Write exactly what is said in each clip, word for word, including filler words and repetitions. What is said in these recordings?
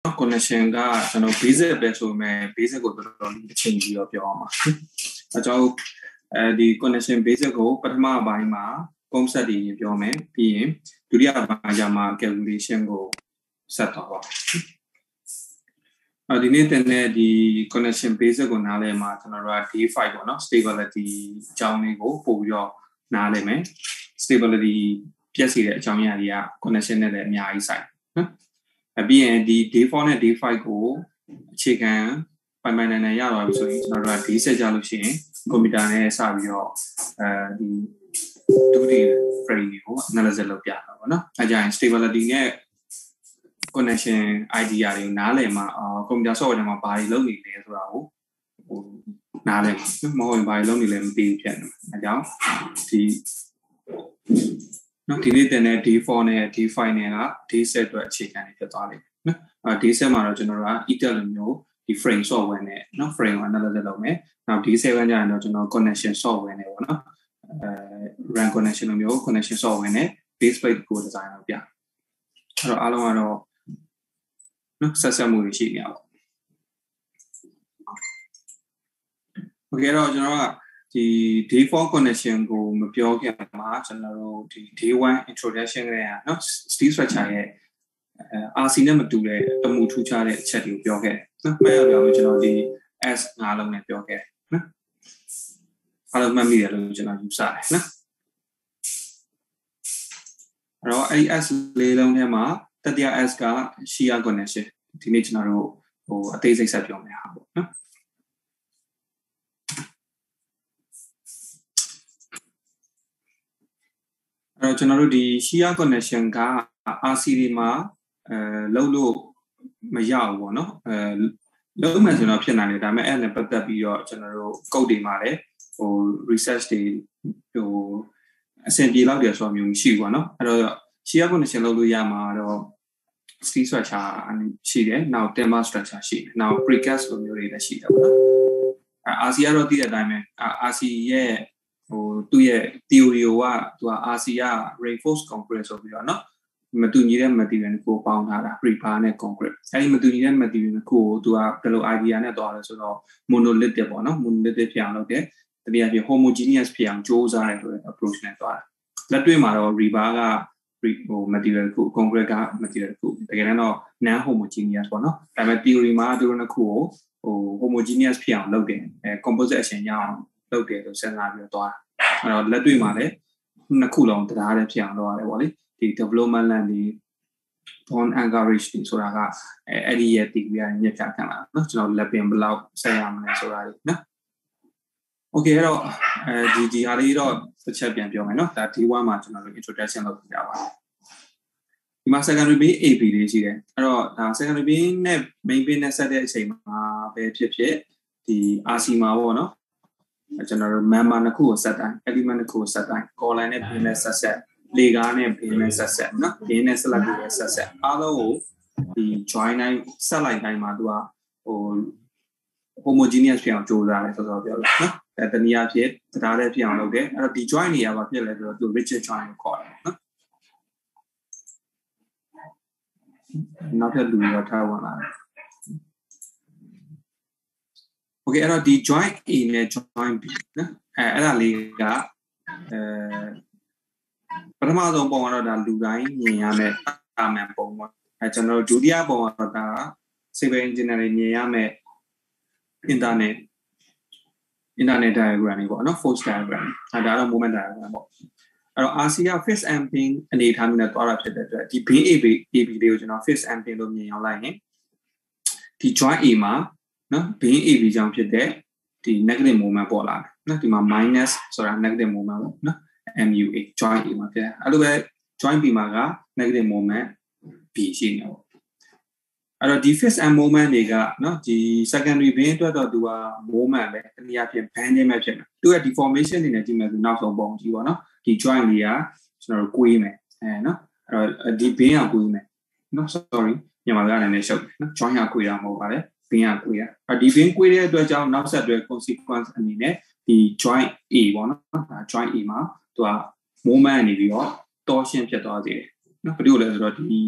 connection ကကျွန်တော် basic ပဲဆိုပေမဲ့ basic ကိုတော်တော်လေးတစ်ချိန်ပြီးတော့ပြောအောင်ပါအဲကြောင့်အဲဒီ connection basic ကိုပထမပိုင်းမှာ concept တွေပြောမယ်ပြီးရင်ဒုတိယပိုင်းကျမှ calculation ကိုဆက်တော့ပါအဲဒီနေ့တနေ့ဒီ connection basic ကိုနားလည်မှာကျွန်တော်တို့က D five ပေါ့နော် stability အကြောင်းလေးကိုပို့ပြီးတော့နားလည်မယ် stability ပြည့်စုံတဲ့အကြောင်းအရာတွေက connection နဲ့လည်းအများကြီးဆိုင်နော်အပြီးရင်ဒီ D four နဲ့ D five ကိုအခြေခံပိုင်ပိုင်နိုင်နိုင်ရသွားပြီဆိုရင်ကျွန်တော်တို့က D six ကြလို့ရှိရင်ကွန်ပျူတာနဲ့စပြီးတော့အဲဒီtwo D frame ကို analysis လုပ်ပြတာပေါ့နော်အဲကြရင် stability နဲ့ connection idea တွေကိုနားလည်မှာကွန်ပျူတာ software ထဲမှာဘာတွေလုပ်နေလဲဆိုတာကိုဟိုနားလည်မှာမဟုတ်ရင်ဘာတွေလုပ်နေလဲမသိဘူးဖြစ်နေအဲကြောင့်ဒီနော်ဒီနေ့တင်တဲ့ D four နဲ့ D five နဲ့က D six အတွက်အခြေခံနေဖြစ်သွားလိမ့်မယ်နော် D six မှာတော့ကျွန်တော်တို့က Etel လိုမျိုးဒီ frame software နဲ့နော် frame ကို analysis လုပ်မယ်နောက် D seven ကျရင်တော့ကျွန်တော် connection software နဲ့ပေါ့နော်အဲ run connection လိုမျိုး connection software နဲ့ base plate ကို design လုပ်ပြအဲ့တော့အားလုံးကတော့နော်ဆက်ဆက်မှုတွေရှိနေရပါโอเคတော့ကျွန်တော်ကဒီ D four connection ကိုမပြောခင်မှာကျွန်တော်တို့ဒီ D one introduction ကနော် steel structure ရဲ့ R C နဲ့မတူတဲ့တမှုထူးခြားတဲ့အချက်တွေကိုပြောခဲ့နော်မှတ်ရပြောလို့ကျွန်တော်ဒီ S ငါးလုံးနဲ့ပြောခဲ့နော်အားလုံးမှတ်မိတယ်လို့ကျွန်တော်ယူဆတယ်နော်အဲ့တော့အဲ့ဒီ S လေးလုံးထဲမှာတတိယ S က shear connection ဒီနေ့ကျွန်တော်တို့ဟိုအသေးစိတ်ဆက်ပြောမယ်ဟာပေါ့နော်အဲ့တော့ကျွန်တော်တို့ဒီ shear connection က R C ဒီမှာအဲလုံးလို့မရဘူးပေါ့နော်အဲလုံးမှဆိုတော့ဖြစ်နိုင်တယ်ဒါပေမဲ့အဲ့နဲ့ပတ်သက်ပြီးတော့ကျွန်တော်တို့ code တွေမှာလည်းဟို research တွေဟိုအဆင်ပြေလောက်တယ်ဆိုတော့မျိုးမရှိဘူးပေါ့နော်အဲ့တော့ shear connection လုပ်လို့ရမှာတော့ steel structure ရှိတယ်နောက် timber structure ရှိတယ်နောက် precast လိုမျိုးတွေလည်းရှိတယ်ပေါ့နော်အဲ R C ကတော့သိတဲ့အတိုင်းပဲ R C ရဲ့ဟိုသူ့ရဲ့ theory ကသူက R C က reinforced concrete ဆိုပြီးတော့နော်မတူညီတဲ့ material ကိုပေါင်းထားတာ rebar နဲ့ concrete အဲဒီမတူညီတဲ့ material ကိုသူကဘယ်လို idea နဲ့တွားလဲဆိုတော့ monolithic ပေါ့နော် monolithic ဖြစ်အောင်လုပ်တယ်တတိယဖြစ် homogeneous ဖြစ်အောင်ကြိုးစားတယ်ဆိုတဲ့ approach နဲ့တွားတာလက်တွေ့မှာတော့ rebar ကဟို material ကို concrete က material ကိုတကယ်တော့ non homogeneous ပေါ့နော်ဒါပေမဲ့ theory မှာသူတို့နှစ်ခုကိုဟို homogeneous ဖြစ်အောင်လုပ်တယ်အဲ composite အရှင်ရအောင်လုပ်တယ်လို့စဉ်းစားပြီးတော့တွားတာအဲ့တော့လက်တွေ့မှာလည်းနှစ်ခုလုံးတရားတဲ့ဖြစ်အောင်လုပ်ရတယ်ပေါ့လေဒီ development land ဒီ bond anchorage တွေဆိုတာကအဲအဲ့ဒီရဲ့ theory ရညှက်ပြခံလာနော်ကျွန်တော်လက်ပင်ဘယ်လောက်ဆက်ရမလဲဆိုတာတွေနော် okay အဲ့တော့အဲဒီဒီအားလေးတော့တစ်ချက်ပြန်ပြောမယ်နော်ဒါ D one မှာကျွန်တော်တို့ introduction လုပ်ပြပါမယ်ဒီမှာ secondary beam A B လေးရှိတယ်အဲ့တော့ဒါ secondary beam နဲ့ main beam နဲ့ဆက်တဲ့အချိန်မှာပဲဖြစ်ဖြစ်ဒီ R C မှာပေါ့နော်ကျွန်တော်တို့ member နှစ်ခုကိုဆက်တိုင်း element နှစ်ခုကိုဆက်တိုင်း column နဲ့ beam နဲ့ဆက်ဆက်လေကားနဲ့ beam နဲ့ဆက်ဆက်နော် beam နဲ့ဆက်လိုက်ပြီးဆက်ဆက်အားလုံးကိုဒီ join တိုင်းဆက်လိုက်တိုင်းမှာသူကဟို homogeneous ဖြစ်အောင်ကြိုးစားတယ်ဆိုတော့ပြောလို့နော်အဲတနည်းအားဖြင့်တရားတဲ့ဖြစ်အောင်လုပ်တယ်အဲ့တော့ဒီ join တွေကဘာဖြစ်လဲဆိုတော့သူ rigid join ကိုခေါ်တယ်နော်နောက်ထပ်လူရောထားဝင်လာတယ် okay အဲ့တော့ဒီ join A နဲ့ join B နော်အဲအဲ့ဒါလေးကအဲပထမဆုံးပုံကတော့ဒါလူတိုင်းမြင်ရမယ့်တာမန်ပုံပေါ့အဲကျွန်တော်ဒုတိယပုံကတော့ဒါ civil engineer တွေမြင်ရမယ့် internet internet diagram တွေပေါ့နော် force diagram အဲဒါတော့ moment diagram ပေါ့အဲ့တော့ R C က fixed and pin အနေထားမျိုးနဲ့တွားတာဖြစ်တဲ့အတွက်ဒီ beam A B A B လေးကိုကျွန်တော် fixed and pin လို့မြင်အောင်လိုက်ရင်ဒီ join A မှာနော် beam A B ကြောင့်ဖြစ်တဲ့ဒီ negative moment ပေါ်လာတယ်နော်ဒီမှာ minus ဆိုတာ negative moment ပေါ့နော် M U A join A မှာဖြစ်အဲ့လိုပဲ join B မှာက negative moment B ရှိနေပေါ့အဲ့တော့ဒီ fixed and moment တွေကနော်ဒီ secondary beam အတွက်တော့သူက moment ပဲတနည်းအားဖြင့် banding ပဲဖြစ်တယ်သူက deformation တွေနဲ့ကြည့်မယ်ဆိုနောက်ဆုံးပုံကြည့်ပေါ့နော်ဒီ join တွေကကျွန်တော်တို့ကွေးမယ်အဲနော်အဲ့တော့ဒီ beam ကကွေးမယ်နော် sorry မြန်မာကလည်းရှုပ်တယ်နော် join ကကွေးတာမဟုတ်ပါနဲ့ beam ကကွေးတာအဲ့ဒီ beam ကွေးတဲ့အတွက်ကြောင့်နောက်ဆက်တွဲ consequence အနေနဲ့ဒီ join A ပေါ့နော်ဒါ join A မှာသူက moment နေပြီးတော့ torsion ဖြစ်သွားစေတယ်နော်ဘာလို့လဲဆိုတော့ဒီ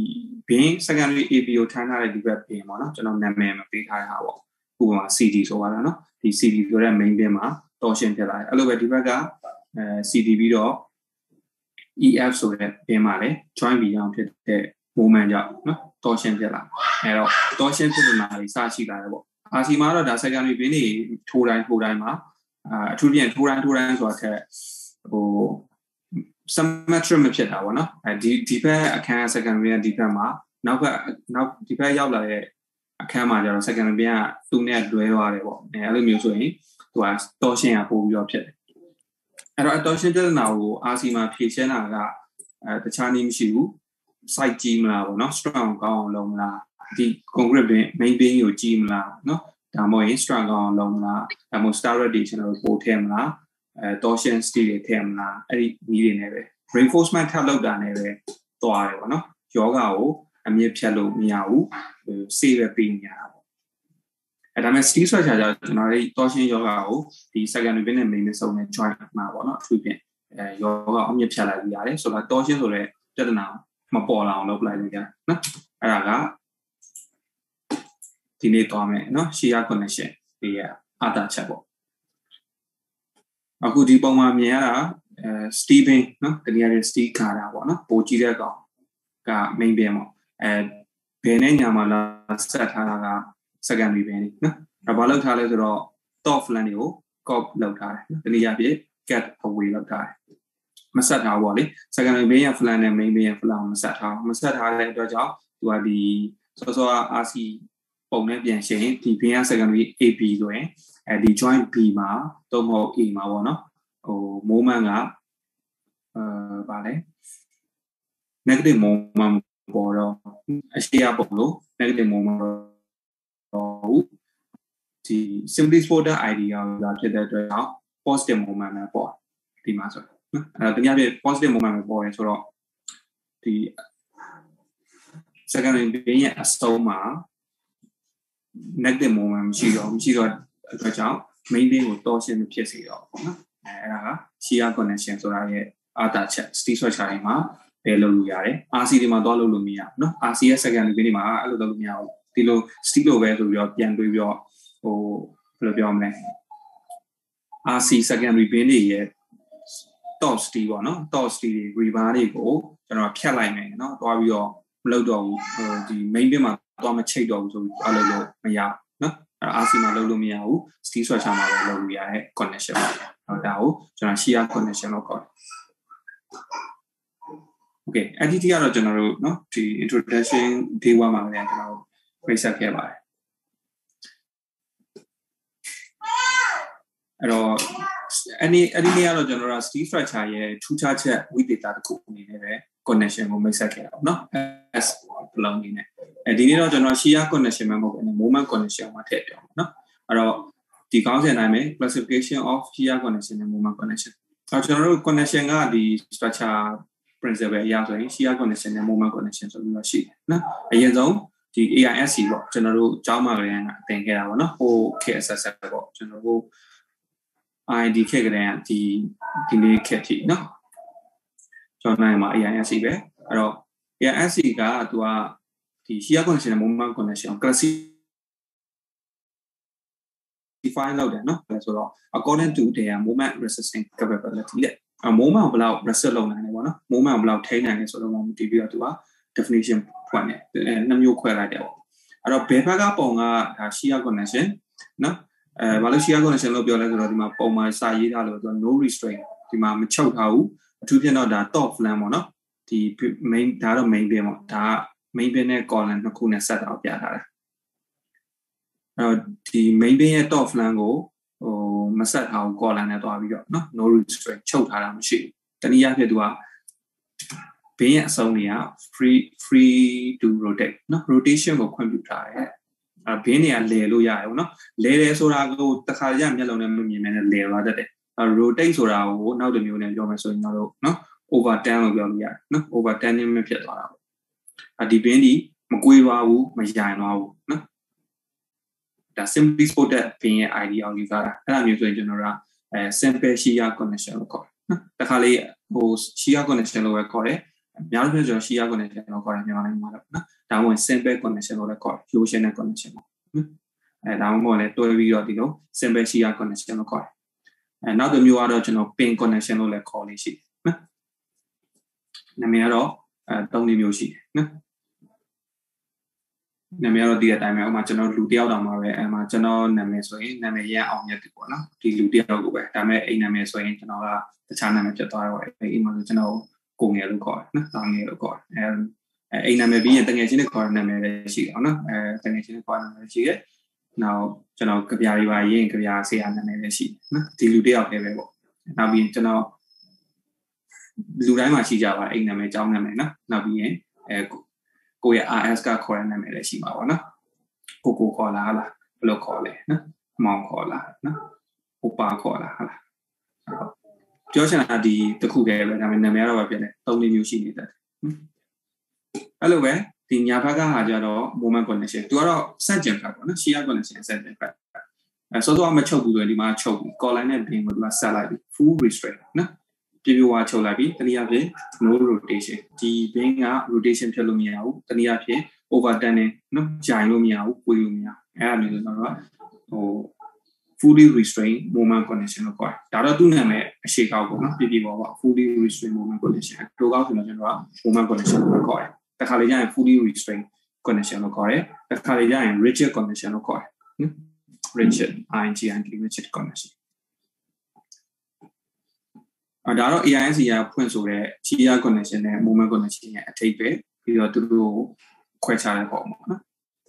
being secondary A P O ထားတဲ့ဒီဘက်ပင်ပေါ့နော်ကျွန်တော်နာမည်မပေးထားရတာပေါ့ဥပမာ C D ဆိုပါတော့နော်ဒီ C D ဆိုတဲ့ main ပင်မှာ torsion ဖြစ်လာတယ်အဲ့လိုပဲဒီဘက်ကအဲ C D ပြီးတော့ E F ဆိုတဲ့ပင်မှာလည်း joint ပြီးအောင်ဖြစ်တဲ့ moment ကြောင့်နော် torsion ဖြစ်လာအဲ့တော့ torsion ဖြစ်နေတာတွေစရှိလာတယ်ပေါ့ R C မှာတော့ဒါ secondary ပင်တွေထိုးတိုင်းထိုးတိုင်းမှာအထူးဖြင့်ထိုးတိုင်းထိုးတိုင်းဆိုတာထက်ဟို symmetric မဖြစ်တာပေါ့နော်အဲဒီဒီဘက်အခန်း secondary ကဒီဘက်မှာနောက်ဘက်နောက်ဒီဘက်ရောက်လာတဲ့အခန်းမှာကျတော့ secondary ကသူ့နဲ့လွဲသွားတယ်ပေါ့အဲအဲ့လိုမျိုးဆိုရင်သူက torsion ကပို့ပြီးတော့ဖြစ်တယ်အဲ့တော့ torsion ပြဿနာကို R C မှာဖြေရှင်းတာကအဲတခြားနည်းမရှိဘူး site ကြီးမလားပေါ့နော် strong ကောင်းအောင်လုပ်မလားဒီ concrete ပင် main ပင်ကိုကြီးမလားနော်ဒါမှမဟုတ် strong ကောင်းအောင်လုပ်မလားဒါမှမဟုတ် star radiation ကိုပို့ထည့်မလားအဲ torsion steel တွေထည့်မလားအဲ့ဒီနည်းတွေနဲ့ပဲ reinforcement ထပ်လုပ်တာနဲ့ပဲသွားတယ်ပေါ့နော်ယောဂကိုအမြင့်ဖြတ်လို့မရဘူးဟို save ပဲပေးနေရတာပေါ့အဲဒါမဲ့ steel structure ကျတော့ကျွန်တော်တို့ torsion ယောဂကိုဒီ secondary pin နဲ့ main pin စုံနဲ့ joint မှာပေါ့နော်အထူးဖြင့်အဲယောဂအမြင့်ဖြတ်လိုက်ပြီးရတယ်ဆိုတော့ torsion ဆိုတဲ့ပြဿနာမပေါ်လာအောင်လုပ်လိုက်လို့ရတယ်နော်အဲ့ဒါကဒီနေ့သွားမယ်နော် shear connection ဒီရအတာချက်ပေါ့အခုဒီပုံမှာမြင်ရတာအဲ Steven နော်တနည်းအားဖြင့် Steve ခါတာပေါ့နော်ပိုကြီးတဲ့ကောင်က main ပင်ပေါ့အဲဘယ်နဲ့ညာမှာလာဆက်ထားတာက secondary ပင်နော်ဒါဘာလောက်ထားလဲဆိုတော့ top flank တွေကို cop လောက်ထားတယ်နော်တနည်းအားဖြင့် cat away လောက်ထားတယ်မဆက်ထားဘူးပေါ့လေ secondary ပင်ရဲ့ flank နဲ့ main ပင်ရဲ့ flank ကိုမဆက်ထားမဆက်ထားတဲ့အတွက်ကြောင့်သူကဒီစောစော R C ပုံနဲ့ပြန်ရှင်းဒီ pin ရဲ့ secondary A B ဆိုရင်အဲဒီ joint B မှာတော့မဟုတ် A မှာပေါ့နော်ဟို moment ကအဲဗာလဲ negative moment ပေါ်တော့အရှိရပုံလို့ negative moment တော့ဒီ simply supported idea ကဖြစ်တဲ့အတွက်ကြောင့် positive moment ပဲပေါ်ဒီမှာဆိုနော်အဲတကယ်ပြ positive moment ပဲပေါ်တယ်ဆိုတော့ဒီ secondary pin ရဲ့အစုံမှာ negative moment မရှိတော့မရှိတော့အတွက်ကြောင့် main pin ကို torsion ဖြစ်စေတော့ပေါ့နော်အဲအဲ့ဒါက shear connection ဆိုတာရဲ့အာတာချက် steel structure တွေမှာဘယ်လုပ်လို့ရတယ် R C တွေမှာသွားလုပ်လို့မရဘူးเนาะ R C ရဲ့ secondary pin တွေမှာအဲ့လိုလုပ်လို့မရဘူးဒီလို steel လိုပဲဆိုပြီးတော့ပြန်တွေးပြီးတော့ဟိုဘယ်လိုပြောမလဲ R C secondary pin တွေရဲ့ top steel ပေါ့เนาะ top steel တွေ rebar တွေကိုကျွန်တော်ဖြတ်လိုက်မယ်เนาะသွားပြီးတော့မလုပ်တော့ဘူးဟိုဒီ main pin မှာသွားမချိတ်တော့ဘူးဆိုပြီးသွားလုပ်လို့မရဘူးเนาะအဲ့ R C မှာလုပ်လို့မရဘူး steel structure မှာပဲလုပ်လို့ရတဲ့ connection ပေါ့အဲ့ဒါကိုကျွန်တော် shear connection လို့ခေါ်တယ်Okay, အဲ့ဒီကတော့ကျွန်တော်တို့เนาะဒီ introduction day one မှာလည်းကျွန်တော်ပြဆက်ခဲ့ပါတယ်အဲ့တော့အဲ့ဒီအဲ့ဒီနေ့ကတော့ကျွန်တော်တို့ steel structure ရဲ့ထူးခြားချက်ဝိသေသတစ်ခုအနေနဲ့ပဲ connection ကိုမိတ်ဆက်ခဲ့တာပေါ့เนาะ S ဘလောင်းနေနဲ့အဲ့ဒီနေ့တော့ကျွန်တော် shear connection မှာမဟုတ်ဘူး moment connection မှာထည့်ပြောเนาะအဲ့တော့ဒီကောင်းစဉ်အတိုင်းပဲ classification of shear connection and moment connection အဲ့ကျွန်တော်တို့ connection ကဒီ structure principle အရာဆိုရင် shear connection နဲ့ moment connection ဆိုပြီးတော့ရှိတယ်နော်အရင်ဆုံးဒီ A I S C ပေါ့ကျွန်တော်တို့အကြောင်းမှာကလည်းသင်ခဲ့တာပေါ့နော်ဟို K S S ပေါ့ကျွန်တော်တို့ I D ခေတ်ကတည်းကဒီဒီနေ့ခေတ်ထိနော်ကျွန်တော်နိုင်မှာ A I S C ပဲအဲ့တော့ A I S C ကသူကဒီ shear connection နဲ့ moment connection classify လုပ်တယ်နော်ဆိုတော့ according to their moment resisting capability တဲ့moment ဘယ်လောက် resist လုပ်နိုင်လဲပေါ့နော် moment ဘယ်လောက်ထိန်းနိုင်လဲဆိုတော့မတီးပြီးတော့သူက definition ဖွင့်တယ်နှစ်မျိုးခွဲလိုက်တယ်ပေါ့အဲ့တော့ဘယ်ဘက်ကပုံကဒါ shear connection နော်အဲဘာလို့ shear connection လို့ပြောလဲဆိုတော့ဒီမှာပုံမှာစာရေးထားလို့သူက no restraint ဒီမှာမချုပ်ထားဘူးအထူးဖြင့်တော့ဒါ top flank ပေါ့နော်ဒီ main ဒါတော့ main pin ပေါ့ဒါက main pin နဲ့ column နှစ်ခုနဲ့ဆက်တာပြထားတယ်အဲ့တော့ဒီ main pin ရဲ့ top flank ကိုဟိုမဆက်ထားဘူး column နဲ့တွားပြီးတော့เนาะ no restraint ချုပ်ထားတာမရှိဘူးတနည်းအားဖြင့်သူကဘင်းရဲ့အစုံတွေက free free to rotate เนาะ rotation ကိုခွင့်ပြုထားတယ်အဲဘင်းတွေကလဲလို့ရတယ်ပေါ့เนาะလဲတယ်ဆိုတာကိုတခါကြမျက်လုံးနဲ့မမြင်မဲနဲ့လဲသွားတတ်တယ်အဲ rotate ဆိုတာကိုနောက်တစ်မျိုးနဲ့ပြောမယ်ဆိုရင်တော့เนาะ overturn လို့ပြောလို့ရတယ်เนาะ overturning မဖြစ်သွားတာပေါ့အဲဒီဘင်းဒီမကွေးသွားဘူးမယိုင်သွားဘူးเนาะဒါ simply supported ဘင်းရဲ့ idea ကိုယူထားတာအဲ့ဒါမျိုးဆိုရင်ကျွန်တော်တို့ကအဲ simple shear connection လို့ခေါ်တယ်နော်တခါလေးဟို shear connection လို့ပဲခေါ်တယ်များလို့ပြောကျွန်တော် shear connection လို့ခေါ်တယ်မြန်မာနိုင်ငံမှာတော့နော်ဒါမှမဟုတ် simple connection လို့လည်းခေါ်တယ် fusion connection ပေါ့နော်အဲဒါမှမဟုတ်လည်းတွဲပြီးတော့ဒီလို simple shear connection လို့ခေါ်တယ်အဲနောက်တစ်မျိုးကတော့ကျွန်တော် pin connection လို့လည်းခေါ်လို့ရှိတယ်နော်နာမည်ကတော့အဲသုံးမျိုးရှိတယ်နော်နာမည်ကတော့ဒီအတိုင်းပဲဥပမာကျွန်တော်လူတယောက်တောင်မှာပဲအဲမှာကျွန်တော်နာမည်ဆိုရင်နာမည်ရန်အောင်မြတ်တူပေါ့နော်ဒီလူတယောက်ကိုပဲဒါပေမဲ့အိမ်နာမည်ဆိုရင်ကျွန်တော်ကတခြားနာမည်ပြတ်သွားတော့အဲအိမ်မှာဆိုကျွန်တော်ကိုငယ်လို့ခေါ်တယ်နော်တောင်ငယ်လို့ခေါ်တယ်အဲအိမ်နာမည်ပြီးရင်တငယ်ချင်းတွေခေါ်တဲ့နာမည်လည်းရှိတယ်နော်အဲတငယ်ချင်းတွေခေါ်တဲ့နာမည်ရှိတယ်နောက်ကျွန်တော်ကြပြားတွေပါရင်ကြပြားဆရာနာမည်လည်းရှိတယ်နော်ဒီလူတယောက်လည်းပဲပေါ့နောက်ပြီးကျွန်တော်လူတိုင်းမှာရှိကြပါအိမ်နာမည်ကျောင်းနာမည်နော်နောက်ပြီးရင်အဲကိုရဲ့ R S ကခေါ်တဲ့နာမည်လည်းရှိမှာပေါ့နော်ကိုကိုခေါ်လာလားဘယ်လိုခေါ်လဲနော်မောင်ခေါ်လာနော်ဥပါခေါ်လာဟာလားပြောချင်တာဒီတစ်ခုတည်းပဲဒါပေမဲ့နာမည်ကတော့ပဲဖြစ်တယ်သုံးမျိုးရှိနေတယ်အဲ့လိုပဲဒီညာဘက်ကဟာကြတော့ moment connection သူကတော့စက်ကျင်ဖက်ပေါ့နော် shear connection စက်ကျင်ဖက်အဲဆိုတော့မချုပ်ဘူးဆိုရင်ဒီမှာချုပ်ဘူး call line နဲ့ pin ကိုသူကဆက်လိုက်ပြီ full restraint နော်ပြပြဝါချုပ်လိုက်ပြီတနည်းအားဖြင့် no rotation ဒီ pin က rotation ဖြစ်လို့မရဘူးတနည်းအားဖြင့် overturning နော်ဂျိုင်လို့မရဘူးကိုယ်လို့မရအဲ့ဒါမျိုးဆိုတော့ဟို fully restrained moment connection လို့ခေါ်တယ်ဒါတော့သူ့နာမည်အရှိကောက်ပေါ့နော်ပြပြပေါ်ပါ fully restrained moment connection တို့ကောက်ဆိုတော့ကျွန်တော်က moment connection လို့ခေါ်တယ်တခါလေကျရင် fully restrained connection လို့ခေါ်တယ်တခါလေကျရင် rigid connection လို့ခေါ်တယ်နော် rigid ing rigid connection အဲ့ဒါတော့ A I S ရဖွင့်ဆိုတဲ့ shear connection နဲ့ moment connection ရဲ့အထိပ္ပယ်ပြီးတော့သူတို့ခွဲခြားတဲ့ပုံပေါ့နော်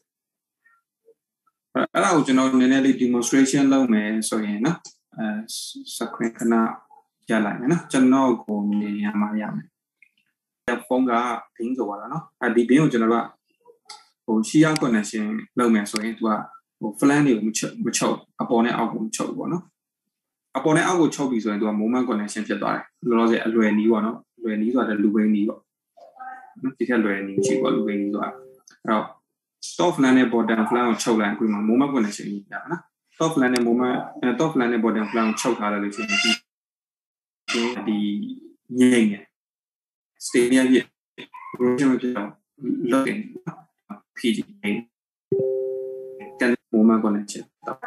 အဲ့ဒါကိုကျွန်တော်နည်းနည်းလေး demonstration လုပ်မယ်ဆိုရင်နော်အဲ screen ခဏရလိုက်မယ်နော်ကျွန်တော်ကိုမြင်ရမှာရမယ်ဖုန်းကဘင်းဆိုပါလားနော်အဲဒီဘင်းကိုကျွန်တော်ကဟို shear connection လုပ်မယ်ဆိုရင်သူကဟို flange တွေကိုမချုပ်မချုပ်အပေါ်နဲ့အောက်ကိုမချုပ်ပေါ့နော်အပေါ်နဲ့အောက်ကိုချုပ်ပြီဆိုရင်သူက moment connection ဖြစ်သွားတယ်လောလောဆယ်အလွယ်နီးပေါ့နော်လွယ်နီးဆိုတာလူဘင်းနီးပေါ့နော်ဒီထက်လွယ်နီးရှိပေါ့လူဘင်းနီးဆိုတာအဲ့တော့top flange နဲ့ bottom flange ကိုချုပ်လိုက်အခုမှ moment connection ကြီးပြပါနော် top flange နဲ့ moment top flange နဲ့ bottom flange ကိုချုပ်ထားတယ်လို့ရှိရင်ဒီဒီငိမ့်နေ stay ရပြ rotation ဖြစ်တော့ loading ဖြည့်ကြည့်တယ် moment connection တော့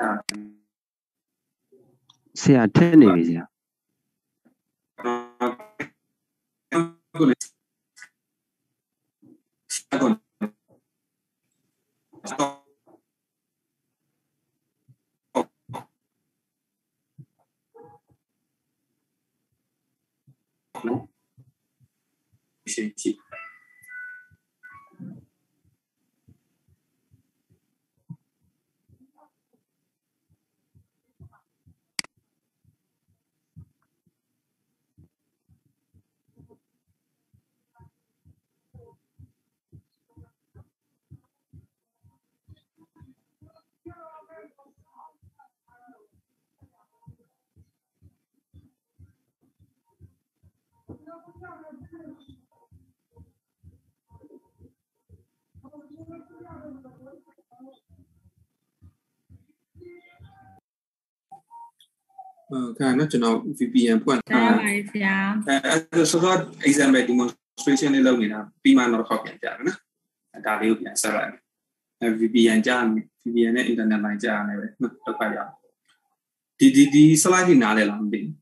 ဆရာထည့်နေပြီဆရာရှိရှိ ခါနော်ကျွန်တော် V P N ဖွင့်ထားတာပါတယ်ဆရာအဲဆိုတော့ example demonstration လေးလုပ်နေတာပြီးမှတော့ခောက်ပြန်ကြတယ်နော်ဒါလေးကိုပြန်ဆက်လိုက်အဲ V P N ကြာ V P N နဲ့ internet line ကြာနေပဲနော်တော့ခါရအောင်ဒီဒီဒီ slide ကြီးနားလဲလားမသိဘူး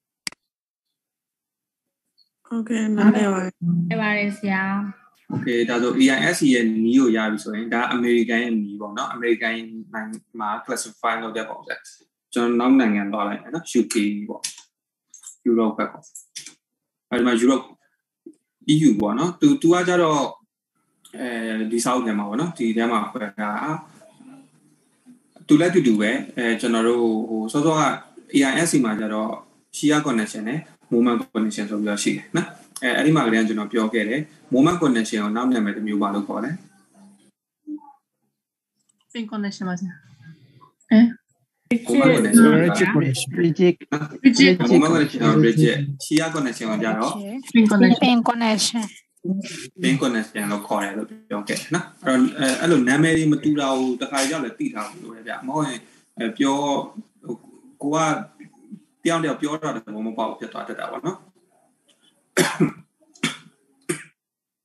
Okay နားလဲပါတယ်နားလဲပါတယ်ဆရာ Okay ဒါဆို A I S ရဲ့နီးကိုရပြီဆိုရင်ဒါ American ရဲ့နီးပေါ့နော် American နိုင်ငံမှာ classify လုပ်တဲ့ပုံစံကျွန်တော်နောက်နိုင်ငံသွားလိုက်မယ်နော် U K ပေါ့ Europe ဘက်ပေါ့အဲဒီမှာ Europe E U ပေါ့နော်သူသူကကြတော့အဲဒီ South ထဲမှာပေါ့နော်ဒီထဲမှာခွဲတာသူလည်းတူတူပဲအဲကျွန်တော်တို့ဟိုစောစောက A I S မှာကြတော့ shear connection နဲ့ moment connection ဆိုပြီးတော့ရှိတယ်နော်အဲအဲ့ဒီမှာကလေးကကျွန်တော်ပြောခဲ့တယ် moment connection ကိုနောက်နာမည်တစ်မျိုးပါလို့ခေါ်တယ် pin connection ပါဆရာအဲ moment connection rigid rigid rigid moment connection rigid shear connection ကိုကြတော့ pin connection pin connection pin connection လို့ခေါ်တယ်လို့ပြောခဲ့နော်အဲ့တော့အဲ့လိုနာမည်တွေမတူတာကိုတခါကြောက်လည်းသိထားဘူးလို့ပဲဗျမဟုတ်ရင်ပြောကိုကတယောက်တယောက်ပြောတာတော့မပေါ့ဖြစ်သွားတတ်တာပေါ့နော်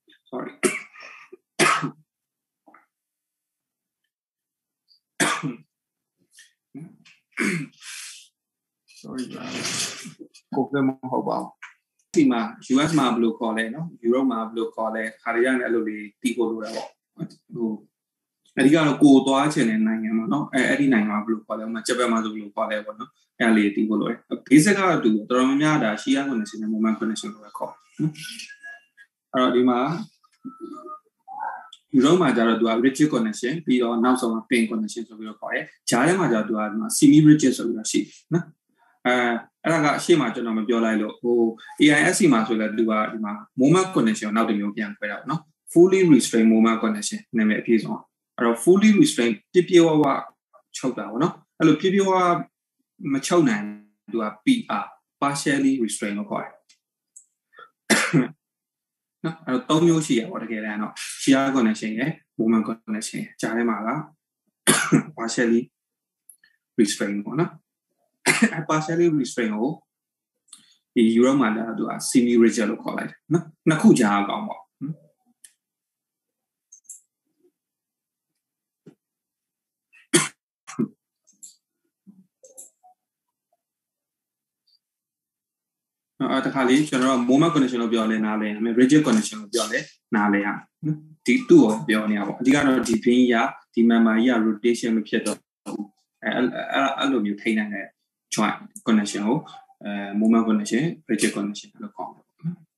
sorry ကိုယ်ကမဟုတ်ပါဘူးဒီမှာ U S မှာဘယ်လိုခေါ်လဲနော် Europe မှာဘယ်လိုခေါ်လဲခါရရနဲ့အဲ့လိုလေးတီးဖို့လိုတာပေါ့ဟိုအဓိကတော့ကိုယ်သွားချင်တဲ့နိုင်ငံမှာနော်အဲအဲ့ဒီနိုင်ငံမှာဘယ်လိုခေါ်လဲဥပမာဂျပန်မှာဆိုဘယ်လိုခေါ်လဲပေါ့နော်အဲ့လေးတီးဖို့လိုတယ် basic ကတော့တူတော်တော်များများဒါ shear connection နဲ့ moment connection လို့ပဲခေါ်နော်အဲ့တော့ဒီမှာ Europe မှာကျတော့သူက rigid connection ပြီးတော့နောက်ဆုံးက pin connection ဆိုပြီးတော့ခေါ်တယ်ဂျားထဲမှာကျတော့သူကဒီမှာ semi rigid ဆိုပြီးတော့ရှိနော်အဲအဲ့ဒါကအရှိမကျွန်တော်မပြောလိုက်လို့ဟို A I S C မှာဆိုလဲသူကဒီမှာ moment connection ကိုနောက်တစ်မျိုးပြန်ခွဲတာပေါ့နော် fully restrained moment connection နာမည်အပြည့်စုံအဲ့တော့ fully restrained ပြပြဝဝချုပ်တာပေါ့နော်အဲ့လိုပြပြဝဝမချုပ်နိုင်သူက P R partially restrained လို့ခေါ်တယ်နော်အဲ့တော့သုံးမျိုးရှိရပေါ့တကယ်တမ်းတော့ shear connection ရယ် moment connection ရယ်ဂျားထဲမှာက partially restrained ပေါ့နော်partially restrained ကိုဒီ Europe မှာလည်းသူက semi rigid လို့ခေါ်လိုက်တယ်နော်နှစ်ခုကြားအကောင်ပေါ့အဲ့တခါလေးကျွန်တော်တို့ moment connection လို့ပြောလဲနားလဲ rigid connection လို့ပြောလဲနားလဲရနော်ဒီသူ့ကိုပြောနေတာပေါ့အဓိကတော့ဒီ pin ရဒီ member ကြီးက rotation မဖြစ်တော့ဘူးအဲအဲ့လိုမျိုးထိန်းနိုင်တဲ့ joint connection ကိုအဲ moment connection rigid connection လို့ခေါ်တယ်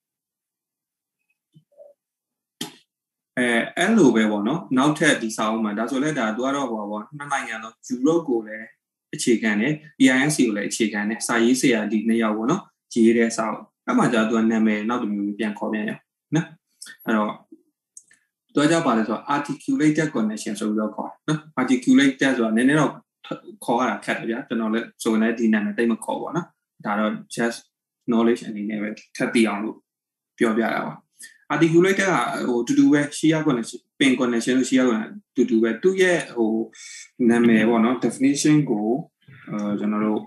အဲအဲ့လိုပဲပေါ့နော်နောက်ထပ်ဒီစာအုပ်မှာဒါဆိုလဲဒါသူကတော့ဟိုပါပေါ့နှစ်နိုင်ငံတော့ Europe ကိုလည်းအခြေခံတယ် A I S C ကိုလည်းအခြေခံတယ်စာရေးဆရာဒီနှစ်ယောက်ပေါ့နော်ရေးတဲ့စာအုပ်အဲ့မှာကျတော့သူကနာမည်နောက်တစ်မျိုးပြန်ခေါ်ပြန်ရနော်အဲ့တော့သူကကြောက်ပါလဲဆိုတော့ articulated connection ဆိုပြီးတော့ခေါ်နော် articulated ဆိုတာနည်းနည်းတော့ခေါ်ရတာခက်တယ်ဗျာကျွန်တော်လည်းဆိုရင်လည်းဒီနာမည်တိတ်မခေါ်ပါနော်ဒါတော့ just knowledge အနေနဲ့ပဲထပ်သိအောင်လို့ပြောပြတာပါ articulated ကဟိုတူတူပဲ shear connection pin connection လို့ shear connection တူတူပဲသူ့ရဲ့ဟိုနာမည်ပေါ့နော် definition ကိုအဲကျွန်တော်တို့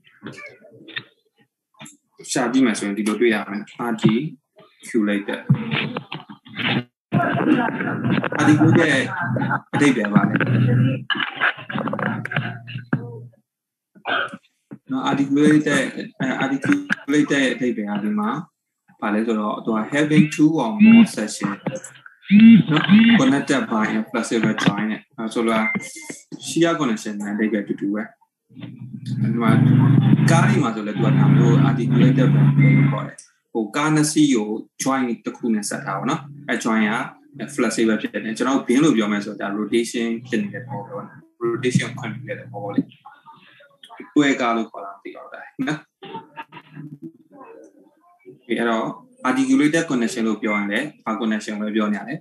ရှာကြည့်မယ်ဆိုရင်ဒီလိုတွေ့ရမယ် articulated articulated အဓိပ္ပာယ်ပါလေနော် articulated articulated အဓိပ္ပာယ်အဒီမှာပါလဲဆိုတော့သူက having two or more sections နော် connected by a flexible joint နဲ့အဲဆိုတော့ shear connection နဲ့အဓိပ္ပာယ်တူတူပဲဒီမှာကားဒီမှာဆိုလဲသူကဒါမျိုး articulated ပဲခေါ်တယ်ဟိုကားနှစ်စီးကို joint တစ်ခုနဲ့ဆက်ထားပါတော့အဲ joint က flexible ဖြစ်တယ်ကျွန်တော်ဘင်းလို့ပြောမယ်ဆိုတော့ဒါ rotation ဖြစ်နေတဲ့ပုံပေါ့ rotation ခွင့်ပြုတဲ့ပုံပေါ့လေတွဲကားလို့ခေါ်တာသိတော့တယ်နော်ဒီအဲ့တော့ articulated connection လို့ပြောရင်လည်းဘာ connection ပဲပြောနေရတယ်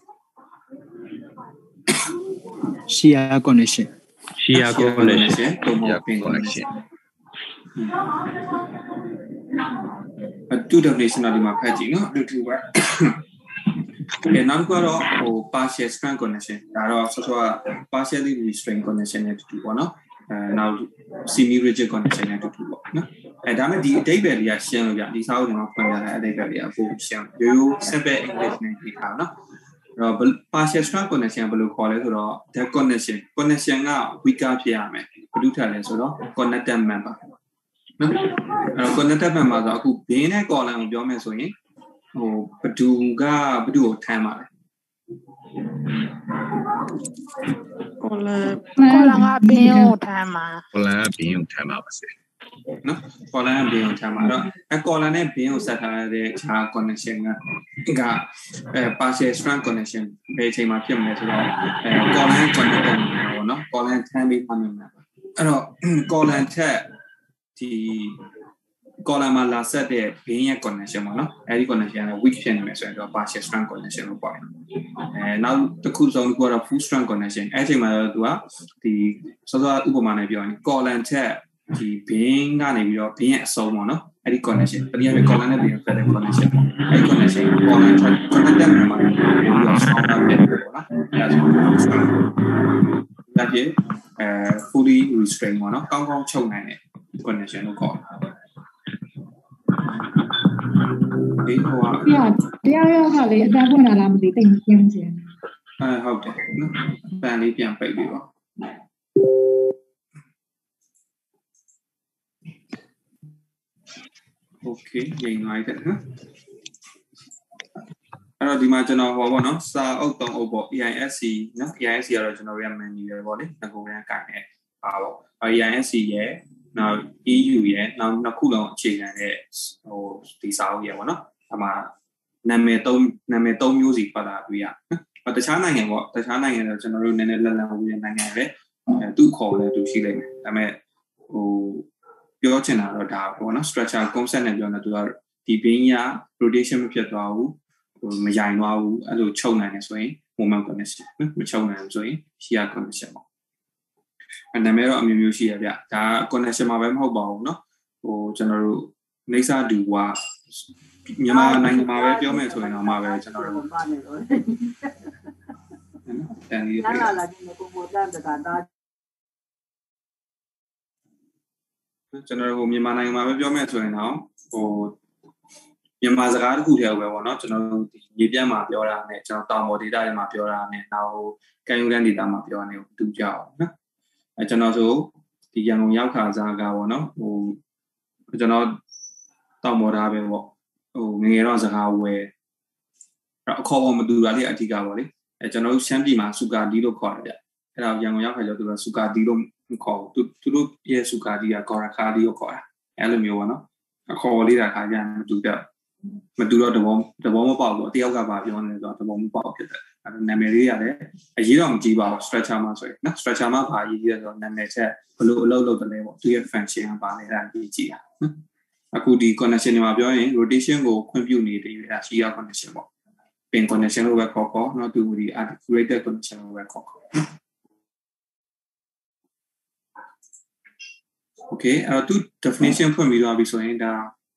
shear connection shear connection ပုံမှန် pin connection အတူတူ definition ဒီမှာဖတ်ကြည့်နော်အတူတူပဲအဲနောက်ကတော့ဟို partial strength connection ဒါတော့ဆောဆော partially restrained connection နဲ့တူတူပေါ့နော်အဲနောက် semi rigid connection နဲ့တူတူပေါ့နော်အဲဒါမဲ့ဒီအဓိပ္ပာယ်လေးကရှင်းလို့ပြဒီစာအုပ်တွေမှာဖွင့်ပြတဲ့အဓိပ္ပာယ်လေးကပိုရှင်းရိုးရိုး simple English နဲ့ကြည့်ထားနော်အဲ့တော့ partial strength connection ဘယ်လိုခေါ်လဲဆိုတော့ the connection connection က weaker ဖြစ်ရမယ်ဘယ်လိုထက်လဲဆိုတော့ connected member နော်အဲ့တော့ connected member ဆိုအခုဘင်းနဲ့ column ကိုပြောမယ်ဆိုရင်ဟိုဘဒူကဘဒူကိုထမ်းပါလဲ column column ကဘင်းကိုထမ်းပါ column ကဘင်းကိုထမ်းပါပါစေနော် column ဘင်းကိုထမ်းပါတော့အဲ column နဲ့ဘင်းကိုဆက်ထားတဲ့ခြား connection ကကအဲ partial strength connection ဘယ်အချိန်မှာဖြစ်မလဲဆိုတော့အဲ column connected ပေါ့နော် column ထမ်းပြီးမှမယ်အဲ့တော့ column ထက်ဒီ column မှာလာဆက်တဲ့ဘင်းရဲ့ connection ပေါ့နော်အဲဒီ connection က weak ဖြစ်နေမယ်ဆိုရင်တော့ partial strength connection လို့ပြောတယ်အဲနောက်တစ်ခုဆုံးကတော့ full strength connection အဲအချိန်မှာတော့သူကဒီစောစောဥပမာနဲ့ပြောရင် column ထက်ဒီဘင်းကနေပြီးတော့ဘင်းရဲ့အစုံပေါ့နော်အဲ့ဒီ connection တနည်းအားဖြင့် column နဲ့ဘင်းရဲ့ flat connection ပေါ့အဲ့ဒီ connection column connected member နဲ့ပြီးတော့ strong ဖြစ်တယ်ပေါ့နော်အဲ့ဒါဆိုဒါပြည့်အဲ fully restrained ပေါ့နော်ကောင်းကောင်းချုပ်နိုင်တဲ့ connection လို့ခေါ်တယ်ဒီဟိုကတရားတရားရောဟာလေအတန်းဖွင့်လာလားမသိသိမပြင်းစရာအဲဟုတ်တယ်နော်ပန်လေးပြန်ပိတ်ပြီးပါ okay ရင်လိုက်တယ်နော်အဲ့တော့ဒီမှာကျွန်တော်ဟောပေါ့နော်စာအုပ်သုံးအုပ်ပေါ့ E I S C နော် E I S C ကတော့ကျွန်တော်ရဲ့ menu ပဲပေါ့လေငကိုရန်ကိုင်နေပါပေါ့ E I S C ရဲ့နောက် E U ရဲ့နောက်နှစ်ခုလုံးအခြေခံတဲ့ဟိုဒီစာအုပ်ရဲ့ပေါ့နော်အမှနာမည်သုံးနာမည်သုံးမျိုးစီပတ်လာတွေ့ရနော်တခြားနိုင်ငံပေါ့တခြားနိုင်ငံတော့ကျွန်တော်တို့နည်းနည်းလက်လံဝင်နိုင်ငံပဲသူ့ခေါ်လဲသူရှိလိမ့်မယ်ဒါပေမဲ့ဟိုပြောချင်တာတော့ဒါပေါ့နော် structure concept နဲ့ပြောနေသူကဒီဘင်းရ rotation မဖြစ်သွားဘူးဟိုမယိုင်သွားဘူးအဲ့လိုချုပ်နိုင်တယ်ဆိုရင် moment connection နော်မချုပ်နိုင်ဘူးဆိုရင် shear connection ပေါ့အဲ့နာမည်တော့အမျိုးမျိုးရှိရဗျဒါ connection မှာပဲမဟုတ်ပါဘူးနော်ဟိုကျွန်တော်တို့နေစာဒူဝါမြန်မာနိုင်ငံမှာပဲပြောမယ်ဆိုရင်တော့မှာပဲကျွန်တော်တို့တန်လေးလာလာဒီကိုမို့တန်တတာကျွန်တော်တို့မြန်မာနိုင်ငံမှာပဲပြောမယ်ဆိုရင်တော့ဟိုမြန်မာစကားတစ်ခုတည်းပဲပေါ့နော်ကျွန်တော်တို့ဒီမြေပြန့်မှာပြောတာနဲ့ကျွန်တော်တောင်ပေါ်ဒေသတွေမှာပြောတာနဲ့နောက်ဟိုကံယူတန်းဒေသမှာပြောနေတူကြအောင်နော်အဲကျွန်တော်ဆိုဒီရန်ကုန်ရောက်ခါစားကပေါ့နော်ဟိုကျွန်တော်တောင်ပေါ်သားပဲပေါ့ဟိုငငယ်တော့စကားဝယ်အခေါ်ပေါ်မတူတာလေးအထီးကပေါ့လေအဲကျွန်တော်တို့ရှမ်းပြည်မှာစူကာဒီလို့ခေါ်တယ်ဗျအဲ့ဒါရန်ကုန်ရောက်ခါကျတော့သူကစူကာဒီလို့ခေါ်သူသူတို့ရဲ့စူကာဒီကဂေါ်ရခါဒီကိုခေါ်တာအဲ့လိုမျိုးပေါ့နော်အခေါ်လေးတာခါကျမတူတော့မတူတော့တဘောတဘောမပေါက်ဘူးတယောက်ကပါပြောနေတော့တဘောမပေါက်ဖြစ်တယ်အဲ့ဒါနာမည်လေးရတယ်အရေးတော့မကြည့်ပါဘူး structure မှာဆိုရင်နော် structure မှာပါရေးရဆိုနာမည်ချက်ဘလို့အလုပ်လုပ်တယ်လဲပေါ့သူရဲ့ function ကပါနေတာရေးကြည့်တာနော်အခုဒီ connection တွေမှာပြောရင် rotation ကိုခွင့်ပြုနေတယ်အဲ့ဒါ shear connection ပေါ့ pin connection လို့ပဲခေါ်ခေါ်နော်သူဒီ articulated connection လို့ပဲခေါ်ခေါ် okay အဲ့တော့သူ definition ဖွင့်ပြီးတော့ပြီဆိုရင်ဒါ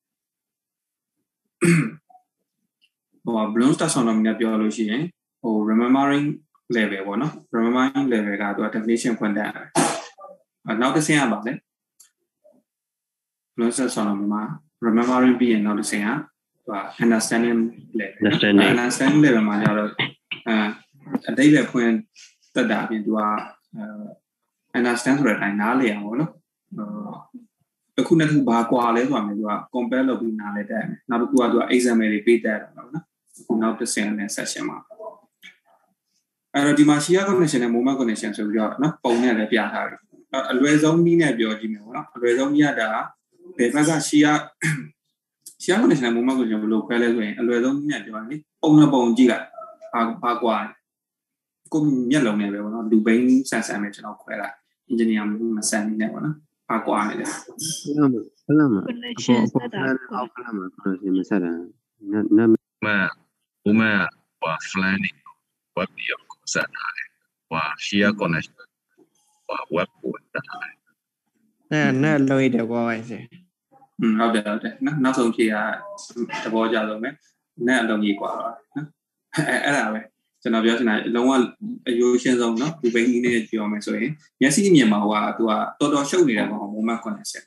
ဟို Bloom's taxonomy နဲ့ပြောလို့ရှိရင်ဟို remembering level ပေါ့နော် remembering level ကသူက definition ဖွင့်တယ်အဲ့နောက်တစ်ဆင့်ကပါလေ Bloom's taxonomy မှာ remembering ပြီးရင်နောက်တစ်ဆင့်ကသူက understanding level understanding level မှာကျတော့အဲအတိတ်ပဲဖွင့်တက်တာအပြင်သူက understand ဆိုတဲ့အတိုင်းနားလည်အောင်ပေါ့နော်တခုနဲ့တခုဘာကွာလဲဆိုတာမျိုးသူက compare လုပ်ပြီးနားလဲတဲ့နောက်တစ်ခုကသူက example တွေပေးတဲ့တော့နော်အခုနောက်တစ်ဆင့်နဲ့ section မှာအဲ့တော့ဒီမှာ shear connection နဲ့ moment connection ဆိုပြီးတော့နော်ပုံနဲ့လည်းပြထားတယ်အလွယ်ဆုံးနည်းနဲ့ပြောကြည့်မယ်ပေါ့နော်အလွယ်ဆုံးနည်းကဒါဘယ်ဘက်က shear shear connection နဲ့ moment connection ဘယ်လိုခွဲလဲဆိုရင်အလွယ်ဆုံးနည်းနဲ့ပြောရင်လေပုံနဲ့ပုံကြည့်လိုက်ဘာဘာကွာကိုမျက်လုံးနဲ့ပဲပေါ့နော်လူဘိန်းဆန်ဆန်နဲ့ကျွန်တော်ခွဲလိုက် engineer မဆန်နေနဲ့ပေါ့နော်ဘာကွာနေလဲဖလမ်းဖလမ်းဖလမ်းအောက်ဖလမ်းအောက်ဖလမ်းမှာ connection မဆက်တာနနမဘုမဟို flan နေ web ပြီးတော့ဆက်တာလေဟို shear connection ဟို web ကိုတက်တာအဲနဲ့လုံးရတဲ့ကွာပါစေอืมဟုတ်တယ်ဟုတ်တယ်နော်နောက်ဆုံးဖြေကသဘောကျဆုံးပဲနဲ့အလုံးကြီးကွာတော့နော်အဲအဲ့ဒါပဲကျွန်တော်ပြောချင်တာအလုံးဝအယိုးရှင်းဆုံးနော်ဒီဘိန်းကြီးနဲ့ပြောမယ်ဆိုရင်မျက်စိမြင်မှာဟိုကသူကတော်တော်ရှုပ်နေတာပေါ့ moment connection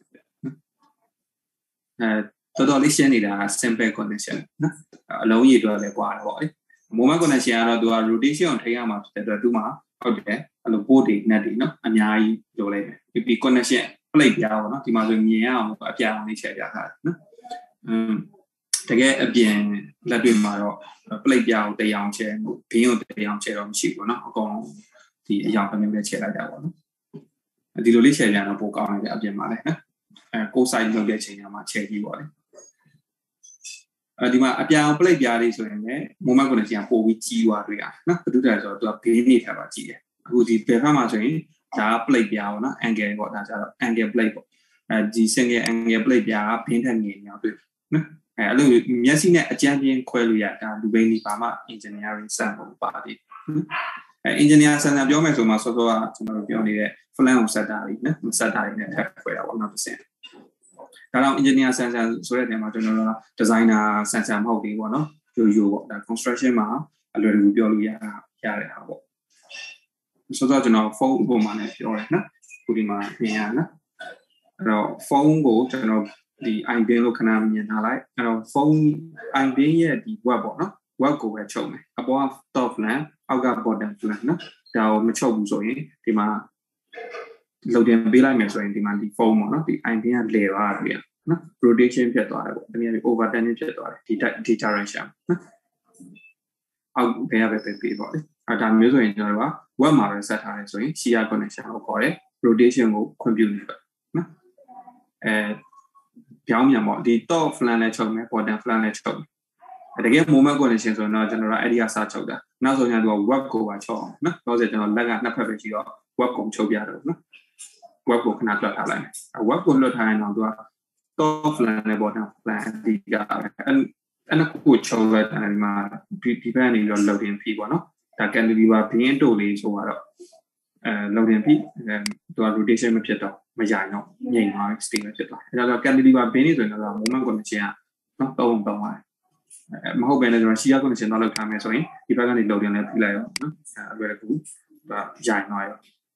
အဲတော်တော်လေးရှင်းနေတာ simple connection နော်အလုံးကြီးတော့လည်းကွာတယ်ပေါ့လေ moment connection ကတော့သူက rotation ကိုထိရမှာဖြစ်တဲ့အတွက်သူမှဟုတ်တယ်အဲ့လို port တွေ net တွေနော်အများကြီးလိုလိုက်တယ်ဒီ connection plate ပြားပေါ့နော်ဒီမှာဆိုမြင်ရအောင်အပြာအောင်လေးချက်ပြထားတယ်နော်อืมတကယ်အပြင်လက်တွေမှာတော့ plate ပြားကိုတရောင်ချဲဘင်းကိုတရောင်ချဲတော့မရှိဘူးเนาะအကောင်ဒီအရောင်တစ်မျိုးနဲ့ချဲလိုက်တာပေါ့နော်ဒီလိုလေးချဲပြန်တော့ပိုကောင်းတယ်အပြင်မှာလည်းနော်အဲကိုယ်ဆိုင်လုပ်တဲ့ချိန်မှာချဲကြည့်ပေါ့လေအဲဒီမှာအပြောင် plate ပြားလေးဆိုရင်လည်း moment connection ပို့ပြီးကြီးသွားတွေ့ရတယ်နော်ဘာလို့လဲဆိုတော့သူကဘင်းနေထားပါကြည့်တယ်အခုဒီဘယ်ဖက်မှာဆိုရင်ဒါ plate ပြားပေါ့နော် angle ပေါ့ဒါကြတော့ angle plate ပေါ့အဲဒီ single angle plate ပြားဘင်းထက်ငယ်နေအောင်တွေ့နော်အဲအဲ့လိုမျက်စိနဲ့အကြမ်းပြင်းခွဲလို့ရတာလူဘိန်းဒီပါမှ engineering စံပုံပါတယ်အဲ engineer စံစံပြောမယ်ဆိုမှစောစောကကျွန်တော်တို့ပြောနေတဲ့ flan ကိုဆက်တာလေးနော်မဆက်တာလေးနဲ့ထပ်ခွဲတာပေါ့နောက်တစ်ဆင့်ဒါတော့ engineer စံစံဆိုတဲ့နေရာမှာကျွန်တော်တို့ designer စံစံမဟုတ်သေးဘူးပေါ့နော်ရိုးရိုးပေါ့ဒါ construction မှာအလွယ်တကူပြောလို့ရတာရတဲ့ဟာပေါ့စောစောကျွန်တော် phone ပုံမှန်နဲ့ပြောတယ်နော်ခုဒီမှာမြင်ရနော်အဲ့တော့ phone ကိုကျွန်တော်ဒီ iBin လို့ခဏမြင်ထားလိုက်အဲ့တော့ phone iBin ရဲ့ဒီ web ပေါ့နော် web ကိုပဲချုပ်မယ်အပေါ်က top plan အောက်က bottom plan နော်ဒါကိုမချုပ်ဘူးဆိုရင်ဒီမှာ load တင်ပေးလိုက်မယ်ဆိုရင်ဒီမှာဒီ phone ပေါ့နော်ဒီ iBin ကလဲသွားပြီနော် rotation ဖြစ်သွားတယ်ပေါ့တနည်းအားဖြင့် overturning ဖြစ်သွားတယ်ဒီဒီ direction နော်အောက်ဘယ်ရပဲပဲပြီးပေါ့လေအဲဒါမျိုးဆိုရင်ကျွန်တော်တို့က web မှာပဲဆက်ထားတယ်ဆိုရင် shear connection ကိုခေါ်တယ် rotation ကိုခွင့်ပြုနေတယ်နော်အဲပြောင်းပြန်ပေါ့ဒီ top flank နဲ့ချုပ်မယ် bottom flank နဲ့ချုပ်မယ်တကယ် moment connection ဆိုတော့ကျွန်တော်တို့အဲ့ဒီအစားချုပ်တာနောက်ဆုံးကျတော့ web ကိုပါချုပ်အောင်နော်တော့ဆိုကျွန်တော်လက်ကနှစ်ဖက်ပဲရှိတော့ web ကိုချုပ်ပြတော့နော် web ကိုခဏလွှတ်ထားလိုက်မယ် web ကိုလွှတ်ထားရင်တော့သူက top flank နဲ့ bottom flank ဒီကပဲအဲ့ဒါကိုချုပ်လိုက်တယ်ဒီမှာဒီဒီဘက်ကနေတော့ loading fee ပေါ့နော်ဒါ cantilever ဘင်းတို့လေးဆိုတော့အဲ loading fee သူက rotation မဖြစ်တော့မရရင်တော့ငြိမ်သွား stable ဖြစ်သွားအဲ့တော့ cantilever ဘင်းလေးဆိုရင်တော့ moment connection ကနော်တုံးတုံးသွားမဟုတ်ဘဲနဲ့ကျွန်တော် shear connection တော့လောက်ထားမယ်ဆိုရင်ဒီဘက်ကနေ loading လေးပြီးလိုက်ရောနော်အဲအဲ့ဒါကူဒါရရင်တော့ရော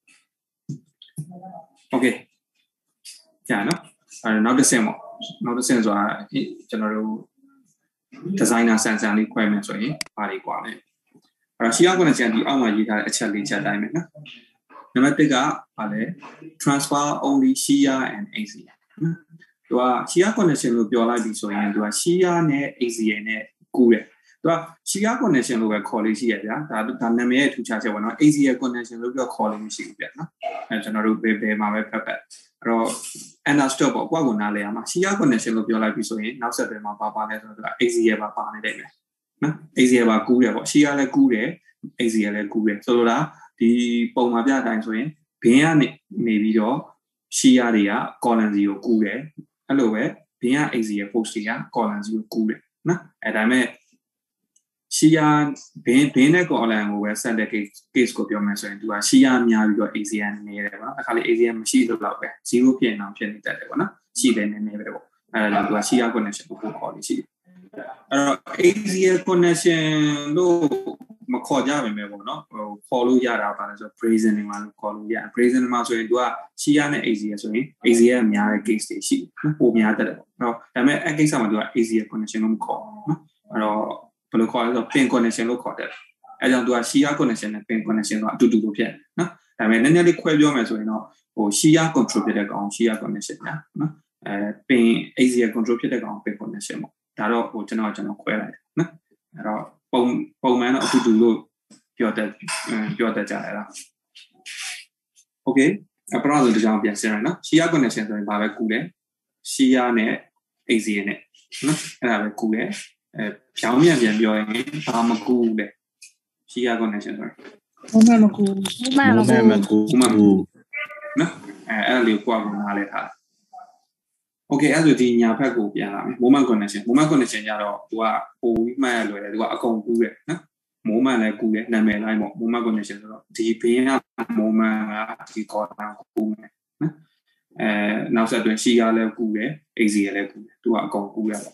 okay ကြာနော်အဲနောက်တစ်ဆင့်ပေါ့နောက်တစ်ဆင့်ဆိုတာကျွန်တော်တို့ designer sensor လေးခွဲမယ်ဆိုရင်ဘာတွေကွာလဲအဲ့တော့ shear connection ဒီအောက်မှာရေးထားတဲ့အချက်လေးချက်တိုင်းပဲနော်နံပါတ်တစ်ကဘာလဲ transfer only shear and axial သူက shear connection လို့ပြောလိုက်ပြီဆိုရင်သူက shear နဲ့ axial နဲ့ကူးတယ်သူက shear connection လို့ပဲခေါ်လို့ရှိရဗျာဒါဒါနာမည်ရဲ့ထူးခြားချက်ပေါ့နော် axial connection လို့ပြောခေါ်လို့မရှိဘူးဗျာနော်အဲကျွန်တော်တို့ဘယ်ဘယ်မှာပဲဖတ်ဖတ်အဲ့တော့ understood ပေါ့ကွာကိုနားလဲရမှာ shear connection လို့ပြောလိုက်ပြီဆိုရင်နောက်ဆက်တွဲမှာပါပါလဲဆိုတော့ axial ပါပါနေတယ်မယ်နော် axial ပါကူးတယ်ပေါ့ shear လည်းကူးတယ် axial လည်းကူးတယ်ဆိုလိုတာဒီပုံမှာပြတိုင်းဆိုရင်ဘင်းကနေနေပြီးတော့ shear တွေက column စီကိုကူးတယ်အဲ့လိုပဲဘင်းက axial force တွေက column စီကိုကူးတယ်နော်အဲ့ဒါမဲ့ shear ဘင်းဘင်းနဲ့ column ကိုပဲဆက်တဲ့ case case ကိုပြောမယ်ဆိုရင်သူက shear များပြီးတော့ axial နေတယ်ပေါ့နော်အခါလေး axial မရှိလို့တော့ပဲzero ဖြစ်အောင်ဖြစ်နေတတ်တယ်ပေါ့နော်ရှိတယ်နည်းနည်းပဲပေါ့အဲ့ဒါသူက shear connection ကိုခေါ်လို့ရှိတယ်အဲ့တော့ axial connection လို့မခေါ်ကြပါမယ်ပေါ့နော်ဟိုခေါ်လို့ရတာပါလဲဆို brazen တွေမှာလို့ခေါ်လို့ရ brazen မှာဆိုရင်သူက shear နဲ့ axial ဆိုရင် axial ကများတဲ့ case တွေရှိတယ်နော်ပိုများတတ်တယ်ပေါ့နော်ဒါပေမဲ့အဲ့ case မှာသူက axial connection လို့မခေါ်ဘူးနော်အဲ့တော့ဘယ်လိုခေါ်လဲဆိုတော့ pin connection လို့ခေါ်တယ်အဲ့ကြောင့်သူက shear connection နဲ့ pin connection ကအတူတူလို့ဖြစ်တယ်နော်ဒါပေမဲ့နည်းနည်းလေးခွဲပြောမယ်ဆိုရင်တော့ဟို shear control ဖြစ်တဲ့ကောင် shear connection ညာနော်အဲ pin axial control ဖြစ်တဲ့ကောင် pin connection ပေါ့ဒါတော့ဟိုကျွန်တော်ကျွန်တော်ခွဲလိုက်တယ်နော်အဲ့တော့ပုံပုံမှန်တော့အတူတူလို့ပြောတတ်ပြောတတ်ကြရတာ okay အပရာဆိုဒီကြောင်ပြန်ဆင်းရနော် shear connection ဆိုရင်ဘာပဲကူလဲ shear နဲ့ axial နဲ့နော်အဲ့ဒါပဲကူလဲအဲဖြောင်းမြန်ပြန်ပြောရင်ဘာမကူလဲ shear connection ဆိုရင် moment မကူ moment မကူမကူနော်အဲအဲ့ဒါလေးကိုကွာကိုနားလဲထားOkay အဲ့ဆိုဒီညာဘက်ကိုပြန်လာမယ် moment connection moment connection ကြတော့သူကပိုပြီးမှတ်ရလွယ်တယ်သူကအကုန်ကူးတယ်နော် moment လည်းကူးတယ်နာမည်တိုင်းပေါ့ moment connection ဆိုတော့ဒီဘင်းက moment ကဒီ corner ကိုကူးမယ်နော်အဲနောက်ဆက်တွဲ shear လည်းကူးတယ် axial လည်းကူးတယ်သူကအကုန်ကူးရပါ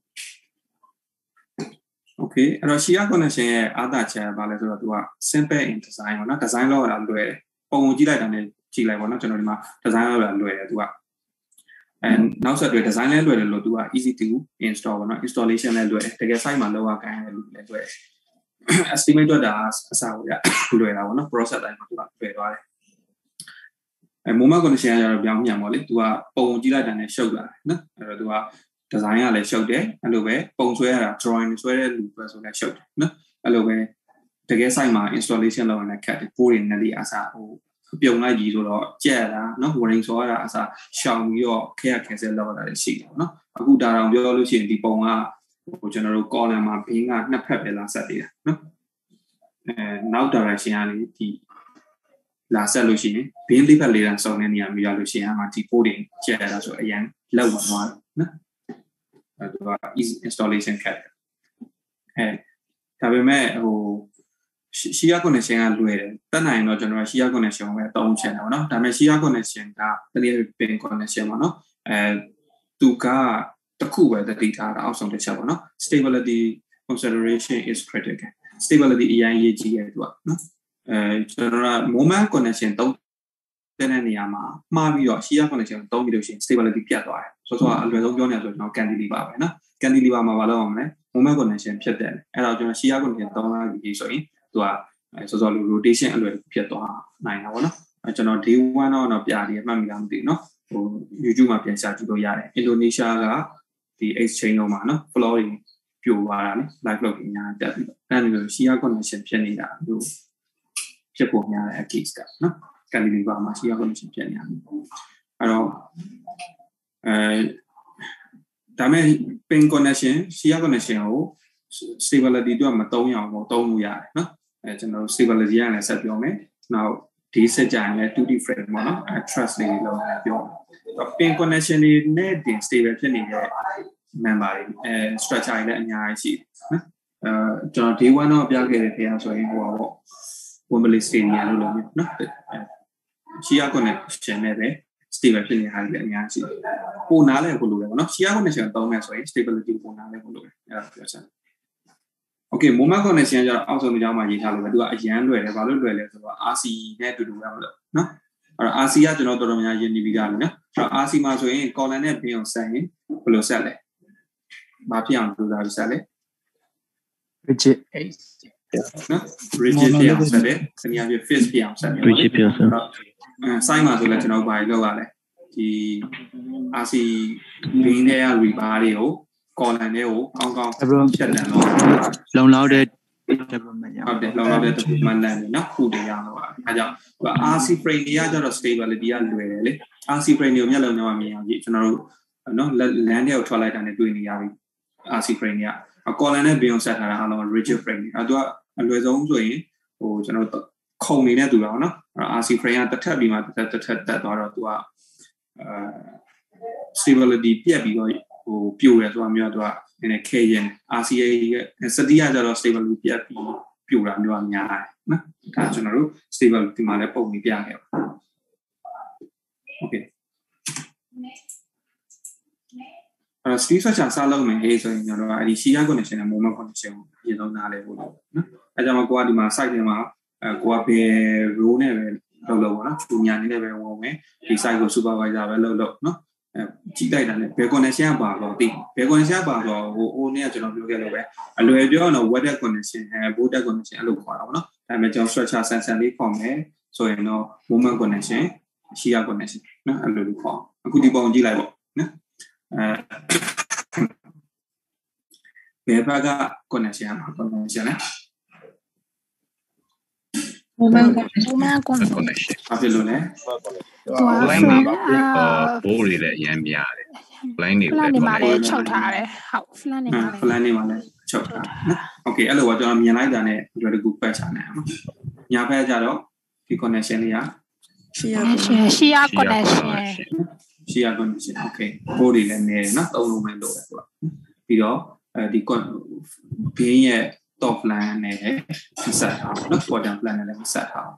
Okay အဲ့တော့ shear connection ရဲ့အားသာချက်ဘာလဲဆိုတော့သူက simple in design ပေါ့နော် design လောက်ရတာလွယ်တယ်ပုံပုံကြည့်လိုက်တာနဲ့ကြည့်လိုက်ပေါ့နော်ကျွန်တော်ဒီမှာ design လောက်ရတာလွယ်တယ်သူကand နောက်ဆက်တွဲ design လဲလွယ်တယ်လို့သူက easy to install ပေါ့နော် installation လဲလွယ်တယ်တကယ် site မှာလောက်ရခိုင်းတယ်လို့လဲလွယ်တယ် estimate တော့ဒါအစားကိုရလွယ်တာပေါ့နော် process တိုင်းမှာသူကလွယ်သွားတယ်အဲ moment condition ကပြောင်းပြန်ပေါ့လေသူကပုံကြည့်လိုက်တာနဲ့ရှုပ်လာတယ်နော်အဲ့တော့သူက design ကလည်းရှုပ်တယ်အဲ့လိုပဲပုံဆွဲရတာ drawing ဆွဲတဲ့လူပဲဆိုလည်းရှုပ်တယ်နော်အဲ့လိုပဲတကယ် site မှာ installation လုပ်ရတဲ့ cat ပိုးတွေနဲ့လေးအစားဟိုပြုံလိုက်ကြီးဆိုတော့ကြက်တာเนาะ warning ဆိုရတာအစားရှောင်ပြီးတော့ခက်ရခဲစဲလောက်တာရှိတယ်เนาะအခုဒါတောင်ပြောလို့ရှိရင်ဒီပုံကဟိုကျွန်တော်တို့ column မှာဘင်းကနှစ်ဖက်ပဲလာဆက်နေတာเนาะအဲနောက် direction ကနေဒီလာဆက်လို့ရှိရင်ဘင်းလေးဖက်လေးတန်းစုံတဲ့နေရာမျိုးရလို့ရှိရင်အမှဒီ ပိုးတွေကြက်တာဆိုအရင်လောက်ဝင်သွားတယ်เนาะအဲဒါက easy installation cat အဲဒါပေမဲ့ဟိုshear connection ကလွယ်တယ်တက်နိုင်တော့ကျွန်တော် shear connection ကိုပဲအသုံးချင်တယ်ပေါ့နော်ဒါပေမဲ့ shear connection ကတကယ် pin connection ပေါ့နော်အဲသူကတခုပဲတတိထားတာအောက်ဆုံးတစ်ချက်ပေါ့နော် stability consideration is critical stability အရင်ရေးကြည့်ရတယ်သူကနော်အဲကျွန်တော်က moment connection သုံးတဲ့နေရာမှာမှားပြီးတော့ shear connection သုံးပြီးလို့ရှိရင် stability ပြတ်သွားတယ်ဆိုတော့အလွယ်ဆုံးပြောနေရဆိုကျွန်တော် cantilever ပဲနော် cantilever မှာဘာလုပ်အောင်လဲ moment connection ဖြစ်တယ်အဲ့တော့ကျွန်တော် shear connection သုံးလိုက်ပြီးဆိုရင်သူကအဲဆိုတော့ rotation အလွယ်ဖြစ်သွားနိုင်တာပေါ့နော်အဲကျွန်တော် day one တော့ပြရတယ်မှတ်မိလားမသိဘူးเนาะ YouTube မှာပြန်ရှာကြည့်လို့ရတယ်အင်ဒိုနီးရှားကဒီ exchange တော့မှာနော် floor တွေပြိုသွားတာလေ live လုပ်နေညာတက်ပြီးတော့အဲ့လို share connection ဖြစ်နေတာမျိုးဖြစ်ပေါ်များတဲ့ case ကနော် Canada မှာ share connection ဖြစ်နေတာအဲ့တော့အဲဒါမဲ့ ping connection share connection ကို stability တော့မသုံးရအောင်သုံးလို့ရတယ်နော်အဲကျွန်တော် stability ရလည်းဆက်ပြောမယ်နောက်ဒီစကြရင်လည်း two different ပေါ့နော် trust လေးလောက်လည်းပြောတော့ ping connection တွေနဲ့တင် stable ဖြစ်နေတဲ့ member တွေအဲ structure တွေလည်းအများကြီးရှိတယ်နော်အဲကျွန်တော် day one တော့ပြခဲ့တဲ့ခေတ်ဆိုရင်ဟိုပေါ့ Wembley Stadium လို့လုပ်မျိုးနော် share connection နဲ့ပဲ stable ဖြစ်နေတာလည်းအများကြီးရှိတယ်ပိုနားလည်းကိုလိုတယ်ပေါ့နော် share connection သုံးမယ်ဆိုရင် stability ပိုနားလည်းကိုလိုတယ်အဲ့ဒါပြောချင်Okay, moment connection ကျတော့အောက်ဆုံးကြောင်းမှာရေးထားလို့ပဲသူကအရန်လွယ်တယ်ဘာလို့လွယ်လဲဆိုတော့ R C နဲ့အတူတူပဲမလို့နော်အဲ့တော့ R C ကကျွန်တော်တော်တော်များများရင်းနေပြီးသားပြီနော်အဲ့တော့ R C မှာဆိုရင် column နဲ့ bin ကိုဆက်ရင်ဘယ်လိုဆက်လဲဘာဖြစ်အောင်လုပ်တာလဲဆက်လဲ rigid နော် rigid ဖြစ်အောင်ဆက်တယ်ခဏပြ fixed ဖြစ်အောင်ဆက်တယ် rigid ဖြစ်အောင်ဆက်အဲ site မှာဆိုလဲကျွန်တော်ဘာလုပ်ရလဲဒီ R C bin နဲ့ rebar တွေကိုcolumn တွေကိုကောင်းကောင်းဖြတ်တန်းတော့လုံလောက်တဲ့ development ရဟုတ်တယ်လုံလောက်တဲ့ development နဲ့နော်ခုတည်းရတော့ပါအဲကြောင့် R C frame တွေကကျတော့ stability ကလွယ်တယ်လေ R C frame တွေကိုမျက်လုံးထဲမှာမြင်အောင်ကြည့်ကျွန်တော်တို့နော် land တွေကိုထွက်လိုက်တာနဲ့တွေ့နေရပြီ R C frame တွေက column နဲ့ bin ဆက်ထားတာအားလုံး rigid frame တွေအဲသူကအလွယ်ဆုံးဆိုရင်ဟိုကျွန်တော်တို့ခုံနေတဲ့သူတော့နော် R C frame ကတစ်ထပ်ပြီးမှတစ်ထပ်တစ်ထပ်တက်သွားတော့သူကအဲ stability ပြက်ပြီးတော့ဟိုပြိုတယ်ဆိုတာမျိုးတော့နည်းနည်းခဲရင် R C A ရဲ့စတိရကြတော့ stable ပြတ်ပြီးပြိုတာမျိုးအများတယ်နော်ဒါကျွန်တော်တို့ stable ဒီမှာလည်းပုံပြီးပြခဲ့ပါ Okay အဲ့ street structure စလုပ်မယ်ဟေးဆိုရင်ကျွန်တော်တို့အဲ့ဒီ share connection နဲ့ moment connection ကိုအရင်ဆုံးနားလည်ဖို့လို့နော်အဲ့ကြောင့်ကိုကဒီမှာ site ထဲမှာအဲကိုကဘယ် role နဲ့ပဲလုပ်လို့ပေါ့နော်သူညာနေနဲ့ပဲဝင်ဝင်ဒီ site ကို supervisor ပဲလုပ်လို့နော်အဲကြည့်လိုက်တာ ਨੇ ဘယ် connection ပါတော့သိဘယ် connection ပါတော့ဟိုဟိုနေ့ကကျွန်တော်ပြောခဲ့လို့ပဲအလွယ်ပြောတော့ weather connection အဲ voltage connection အဲ့လိုခေါ်တာပေါ့နော်ဒါပေမဲ့ကျွန်တော် structure sensor လေးခေါ်မယ်ဆိုရင်တော့ moment connection shear connection နော်အဲ့လိုလိုခေါ်အခုဒီပုံကြည့်လိုက်ပေါ့နော်အဲဘယ်ဘက်က connection မှာ connection လဲ moment connection ဘာဖြစ်လို့လဲ line မှာပါဘိုးတွေလည်းအရင်များတယ် line တွေ plan တွေမှာလည်းချုပ်ထားတယ်ဟုတ် plan တွေမှာလည်း plan တွေမှာလည်းချုပ်ထားနော် Okay အဲ့လိုကကျွန်တော်မြင်လိုက်တာနဲ့ ready to patch ချနိုင်အောင်ညာဘက်ကျတော့ဒီ connection လေးက share share connection share connection Okay ဘိုးတွေလည်းနေတယ်နော်သုံးလုံးပဲလို့ပဲဆိုတော့ပြီးတော့အဲဒီ bin ရဲ့ top plan နဲ့ဆက်ထားနော် bottom plan နဲ့လည်းဆက်ထား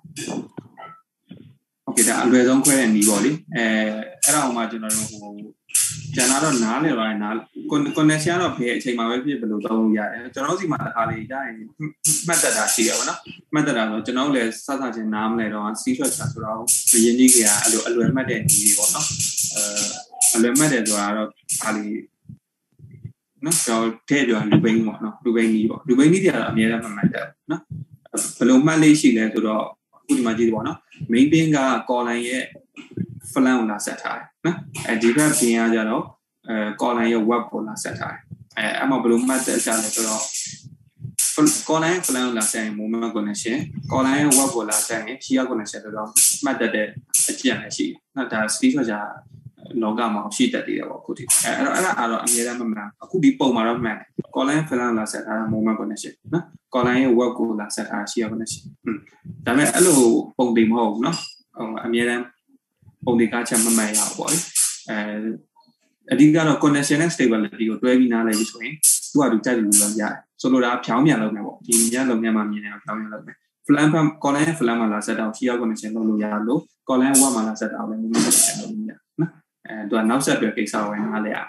Okay ဒါအလွယ်ဆုံးခွဲတဲ့နည်းပေါ့လေအဲအဲ့ဒါအောင်မှကျွန်တော်တို့ဟိုကျန်တော့နားလေပါနား connection တော့ဘယ်အချိန်မှာပဲဖြစ်ဘယ်လိုသုံးလို့ရတယ်ကျွန်တော်စီမှာတစ်ခါလေးရရင်မှတ်သက်တာရှိရပါတော့မှတ်သက်တာဆိုကျွန်တော်လည်းစသချင်းနားမလဲတော့ C structure ဆိုတော့မရင်းနှီးကြအဲ့လိုအလွယ်မှတ်တဲ့နည်းပေါ့နော်အဲအလွယ်မှတ်တယ်ဆိုတာတော့ဒါလေးနော်ကျွန်တော်ထည့်ပြောလူပိန်းပေါ့နော်လူပိန်းကြီးပေါ့လူပိန်းကြီးတွေကတော့အများအားမှတ်တယ်နော်ဘယ်လိုမှတ်လေးရှိလဲဆိုတော့အခုဒီမှာကြည့်ပေါ့နော် main pin က column ရဲ့ flan ကိုလာဆက်ထားတယ်နော်အဲဒီဘက် pin ကကြတော့အဲ column ရဲ့ web ကိုလာဆက်ထားတယ်အဲအမှဘယ်လိုမှတ်တဲ့ကြလဲဆိုတော့ column ရဲ့ flan ကိုလာဆက်ရင် moment connection column ရဲ့ web ကိုလာဆက်ရင် shear connection ဆိုတော့မှတ်တဲ့အကျင့်လည်းရှိတယ်နော်ဒါ speed ဆိုတာလောကမှာရှိတတ်တယ်ပေါ့အခုဒီအဲအဲ့တော့အဲ့ဒါကတော့အများအားမမှန်အခုဒီပုံမှာတော့မှန်တယ် column flan လာဆက်ထားတာ moment connection နော် column ရဲ့ web ကိုလာဆက်ထား shear connection อืมဒါပေမဲ့အဲ့လိုပုံတင်မဟုတ်ဘူးနော်ဟိုအများအားပုံတင်ကချက်မမှန်ရဘူးပေါ့လေအဲအဓိကတော့ connection နဲ့ stability ကိုတွဲပြီးနားလည်ပြီးဆိုရင်သူကသူကြိုက်တယ်လို့လုပ်ရတယ်ဆိုလိုတာဖြောင်းမြန်လုပ်မယ်ပေါ့ဒီညလုံးညမှာမြင်တယ်ဖြောင်းမြန်လုပ်မယ် flan column ရဲ့ flan မှာလာဆက်တော့ shear connection လုပ်လို့ရလို့ column web မှာလာဆက်တော့လည်း moment connection လုပ်လို့ရနော်အဲသူကနောက်ဆက်တွဲကိစ္စဝင်နားလည်ရ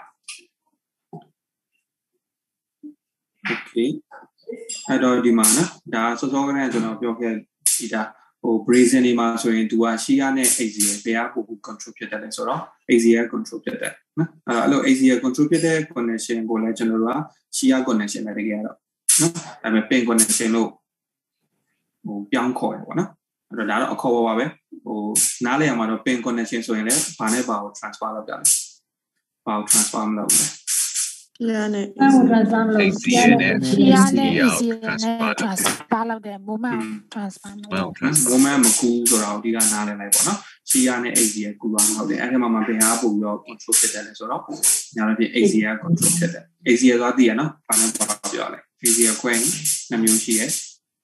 Okay အဲ့တော့ဒီမှာနော်ဒါစောစောကတည်းကကျွန်တော်ပြောခဲ့ဒီဒါဟို brazing တွေမှာဆိုရင်သူက shear နဲ့ axial ဘယ်ကပို့ control ဖြစ်တယ်လဲဆိုတော့ axial control ဖြစ်တယ်နော်အဲ့တော့ axial control ဖြစ်တဲ့ connection ကိုလည်းကျွန်တော်တို့က shear connection ပဲတကယ်တော့နော်ဒါပေမဲ့ pin connection လို့ဟိုပြောင်းခေါ်ရပါတော့နော်အဲ့တော့ဒါတော့အခေါ်ပါပဲဟိုနားလည်အောင်မှာတော့ pin connection ဆိုရင်လည်းဘာနဲ့ဘာကို transfer လုပ်ကြလဲဘာကို transfer မလုပ်ဘူး Yeah နဲ့ဘာကို transfer မလုပ် Shia နဲ့ Shia နဲ့ easy နဲ့ transfer လုပ်တယ် moment transfer မလုပ်ဘူး moment မကူဆိုတာကိုဒီကနားလည်လိုက်ပေါ့နော် Shia နဲ့ easy ကကူအောင်ဟုတ်တယ်အဲ့ဒီမှာမှာဘယ်ဟာပို့ပြီးတော့ control ဖြစ်တယ်လဲဆိုတော့ညာတော့ဒီ easy က control ဖြစ်တယ် easy ကသိရနော်ဘာနဲ့ဘာပြောလဲ easy ကခွဲနှမျိုးရှိရဲ့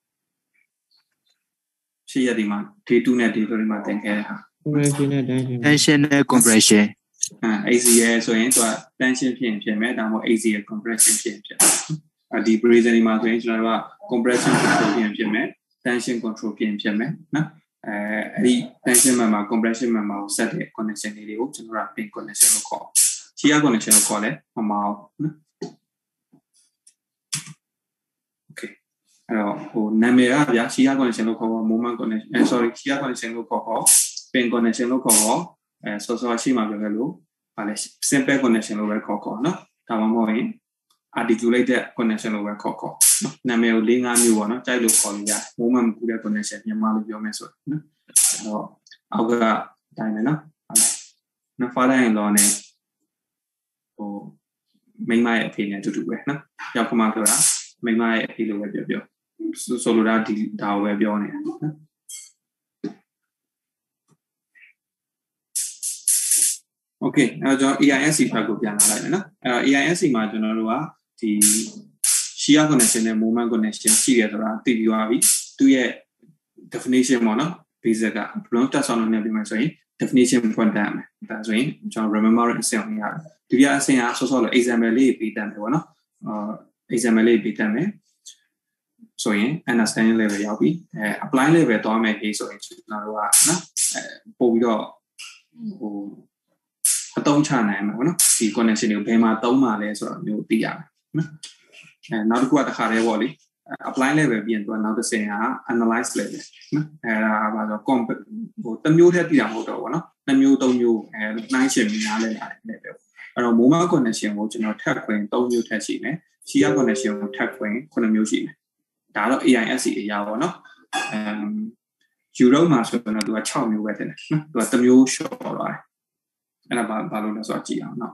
ရှိရဒီမှာ day two နဲ့ day three မှာသင်ခဲ့တဲ့ဟာ compression နဲ့ tension နဲ့ compression အဲ A C L ဆိုရင်သူက tension ဖြစ်ရင်ဖြစ်မယ်ဒါမှမဟုတ် A C L compression ဖြစ်ရင်ဖြစ်မယ်အဲဒီ brazen ဒီမှာဆိုရင်ကျွန်တော်တို့က compression control ဖြစ်ရင်ဖြစ်မယ် tension control ဖြစ်ရင်ဖြစ်မယ်နော်အဲအဲ့ဒီ tension member compression member ကို set တဲ့ connection လေးတွေကိုကျွန်တော်တို့က pin connection လို့ခေါ် shear connection လို့ခေါ်လဲမမအောင်နော် okay အဲ့တော့ဟိုနာမည်ကဗျာ shear connection လို့ခေါ်ပါ moment connection အဲ sorry shear connection လို့ခေါ်ပါ pin connection လို့ခေါ်ပါအဲဆောဆောရှိမှပြောခဲ့လို့ဗာလဲ simple connection လို့ပဲခေါ်ခေါ်နော်ဒါမှမဟုတ်ရင် articulated connection လို့ပဲခေါ်ခေါ်နော်နာမည်ကို၄-၅မျိုးပေါ့နော်ကြိုက်လို့ခေါ်လို့ရတယ် moment မကူတဲ့ connection မြန်မာလိုပြောမယ်ဆိုနော်အဲ့တော့အောက်ကတိုင်းမယ်နော်ဟုတ်လားနော် father in law နဲ့ဟိုမိန်းမရဲ့အဖေနဲ့အတူတူပဲနော်ယောက်ျားမပြောတာမိန်းမရဲ့အဖေလိုပဲပြောပြောဆိုလိုတာဒီဒါကိုပဲပြောနေတာနော်Okay အဲ့တော့ A I S C ဘက်ကိုပြန်လာလိုက်မယ်နော်အဲ့တော့ A I S C မှာကျွန်တော်တို့ကဒီ shear connection နဲ့ moment connection ရှိရဆိုတာသိပြီးသွားပြီသူရဲ့ definition ပေါ့နော် basic ကဘလုံးတက်ဆောင်လို့နေပြီးမှဆိုရင် definition ဖွင့်တတ်မယ်ဒါဆိုရင်ကျွန်တော် remember အဆင့်အောင်ရတယ်ဒီပြအဆင့်ကဆောဆောလို့ example လေးပေးတတ်မယ်ပေါ့နော်အာ example လေးပေးတတ်မယ်ဆိုရင် understanding level ရောက်ပြီအဲ apply level သွားမယ်ခေဆိုရင်ကျွန်တော်တို့ကနော်အဲပို့ပြီးတော့ဟိုအသုံးချနိုင်မှာပေါ့နော်ဒီ connection တွေကိုဘယ်မှာသုံးမှာလဲဆိုတော့မျိုးသိရမယ်နော်အဲနောက်တစ်ခုကတစ်ခါတည်းပေါ့လေ apply level ပြီးရင်သူကနောက်တစ်ဆင့်က analyze level နော်အဲဒါပါဆိုဟိုတစ်မျိုးတည်းသိတာမဟုတ်တော့ဘူးနော်နှစ်မျိုးသုံးမျိုးအဲနှိုင်းရှင်များလဲလာတယ်ပဲအဲ့တော့ moment connection ကိုကျွန်တော်ထပ်ခွင့်သုံးမျိုးထပ်ရှိမယ် shear connection ကိုထပ်ခွင့်ခုနှစ်မျိုးရှိမယ်ဒါတော့ A I S C အရာပေါ့နော်အမ် Europe မှာဆိုတော့သူက၆မျိုးပဲတင်တယ်နော်သူကတစ်မျိုး short သွားတယ်အဲ့ဒါဘာဘာလို့လဲဆိုတော့ကြည့်အောင်နော်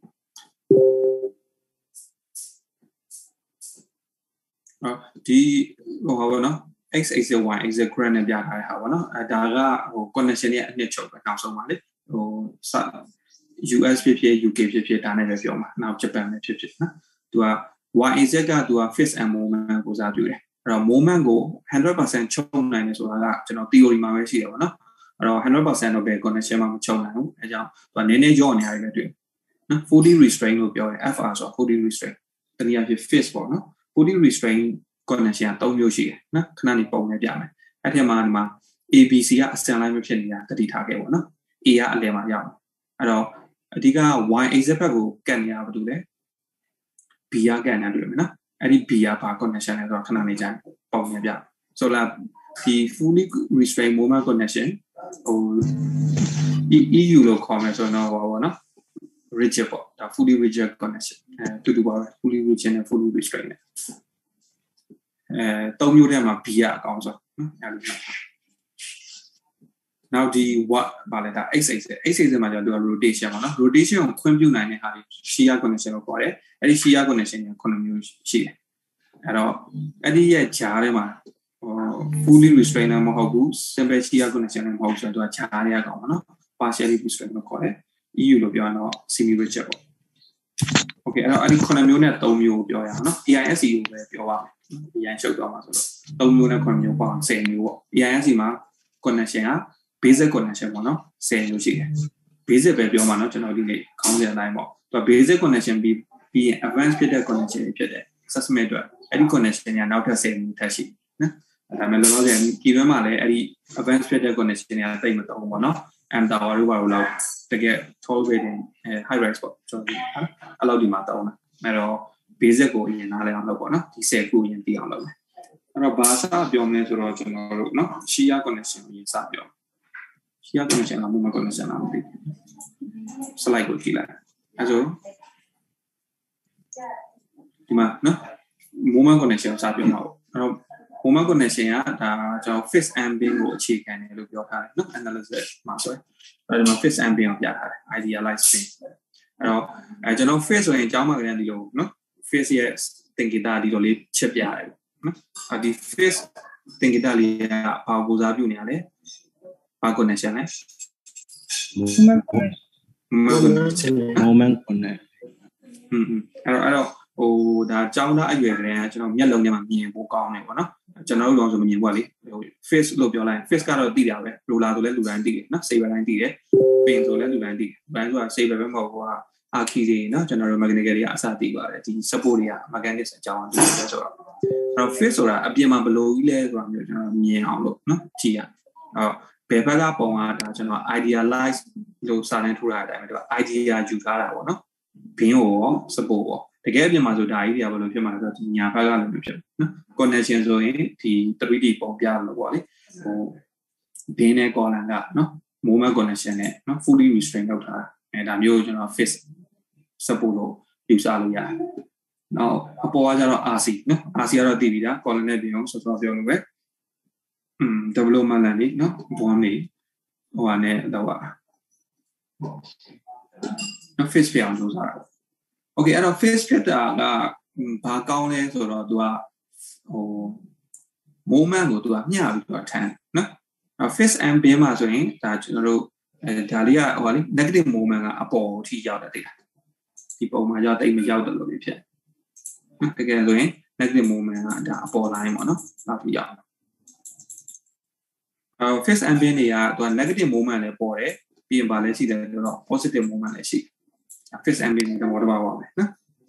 အော်ဒီဟိုပါနော် x axis y axis graph နဲ့ပြထားတဲ့ဟာပေါ့နော်အဲဒါကဟို connection ရဲ့အနှစ်ချုပ်ပဲနောက်ဆုံးပါလေဟို U S ဖြစ်ဖြစ် U K ဖြစ်ဖြစ်ဒါနဲ့ပဲပြောမှာနောက် Japan ပဲဖြစ်ဖြစ်နော်သူက y axis ကသူက fixed and moment ကိုစားပြုတယ်အဲ့တော့ moment ကို one hundred percent ချုပ်နိုင်တယ်ဆိုတာကကျွန်တော် theory မှာပဲရှိတယ်ပေါ့နော်အဲ့တော့ one hundred percent တော့ဘယ် connection မှမချုပ်နိုင်ဘူးအဲကြောင့်သူကနည်းနည်းကြော့နေရတယ်ပဲတွေ့နော် forty restraint လို့ပြောတယ် F R ဆိုတာforty restraint တနည်းအားဖြင့် fixed ပေါ့နော်forty restraint connection က၃မျိုးရှိတယ်နော်ခဏနေပုံနဲ့ပြမယ်အဲ့ဒီမှာဒီမှာ A B C ကအစံလိုက်မဖြစ်နေတာတတိထားခဲ့ပေါ့နော် A ကအလယ်မှာရောက်အဲ့တော့အဓိက Y axis ဘက်ကိုကတ်နေတာဘာလို့လဲ B ကကတ်နေတယ်နော်အဲ့ဒီ B ကဘာ connection လဲဆိုတော့ခဏနေကြပုံနဲ့ပြဆိုတော့ဒီ fully restraint moment connection ဟို E U လို့ခေါ်မယ်ဆိုတော့ဟောပေါ့နော် rigid ပေါ့ဒါ fully rigid connection အဲတူတူပါပဲ fully rigid နဲ့ fully restraint နဲ့အဲသုံးမျိုးထဲမှာ B ကအကောင်းဆုံးနော်အဲ့လိုနောက်ဒီ what ဘာလဲဒါ x axis x axis မှာကျတော့သူက rotation ပေါ့နော် rotation ကိုခွင့်ပြုနိုင်တဲ့ဟာတွေ shear connection လို့ခေါ်တယ်အဲ့ဒီ shear connection ကခုနှစ်မျိုးရှိတယ်အဲ့တော့အဲ့ဒီရဲ့ဂျားထဲမှာဟို fully restrained မဟုတ်ဘူး simple shear connection မဟုတ်ဆိုတော့သူကဂျားထဲကကောင်းပါနော် partially restrained လို့ခေါ်တယ် E U လို့ပြောရင်တော့ semi rigid ပေါ့ okay အဲ့တော့အဲ့ဒီခုနှစ်မျိုးနဲ့သုံးမျိုးကိုပြောရအောင်နော် A I S C ကိုပဲပြောပါမယ်အရင်ရှုပ်သွားမှာဆိုတော့သုံးမျိုးနဲ့ခုနှစ်မျိုးပေါ့ဆယ်မျိုးပေါ့ A I S C မှာ connection က basic connection ပေါ့နော်ဆယ်မျိုးရှိတယ် basic ပဲပြောမှာနော်ကျွန်တော်ဒီနေ့ခေါင်းစဉ်အတိုင်းပေါ့သူက basic connection ပြီးပြီးရင် advanced ဖြစ်တဲ့ connection ဖြစ်တယ် assessment အတွက်အဲ့ဒီ connection ကနောက်ထပ်ဆယ်မျိုးထပ်ရှိနော်ဒါပေမဲ့လောလောဆယ်ဒီဘက်မှာလည်းအဲ့ဒီ advanced ဖြစ်တဲ့ connection တွေကတိတ်မတော့ဘူးပေါ့နော် and tower တို့ဘာလို့လဲတကယ် tall rating high rise ပေါ့ကျွန်တော်ဟာအဲ့လောက်ဒီမှာတောင်းတာအဲ့တော့ basic ကိုအရင်နားလည်အောင်လုပ်ပေါ့နော်ဒီဆယ်ခုအရင်သိအောင်လုပ်မယ်အဲ့တော့ဘာစပြောမလဲဆိုတော့ကျွန်တော်တို့နော် shear connection ကိုစပြော shear connection က moment connection လားမသိဘူး slide ကိုကြည့်လိုက်အဲ့ဆိုဒီမှာနော် moment connection ကိုစပြောမှာပေါ့အဲ့တော့ moment connection ကဒါကျွန်တော် fixed ambient ကိုအခြေခံတယ်လို့ပြောထားတယ်နော် analysis မှာဆိုရင်အဲဒီမှာ fixed ambient ကိုပြထားတယ် idealized space အဲ့တော့အဲကျွန်တော် fixed ဆိုရင်အကြောင်းမှကလည်းဒီလိုနော် fixed ရဲ့ thinking တာဒီလိုလေးချက်ပြရတယ်နော်ဒီ fixed thinking တာလေးကဘာကိုစားပြုနေရလဲဘာ connection လဲ moment connection moment connection อืมအဲ့တော့အဲ့တော့ဟိုဒါကြောင်းသားအရွယ်ကလေးကကျွန်တော်မျက်လုံးထဲမှာမြင်ဖို့ကောင်းတယ်ပေါ့နော်ကျွန်တော်တို့တော့ဆိုမမြင်ဘူးလေဟို face လို့ပြောလိုက် face ကတော့သိတာပဲ roller ဆိုလဲလူတိုင်းသိတယ်နော် saber တိုင်းသိတယ် pin ဆိုလဲလူတိုင်းသိတယ်ဘန်ဆိုတာ saber ပဲမဟုတ်ဘူးဟာ archi တွေနော်ကျွန်တော်တို့ mechanical တွေကအစသိပါတယ်ဒီ support တွေက mechanics အကြောင်းအရာတွေဆိုတော့အဲ့တော့ face ဆိုတာအပြင်မှာဘယ်လိုကြီးလဲဆိုတာမျိုးကျွန်တော်မြင်အောင်လို့နော်ကြည့်ရအောင်ဘယ်ဘက်ကပုံကဒါကျွန်တော် idealize လို့စာတန်းထိုးထားတဲ့အတိုင်းပဲသူက idea ယူထားတာပေါ့နော်ဘင်းကိုရော support ရောတကယ်အပြင်မှာဆိုဒါကြီးတွေကဘယ်လိုဖြစ်မှာလဲဆိုတော့ဒီညာဘက်ကလည်းမဖြစ်ဘူးနော် connection ဆိုရင်ဒီ three D ပုံပြလို့ပေါ့လေဟိုဘင်းနဲ့ column ကနော် moment connection နဲ့နော် fully restrain လုပ်ထားတာအဲဒါမျိုးကျွန်တော် fix support လို့ယူဆလို့ရတယ်နောက်အပေါ်ကကျတော့ R C နော် R C ကတော့တည်ပြီးသား column နဲ့ပြင်အောင်ဆော့ဆော့ပြောလို့ပဲอืม development လည်းနေနော် bond နေဟိုဟာနဲ့တော့ပါနော် fix ပြအောင်လုပ်စားတာOkay အဲ့တော့ face ဖြစ်တာကဘာကောင်းလဲဆိုတော့ तू ကဟို moment ကို तू ကမျှပြီးတော့ထမ်းနော်အဲ့ face ambient မှာဆိုရင်ဒါကျွန်တော်တို့အဲဒါလေးကဟိုပါလေ negative moment ကအပေါ်အထိရောက်တယ်တိလားဒီပုံမှာရောက်တိတ်မရောက်တယ်လို့ဖြစ်နော်တကယ်ဆိုရင် negative moment ကဒါအပေါ် line ပေါ့နော်နောက်ပြီးရောက်အဲ face ambient တွေက तू က negative moment လည်းပေါ်တယ်ပြီးရင်ဗာလည်းရှိတယ်ဆိုတော့ positive moment လည်းရှိတယ်fixed ambient တွေတော့ဘာပါလဲနော်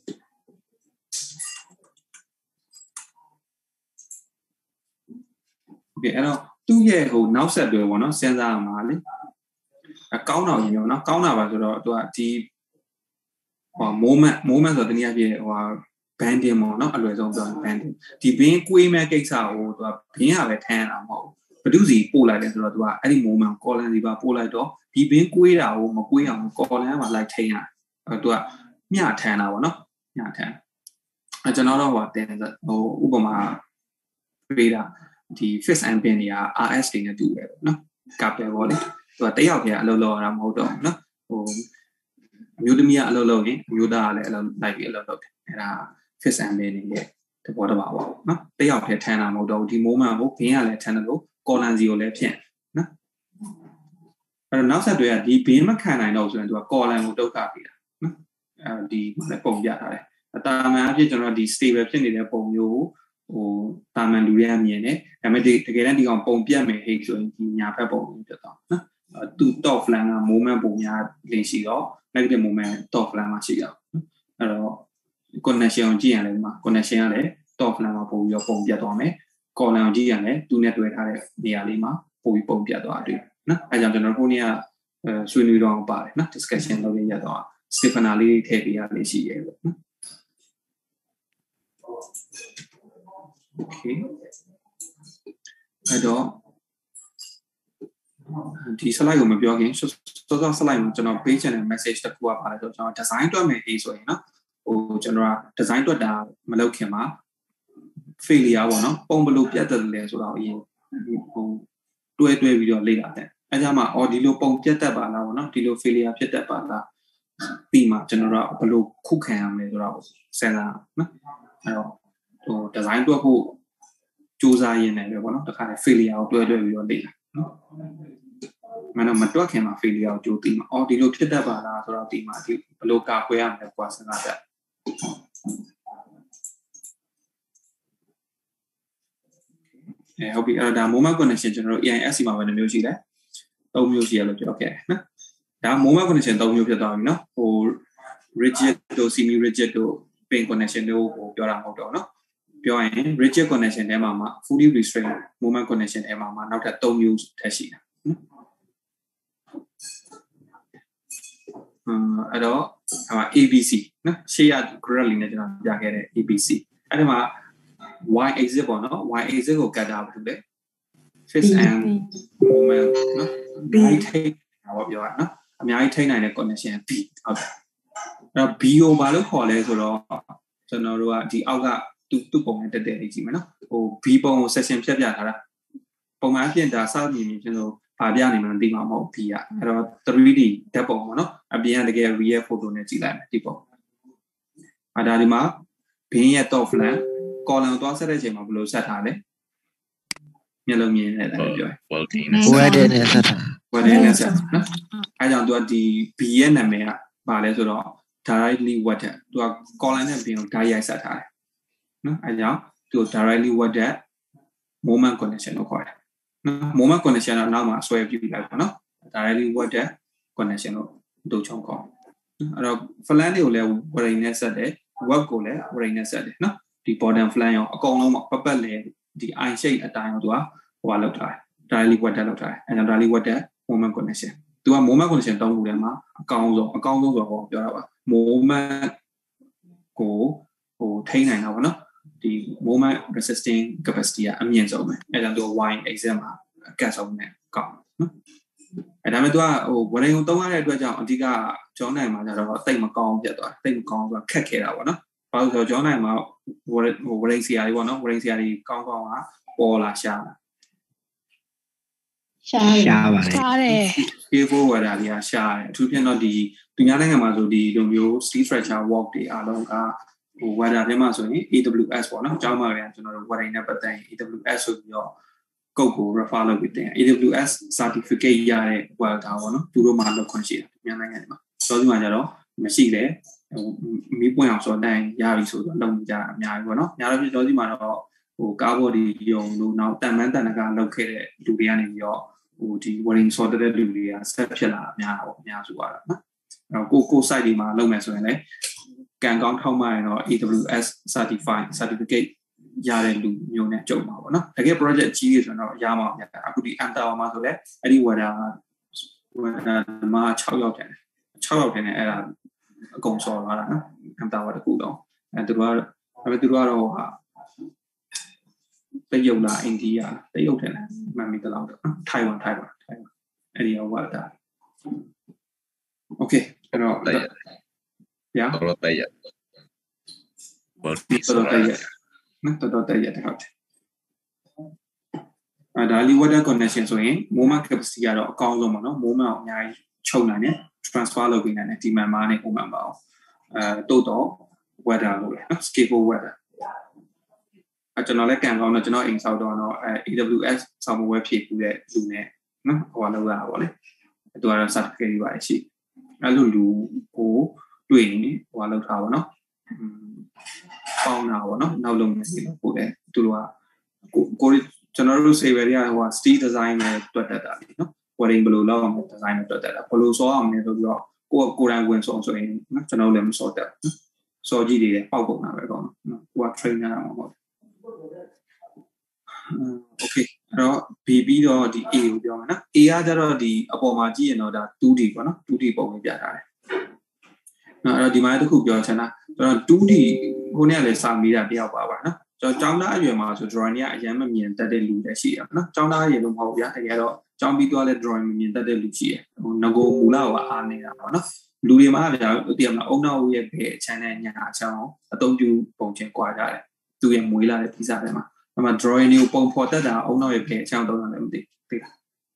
Okay အဲ့တော့သူ့ရဲ့ဟိုနောက်ဆက်တွဲပေါ့နော်စဉ်းစားရမှာလေအကောင်းတော့ရင်ရောနော်ကောင်းတာပါဆိုတော့သူကဒီဟို moment moment ဆိုတော့တနည်းအားဖြင့်ဟို banding ပေါ့နော်အလွယ်ဆုံးပြောရင် banding ဒီဘင်းကွေးမဲ့ကိစ္စကိုသူကဘင်းကပဲထမ်းရတာမဟုတ်ဘူးဘဒုစီပို့လိုက်တယ်ဆိုတော့သူကအဲ့ဒီ moment column စီပါပို့လိုက်တော့ဒီဘင်းကွေးတာကိုမကွေးအောင် column မှာလိုက်ထိန်းရအဲ့သူကမျှထမ်းတာပေါ့နော်မျှထမ်းအဲကျွန်တော်တော့ဟိုတင်ဟိုဥပမာပေးတာဒီ fixed ambient တွေက R S တွေနဲ့တူတယ်ပေါ့နော်ကပ်တယ်ပေါ့လေသူကတယောက်တည်းအလုပ်လုပ်ရတာမဟုတ်တော့နော်ဟိုအမျိုးသမီးကအလုပ်လုပ်ရင်အမျိုးသားကလည်းအလုပ်လိုက်ပြီးအလုပ်လုပ်တယ်အဲဒါ fixed ambient တွေရဲ့သဘောတဘာပေါ့နော်တယောက်တည်းထမ်းတာမဟုတ်တော့ဒီ moment ကိုဘင်းကလည်းထမ်းတယ်လို့ column စီကိုလည်းဖြန့်နော်အဲ့တော့နောက်ဆက်တွဲကဒီဘင်းမခံနိုင်တော့ဆိုရင်သူက column ကိုတုတ်ခပေးတာနော်အဲဒီလည်းပုံပြထားတယ်အတာမှန်အဖြစ်ကျွန်တော်ဒီ stable ဖြစ်နေတဲ့ပုံမျိုးဟိုတာမန်လူတွေကမြင်တယ်ဒါပေမဲ့ဒီတကယ်တမ်းဒီကောင်ပုံပြတ်မယ်ဟိတ်ဆိုရင်ဒီညာဘက်ပုံဖြစ်သွားနော်သူ top flank က moment ပုံများလေးရှိတော့ negative moment top flank မှာရှိရအောင်အဲ့တော့ connection ကိုကြည့်ရင်လည်းဒီမှာ connection ကလည်း top flank မှာပုံပြီးတော့ပုံပြတ်သွားမယ် column ကိုကြည့်ရင်လည်းသူနဲ့တွဲထားတဲ့နေရာလေးမှာပုံပြီးပုံပြတ်သွားတယ်နော်အဲကြောင့်ကျွန်တော်ခုနေ့ကဆွေးနွေးတော့ပါတယ်နော် discussion လုပ်ရရတော့ Stefana လေးထည့်ပေးရလေးရှိရဲပေါ့နော် Okay အဲ့တော့ဒီ slide ကိုမပြောခင်စောစော slide မှာကျွန်တော် page နဲ့ message တစ်ခုကပါတယ်ဆိုတော့ကျွန်တော် design တွက်မယ်အေးဆိုရင်နော်ဟိုကျွန်တော်က design တွက်တာမလုပ်ခင်မှာ failure ပေါ့နော်ပုံဘယ်လိုပြတ်တယ်လဲဆိုတော့အရင်ဟိုတွဲတွဲပြီးတော့လေ့လာတယ်အဲကြမှာအော်ဒီလိုပုံပြတ်တတ်ပါလားပေါ့နော်ဒီလို failure ဖြစ်တတ်ပါလားပြီးမှကျွန်တော်တို့ဘယ်လိုခုခံရမလဲဆိုတော့စဉ်းစားနော်အဲ့တော့ဟို design တွက်ဖို့စူးစမ်းရင်းနေပဲပေါ့နော်တခါလေ failure ကိုတွဲတွဲပြီးတော့လေ့လာနော်မနော်မတွက်ခင်မှာ failure ကိုကြိုးသိမှာအော်ဒီလိုဖြစ်တတ်ပါလားဆိုတော့ဒီမှာဒီဘယ်လိုကာကွယ်ရမလဲကွာစဉ်းစားတတ်အဲဟုတ်ပြီအဲ့ဒါ moment connection ကျွန်တော်တို့ A I S C မှာပဲမျိုးရှိတယ်သုံးမျိုးရှိရလို့ပြောခဲ့နော်ဒါ moment connection သုံးမျိုးဖြစ်သွားပြီနော်ဟို rigid တို့ semi rigid တို့ pin connection တို့ဟိုပြောတာမဟုတ်တော့နော်ပြောရင် rigid connection ထဲမှာမှာ fully restrained moment connection ထဲမှာမှာနောက်ထပ်သုံးမျိုးထပ်ရှိတယ်နော်အဲ့တော့ဟို A B C နော်ရှေ့ရ correctly နဲ့ကျွန်တော်ပြခဲ့တဲ့ A B C အဲ့ဒီမှာ y axis ပေါ့နော် y axis ကိုကတ်တာဘာလို့လဲ fixed and moment နော် b ထိန်းတာပေါ့ပြောရနော်အများကြီးထိန်းနိုင်တဲ့ connection B ဟုတ်တယ်အဲ့တော့ B ကိုဘာလို့ခေါ်လဲဆိုတော့ကျွန်တော်တို့ကဒီအောက်ကတူတူပုံနဲ့တက်တက်လေးကြည့်မယ်နော်ဟို B ပုံကို section ဖြတ်ပြထားတာပုံမှန်အဖြစ်ဒါစမြင်မြင်ချင်းလို့ဗာပြနေမှမသိမှာမဟုတ် B อ่ะအဲ့တော့ three D ဓာတ်ပုံပေါ့နော်အပြင်ကတကယ် real photo နဲ့ကြည့်လိုက်မယ်ဒီပုံအဲ့ဒါဒီမှာဘင်းရဲ့ top flank column သွားဆက်တဲ့အချိန်မှာဘယ်လိုဆက်ထားလဲမျက်လုံးမြင်နေတယ်ပြောရ wedding နဲ့ဆက်ထား wedding နဲ့ဆက်နော်အဲ့ကြောင့်သူကဒီ B ရဲ့နာမည်ကဘာလဲဆိုတော့ directly water သူက column နဲ့ဘင်းကို direct ရိုက်ဆက်ထားတယ်နော်အဲ့ကြောင့်သူ directly water moment connection လို့ခေါ်တယ်နော် moment connection တော့နောက်မှာဆွဲပြလိုက်ပါနော် directly water connection လို့တို့ချုံခေါ်အဲ့တော့ flank တွေကိုလည်း wedding နဲ့ဆက်တယ် web ကိုလည်း wedding နဲ့ဆက်တယ်နော်ဒီ bottom flank ရောအကုန်လုံးပတ်ပတ်လဲဒီ eye shape အတိုင်းတော့သူကဟိုကလောက်ထားတယ် directly water လောက်ထားတယ်အဲ့ဒါ directly water moment connection သူက moment connection တောင်းလို့တယ်မှာအကောင်းဆုံးအကောင်းဆုံးဆိုတော့ပြောတာပါ moment ကိုဟိုထိန်းနိုင်တာပေါ့နော်ဒီ moment resisting capacity ကအမြင့်ဆုံးပဲအဲ့ဒါသူ y exam မှာအကတ်ဆုံးနဲ့ကောင်းနော်အဲ့ဒါမဲ့သူကဟိုဝရင်ကိုတုံးရတဲ့အတွက်ကြောင့်အဓိကကျောင်းနိုင်မှာကျတော့တိတ်မကောင်းပြတ်သွားတိတ်မကောင်းဆိုတာခက်ခဲတာပေါ့နော်ဘာလို့ဆိုတော့ကျောင်းနိုင်မှာဝရင်ဟိုဝရင်စီယာတွေပေါ့နော်ဝရင်စီယာတွေကောင်းကောင်းကပေါ်လာရှာတာရှာရှာပါတယ်ရှာတယ် K four ဝါဒါတွေကရှာတယ်အထူးဖြင့်တော့ဒီသူများနိုင်ငံမှာဆိုဒီလိုမျိုး steel structure work တွေအားလုံးကဟိုဝါဒါထဲမှာဆိုရင် A W S ပေါ့နော်အကြောင်းမှာလည်းကျွန်တော်တို့ဝါဒိုင်နဲ့ပတ်သက်ရင် A W S ဆိုပြီးတော့ကုတ်ကို refer လုပ်ပြီးတင် A W S certificate ရတဲ့ဝါဒါပေါ့နော်သူတို့မှလုပ်ခွင့်ရှိတယ်မြန်မာနိုင်ငံမှာဆိုဒီမှာကျတော့မရှိလေဟိုမီးပွင့်အောင်ဆိုတိုင်းရပြီဆိုတော့လုပ်ကြအများကြီးပေါ့နော်ညာတော့ဖြစ်တော့ဒီမှာတော့ဟိုကားဘော်ဒီယုံလို့နောက်တန်မန်းတန်တကလုပ်ခဲ့တဲ့လူတွေကနေပြီးတော့ဟိုဒီ wiring sorter တဲ့လူတွေကဆက်ဖြစ်လာအများပေါ့အများစုပါတော့နော်အဲ့တော့ကိုကို site ဒီမှာလုပ်မယ်ဆိုရင်လည်းကန်ကောင်းထောက်မှရင်တော့ A W S certified certificate ရတဲ့လူမျိုးနဲ့ကြုံပါပေါ့နော်တကယ် project ကြီးတွေဆိုတော့ရမှာပြအခုဒီ Anta မှာဆိုလဲအဲ့ဒီ weather weather မှာsixယောက်တယ်sixယောက်တယ်နဲ့အဲ့ဒါအကုန်ဆော်လာတာနော် Anta ဝါတကူတော့အဲ့သူတို့ကတော့အဲ့သူတို့ကတော့ဟာတရုတ်လားအိန္ဒိယတရုတ်တယ်လားမှန်ပြီတော့နော်ထိုင်ဝမ်ထိုင်ဝမ်ထိုင်ဝမ်အဲ့ဒီဝါတာ okay အဲ့တော့ရတော့တရဘာလို့တော့တရနော်တော့တရတဲ့ဟုတ်အဲ့ဒါလီ water connection ဆိုရင် moment capacity ကတော့အကောင်းဆုံးပါနော် moment ကိုအများကြီးချုပ်နိုင်တယ် transfer လုပ်ပေးနိုင်တယ် demand မှာနဲ့ moment ပါအောင်အဲတိုးတော့ weather လို့လေနော် scalable weather အကျွန်တော်လည်းကန်ကောင်းတော့ကျွန်တော်အိမ်ဆောက်တော့တော့အဲ A W S ဆောက်မဝဲဖြည့်ပြီးတဲ့လူနဲ့နော်ဟိုလောက်ရတာပေါ့လေသူကတော့ certificate ပါရှိအဲ့လိုလူကိုတွေ့ရင်ဟိုလောက်ထားပါတော့ပေါင်းတာပေါ့နော်နောက်လုံးနေလို့ပို့တယ်သူတို့ကကိုကျွန်တော်တို့ saver တွေကဟို steel design နဲ့တွက်တက်တာလीနော် wedding ဘယ်လိုလုပ်အောင် design နဲ့တွက်တက်တာဘယ်လိုစောအောင်လဲဆိုပြီးတော့ကိုကိုယ်တိုင်ဝင်ဆောင်ဆိုရင်နော်ကျွန်တော်လည်းမစောတက်ဘူးစောကြည့်တယ်ပေါက်ကုန်တာပဲကောနော်ကိုက trainer တာမှာပေါ့okay အဲ့တော့ B ပြီးတော့ဒီ A ကိုပြောမှာနော် A ကကျတော့ဒီအပေါ်မှာကြည့်ရင်တော့ဒါ two D ပေါ့နော် two D ပုံလေးပြထားတယ်နော်အဲ့တော့ဒီမှာတစ်ခုပြောချင်တာကျွန်တော် two D ခုနကလည်းစာမေးတာတယောက်ပါပါနော်ကျွန်တော်ကျောင်းသားအရွယ်မှာဆို drawing ကအရင်မမြင်တတ်တဲ့လူလည်းရှိတယ်နော်ကျောင်းသားအရွယ်လို့မဟုတ်ဗျာတကယ်တော့ကျောင်းပြီးသွားလဲ drawing မမြင်တတ်တဲ့လူရှိတယ်ဟိုငကိုမူလကအားနေတာပေါ့နော်လူတွေမှာဗျာသိရမလားအုံနောက်ရဲ့ဘယ်အချမ်းနဲ့ညာအချမ်းအောင်အသုံးပြုပုံချင်းကွာကြတယ်သူရဲ့မွေးလာတဲ့ဒီစားထဲမှာအမှ drawing ကိုပုံဖော်တတ်တာအုံနောက်ရဲ့ဘယ်အချမ်းသုံးတာလည်းမသိသိလား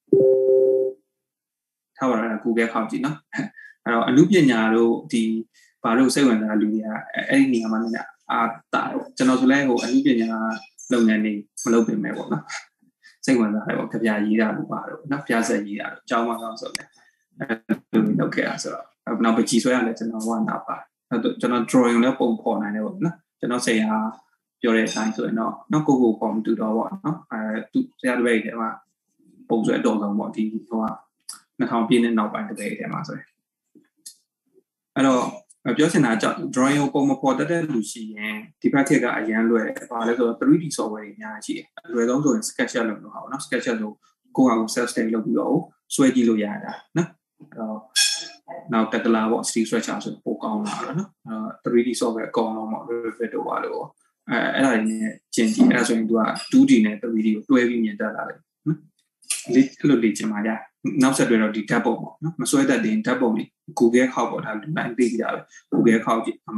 ထားပါတော့ Google ခေါက်ကြည့်နော်အဲ့တော့အနုပညာတို့ဒီဘာလို့စိတ်ဝင်စားလူတွေကအဲ့ဒီနေရာမှာနေအာတာကျွန်တော်ဆိုလဲဟိုအနုပညာလုပ်ငန်းတွေမလုပ်ပြင်မဲ့ပေါ့နော်စိတ်ဝင်စားတယ်ပေါ့ကြပြရေးတာလို့ပါတော့နော်ပြဆက်ရေးတာအကြောင်းမှကောင်းဆိုလဲအဲ့လိုလုပ်ခဲ့တာဆိုတော့နောက်ပကြီးဆွဲရလဲကျွန်တော်ကနာပါအဲ့တော့ကျွန်တော် drawing လည်းပုံဖော်နိုင်တယ်ပေါ့နော်ကျွန်တော်ဆရာပြောတဲ့အတိုင်းဆိုရင်တော့နောက်ကိုကိုပုံတူတော့ပေါ့နော်အဲသူဆရာတပည့်တွေမှာပုံဆွဲအတော်ဆုံးပေါ့ဒီဟိုကtwo thousandပြည့်နှစ်နောက်ပိုင်းတပည့်တွေမှာဆိုရင်အဲ့တော့ပြောချင်တာကြောင့် drawing ကိုပုံမဖော်တတ်တဲ့လူရှိရင်ဒီဘက်ခေတ်ကအရန်လွယ်တယ်ဘာလဲဆိုတော့ three D software တွေအများကြီးရှိတယ်အလွယ်ဆုံးဆိုရင် SketchUp လို့ပြောတာပေါ့နော် SketchUp လို့ကိုယ့်ဟာကို self study လုပ်ပြီးတော့ဆွဲကြည့်လို့ရတာနော်အဲ့တော့နောက်တက်တလာပေါ့ steel structure ဆိုပိုကောင်းလာတော့နော်အဲ three D software အကောင်လုံးပေါ့ Revit တို့ပါလို့အဲအဲ့ဒါတွေနဲ့ကျင်ကြည့်အဲ့ဒါဆိုရင် तू က two D နဲ့ three D ကိုတွဲပြီးမြင်တတ်လာတယ်နော်လေ့လို့လေ့ကျင်ပါရနောက်ဆက်တွဲတော့ဒီဓာတ်ပုံပေါ့နော်မစွဲတတ်တဲ့ဓာတ်ပုံတွေ Google ခေါက်ပေါ်ထားလူတိုင်းသိကြတာပဲ Google ခေါက်ကြည့်အမှ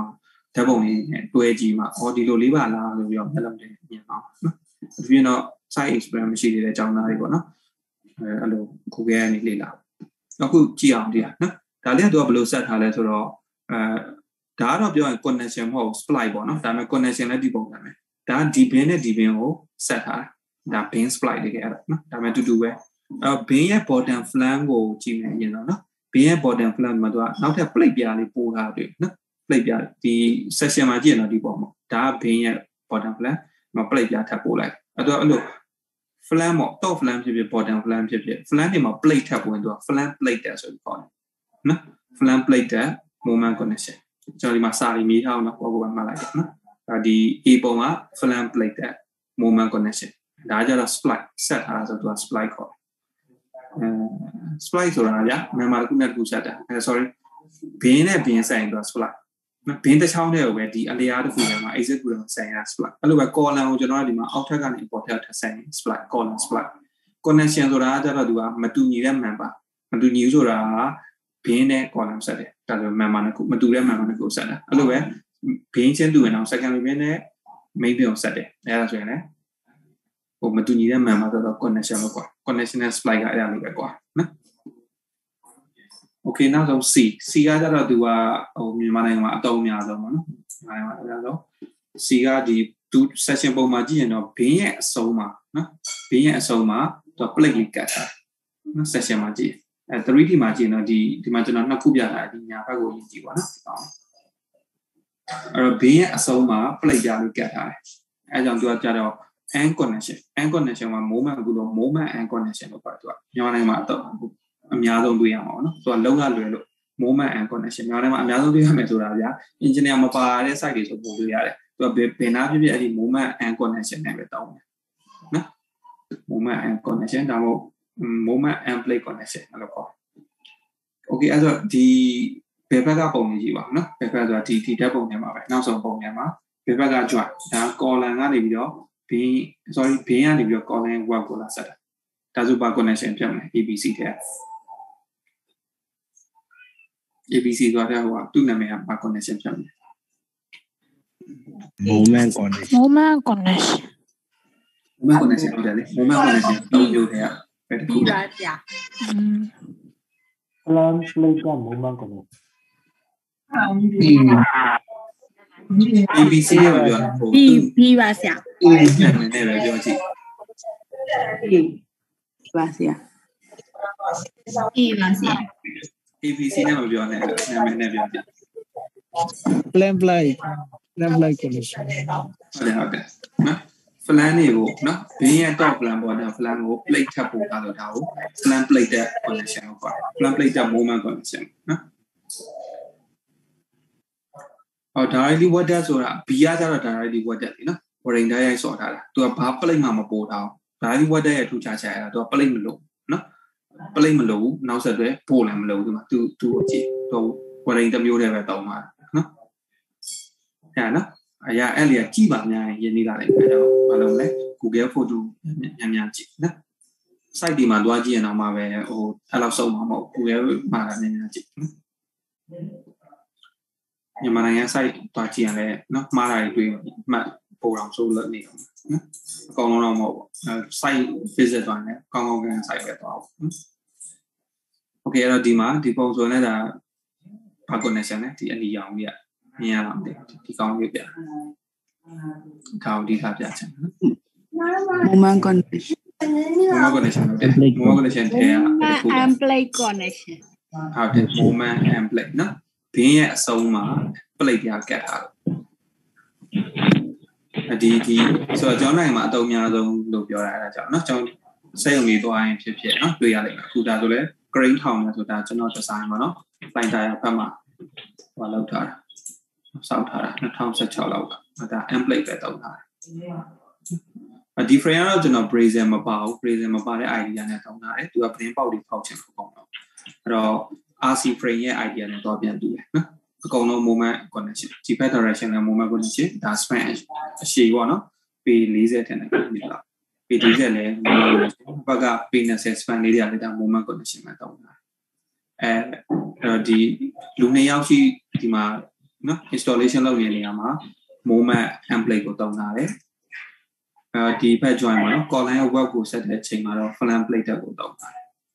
ဓာတ်ပုံလေးနဲ့တွဲကြည့်မှာအော်ဒီလိုလေးပါလားလို့ပြောမျက်လုံးနဲ့မြင်အောင်နော်ဒီပြင်တော့ side experiment မရှိသေးတဲ့အကြောင်းသားတွေပေါ့နော်အဲအဲ့လို Google ကနေလေ့လာအခုကြည့်အောင်ဒီဟာနော်ဒါလေးကသူကဘယ်လို set ထားလဲဆိုတော့အဲဒါကတော့ပြောရင် connection မဟုတ် splice ပေါ့နော်ဒါပေမဲ့ connection လည်းဒီပုံစံပဲဒါဒီ bin နဲ့ဒီ bin ကို set ထားတာဒါ bin splice တကယ်အဲ့ဒါနော်ဒါပေမဲ့တူတူပဲအဲ bin ရဲ့ bottom flank ကိုကြည့်မယ်အရင်တော့နော် bin ရဲ့ bottom flank မှာသူကနောက်ထပ် plate ပြားလေးပို့ထားတယ်နော် plate ပြားဒီ section မှာကြည့်ရင်တော့ဒီပုံပေါ့ဒါက bin ရဲ့ bottom flank မှာ plate ပြားထပ်ပို့လိုက်အဲ့တော့အဲ့လို flank ပေါ့ top flank ဖြစ်ဖြစ် bottom flank ဖြစ်ဖြစ် flank တွေမှာ plate ထပ်ပို့ရင်သူက flank plate တဲ့ဆိုပြီးခေါ်တယ်နော် flank plate တဲ့ moment connection ကျွန်တော်ဒီမှာစာရီမြေးထားအောင်တော့ပေါ်ပေါ်မှတ်လိုက်တယ်နော်ဒါဒီ A ပုံက flank plate တဲ့ moment connection ဒါကြတော့ splice set ထားတာဆိုတော့ splice ခေါ်တယ်အဲ splice ဆိုတာဗျာမြန်မာတစ်ခုနဲ့တစ်ခုဆက်တာအဲ sorry ဘင်းနဲ့ဘင်းဆိုင်တော့ splice ဘင်းတစ်ချောင်းတည်းကိုပဲဒီအလျားတစ်ခုထဲမှာ exit ကိုဆိုင်ရ splice အဲ့လိုပဲ column ကိုကျွန်တော်ကဒီမှာအောက်ထပ်ကနေ import ထပ်ထပ်ဆိုင် splice column splice connection ဆိုတာကြတော့သူကမတူညီတဲ့ member မတူညီဆိုတာကဘင်းနဲ့ column ဆက်တယ်ဒါဆို member နှစ်ခုမတူတဲ့ member နှစ်ခုဆက်တာအဲ့လိုပဲဘင်းချင်းတူရင်တော့ secondary ဘင်းနဲ့ main ဘင်းကိုဆက်တယ်အဲ့ဒါဆိုရင်လည်းဟိုမတူညီတဲ့ member ဆိုတော့ connection လို့ခေါ် connection နဲ့ splice ကအဲ့ဒါလေးပဲကွာနော် okay နောက်ဆုံး C C ကကြတော့သူကဟိုမြန်မာနိုင်ငံမှာအတုံးများဆုံးပေါ့နော်မြန်မာနိုင်ငံမှာအများဆုံး C ကဒီသူ section ပုံမှာကြည့်ရင်တော့ဘင်းရဲ့အဆုံးမှာနော်ဘင်းရဲ့အဆုံးမှာသူ plate လေးကတ်ထားနော် section မှာကြည့်အဲ three D မှာကြည့်ရင်တော့ဒီဒီမှာကျွန်တော်နှစ်ခုပြထားတယ်ဒီညာဘက်ကိုကြည့်ပါနော်အဲ့တော့ဘင်းရဲ့အဆုံးမှာ plate ပြလေးကတ်ထားတယ်အဲကြောင့်သူကကြတော့ and connection and connection မှာ moment ကူလို့ moment and connection လို့ခေါ်တယ်သူကမြန်မာနိုင်ငံမှာတော့အများဆုံးတွေ့ရမှာပေါ့နော်သူကလုံးဝလွယ်လို့ moment and connection မြန်မာနိုင်ငံမှာအများဆုံးတွေ့ရမယ်ဆိုတာဗျာ engineer မပါတဲ့ site တွေဆိုပို့တွေ့ရတယ်သူကဘယ်နာဖြစ်ဖြစ်အဲ့ဒီ moment and connection နဲ့ပဲတောင်းတယ်နော် moment and connection ဒါမှမဟုတ် moment and plate connection အဲ့လိုခေါ် okay အဲ့တော့ဒီဘယ်ဘက်ကပုံကြီးကြည့်ပါနော်ဘယ်ဘက်ဆိုတာဒီဒီဓာတ်ပုံထဲမှာပဲနောက်ဆုံးပုံထဲမှာဘယ်ဘက်က join ဒါ column ကနေပြီးတော့ B sorry ဘင်းကနေပြီးတော့ column web ကိုလာဆက်တာဒါဆိုပါ connection ဖြစ်မယ် A B C တဲ့ A B C ဆိုတာဟိုကသူ့နာမည်ကပါ connection ဖြစ်မယ် moment connection moment connection moment connection ဟုတ်တယ်လေ moment connection တော့မျိုးတဲ့ပဲတခုပါဗျာ plan plate က moment connection A B C ရဲ့ပြောတာဟို B B ပါဆရာ A နဲ့လည်းပဲပြောကြည့် B ပါဆရာ A ပါဆရာ A B C နဲ့မပြောနဲ့နာမည်နဲ့ပြောကြည့် plan plate plan plate connection ဟုတ်တယ်ဟုတ်တယ်နော် flan တွေကိုနော်ဘင်းရဲ့ top flan ပေါ်တဲ့ flan ကို plate ထပ်ပို့ထားလို့ဒါကို flan plate တဲ့ connection ကိုခေါ် flan plate တဲ့ moment connection နော်အော် directly water ဆိုတာ B ကကြတော့ directly water လीနော် boring တိုင်းရိုက်ဆော်ထားတာသူကဘာ plate မှမပို့ထားအောင် directly water ရဲ့ထူခြားချက်အဲ့ဒါသူက plate မလို့နော် plate မလို့နောက်ဆက်တွဲပို့လည်းမလို့ဒီမှာသူသူအကြည့်သူ boring တစ်မျိုးတည်းပဲတောင်းပါနော်အဲ့နော်အရာအဲ့လေကြည့်ပါများရင်ရင်းနေလာတယ်အဲ့တော့ဘာလို့လဲ Google Photo ညံ့ညံ့ကြည့်နော် site ဒီမှာတွားကြည့်ရင်တော့မှပဲဟိုအဲ့လောက်စုံမှာမဟုတ် Google မှာညံ့ညံ့ကြည့်နော်မြန်မာနိုင်ငံ site တွားကြည့်ရင်လည်းနော်မှားတာတွေတွေ့မှတ်ပို့အောင်ဆိုလို့နေတော့နော်အကောင်လုံးတော့မဟုတ်ဘူး site visit တွားနေကောင်းကောင်းကန် site ပဲတွားအောင်နော် okay အဲ့တော့ဒီမှာဒီပုံဆိုလည်းဒါဘာ connection လဲဒီအနီရောင်ကြီးမြင်ရမှာမသိဒီကောင်းကြီးပြဒါကိုဒီခါပြချင်နော် moment connection moment connection ဟုတ်တယ် moment connection ထဲက and plate connection ဟုတ်တယ် moment and plate နော်ဘင်းရဲ့အဆုံးမှာ plate ပြကတ်ထားတယ်ဒီဒီဆိုတော့ကျွန်တော်နိုင်မှာအတုံးများဆုံးလို့ပြောတာအဲ့ဒါကြောင့်နော်ကျွန်တော်စိတ်ုံလေးသွားရင်ဖြစ်ဖြစ်နော်တွေ့ရလိမ့်မယ်အခုဒါဆိုလဲ grain ထောင်မယ်ဆိုတာကျွန်တော် design ပါနော် line tire ဘက်မှာဟိုလောက်ထားတာစောက်ထားတာtwo thousand sixteenလောက်ကဒါ template ပဲတောက်ထားတယ်ဒီ frame ကတော့ကျွန်တော် brazen မပါဘူး brazen မပါတဲ့ idea နဲ့တောင်းထားတယ်သူက brain ပေါက်တွေဖောက်ချင်ပေါ့ပေါ့အဲ့တော့ R C frame ရဲ့ idea နဲ့တော့ပြန်တူတယ်နော်အကုန်လုံး moment connection ဒီ back direction နဲ့ moment connection ဒါ span အရှည်ပေါ့နော်ပေfortyထက်နဲ့ပြီလားပေfortyလဲဘက်ကပေtwenty စပန်လေးတွေလည်းဒါ moment connection မှာတောင်းတာအဲအဲ့တော့ဒီလူနှစ်ယောက်ရှိဒီမှာနော် installation လုပ်နေနေရမှာ moment template ကိုတောင်းတာလေအဲဒီဖက် join မှာနော် column ရဲ့ web ကို set တဲ့အချိန်မှာတော့ flan plate ကိုတောင်းတာ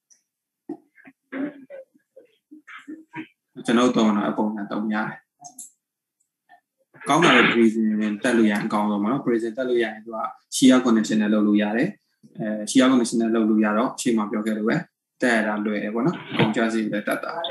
ကျွန်တော်တောင်းတာအပုံနဲ့တောင်းရတယ်ကောင်းတာလည်း present နဲ့တက်လို့ရရင်အကောင်းဆုံးပါနော် present တက်လို့ရရင်သူက share connection နဲ့လုပ်လို့ရတယ်အဲ share connection နဲ့လုပ်လို့ရတော့အချိန်မှပြောခဲ့လို့ပဲတက်ရတာလွယ်တယ်ပေါ့နော်ကုန်ကြစီလည်းတက်တာ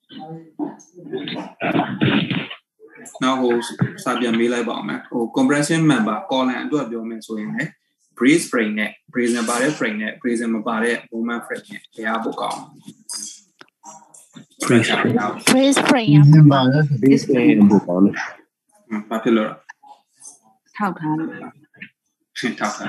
နောက်ဟိုစာပြန်မေးလိုက်ပါအောင်မယ်ဟို compression member column အတွက်ပြောမယ်ဆိုရင်လည်း brace frame နဲ့ brace နဲ့ပါတဲ့ frame နဲ့ brace မပါတဲ့ moment frame နဲ့တရားပို့ကောင်း brace brace frame နံပါတ် base frame ပို့ကောင်းတယ်ဘာဖြစ်လို့ထောက်ထားလို့ထောက်ထား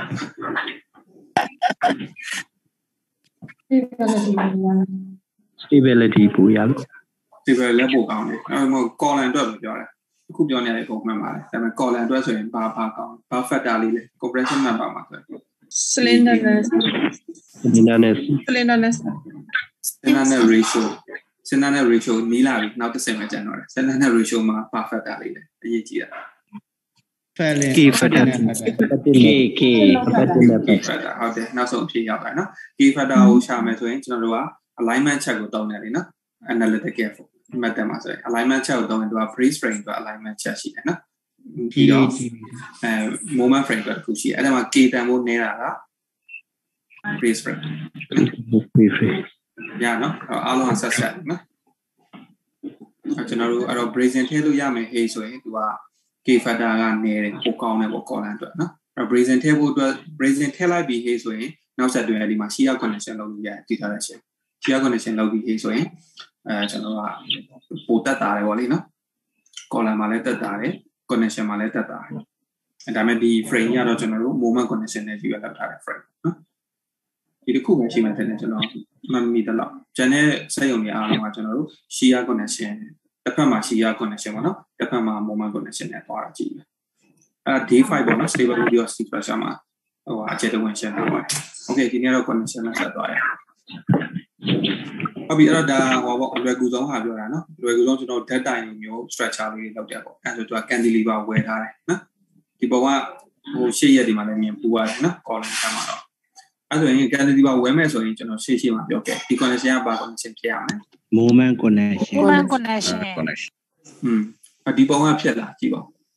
stability ပို့ရလို့ stability ပို့ကောင်းတယ်အဲဟို column အတွက်ပြောတယ်အခုပြောနေတဲ့အကုန်မှန်ပါတယ်ဒါပေမဲ့ column အတွက်ဆိုရင်ဘာဘာကောင်းဘာ factor လေးလဲ compression member မှာဆိုရင် slenderness slenderness slenderness slenderness ratio slenderness ratio နီးလာပြီနောက်တစ်ဆင့်ပဲကျန်တော့တယ် slenderness ratio မှာဘာ factor လေးလဲအရေးကြီးတာ k factor k k factor ဟုတ်တယ်နောက်ဆုံးအဖြစ်ရောက်တာနော် k factor ကိုရှာမယ်ဆိုရင်ကျွန်တော်တို့က alignment check ကိုတောင်းတယ်လीနော် analytical method မှာဆိုရင် alignment check ကိုတောင်းရင်သူက brace frame အတွက် alignment check ရှိတယ်နော်ပြီးတော့အဲ moment frame အတွက်ခုရှိတယ်အဲ့ဒါမှာ k တန်ဖို့နေတာက brace frame brace frame ရနော်အားလုံးဆက်ဆက်နော်အဲကျွန်တော်တို့အဲ့တော့ bracing ထည့်လို့ရမယ်ဟေးဆိုရင်သူက k factor ကနေတယ်ပိုကောင်းတယ်ပေါ့ column အတွက်နော်အဲ့ bracing ထည့်ဖို့အတွက် bracing ထည့်လိုက်ပြီးဟေးဆိုရင်နောက်ဆက်တွဲဒီမှာ shear connection လုပ်လို့ရတယ်တည်ထားတဲ့ shear connection လုပ်ပြီးဟေးဆိုရင်အဲကျွန်တော်ကပိုတက်တာတယ်ပေါ့လေနော် column မှာလည်းတက်တာတယ် connection မှာလည်းတက်တာတယ်အဲဒါမဲ့ဒီ frame ရတော့ကျွန်တော်တို့ moment connection နဲ့ယူရလောက်ထားတဲ့ frame နော်ဒီတစ်ခုပဲရှိမှတဲ့ကျွန်တော်မှတ်မိတယ်လို့ကျန်တဲ့စက်ရုံတွေအားလုံးကကျွန်တော်တို့ shear connection တစ်ဖက်မှာ shear connection ပေါ့နော်တစ်ဖက်မှာ moment connection နဲ့တွားတာကြည့်မယ်အဲ day five ပေါ့နော် stability of steel pressure မှာဟိုအခြေတဝင်ရှင်းထားပါတယ် okay ဒီနေ့တော့ connection နဲ့ဆက်သွားရအောင်ဟုတ်ပြီအဲ့တော့ဒါဟောပေါ့လွယ်ကူဆုံးဟာပြောတာနော်လွယ်ကူဆုံးကျွန်တော် dead time မျိုး structure လေးလောက်တယ်ပေါ့အဲ့ဆိုသူက cantilever ဝယ်ထားတယ်နော်ဒီပေါ်ကဟိုရှေ့ရက်ဒီမှာလည်းမြင်ပူရတယ်နော် column ထဲမှာတော့အဲ့ဆိုရင် cantilever ဝယ်မယ်ဆိုရင်ကျွန်တော်ရှေ့ရှေ့မှာပြောခဲ့ဒီ connection ကဘာ connection ဖြစ်ရမလဲ moment connection moment connection อืมဒီပေါ်ကဖြစ်လာကြည့်ပါ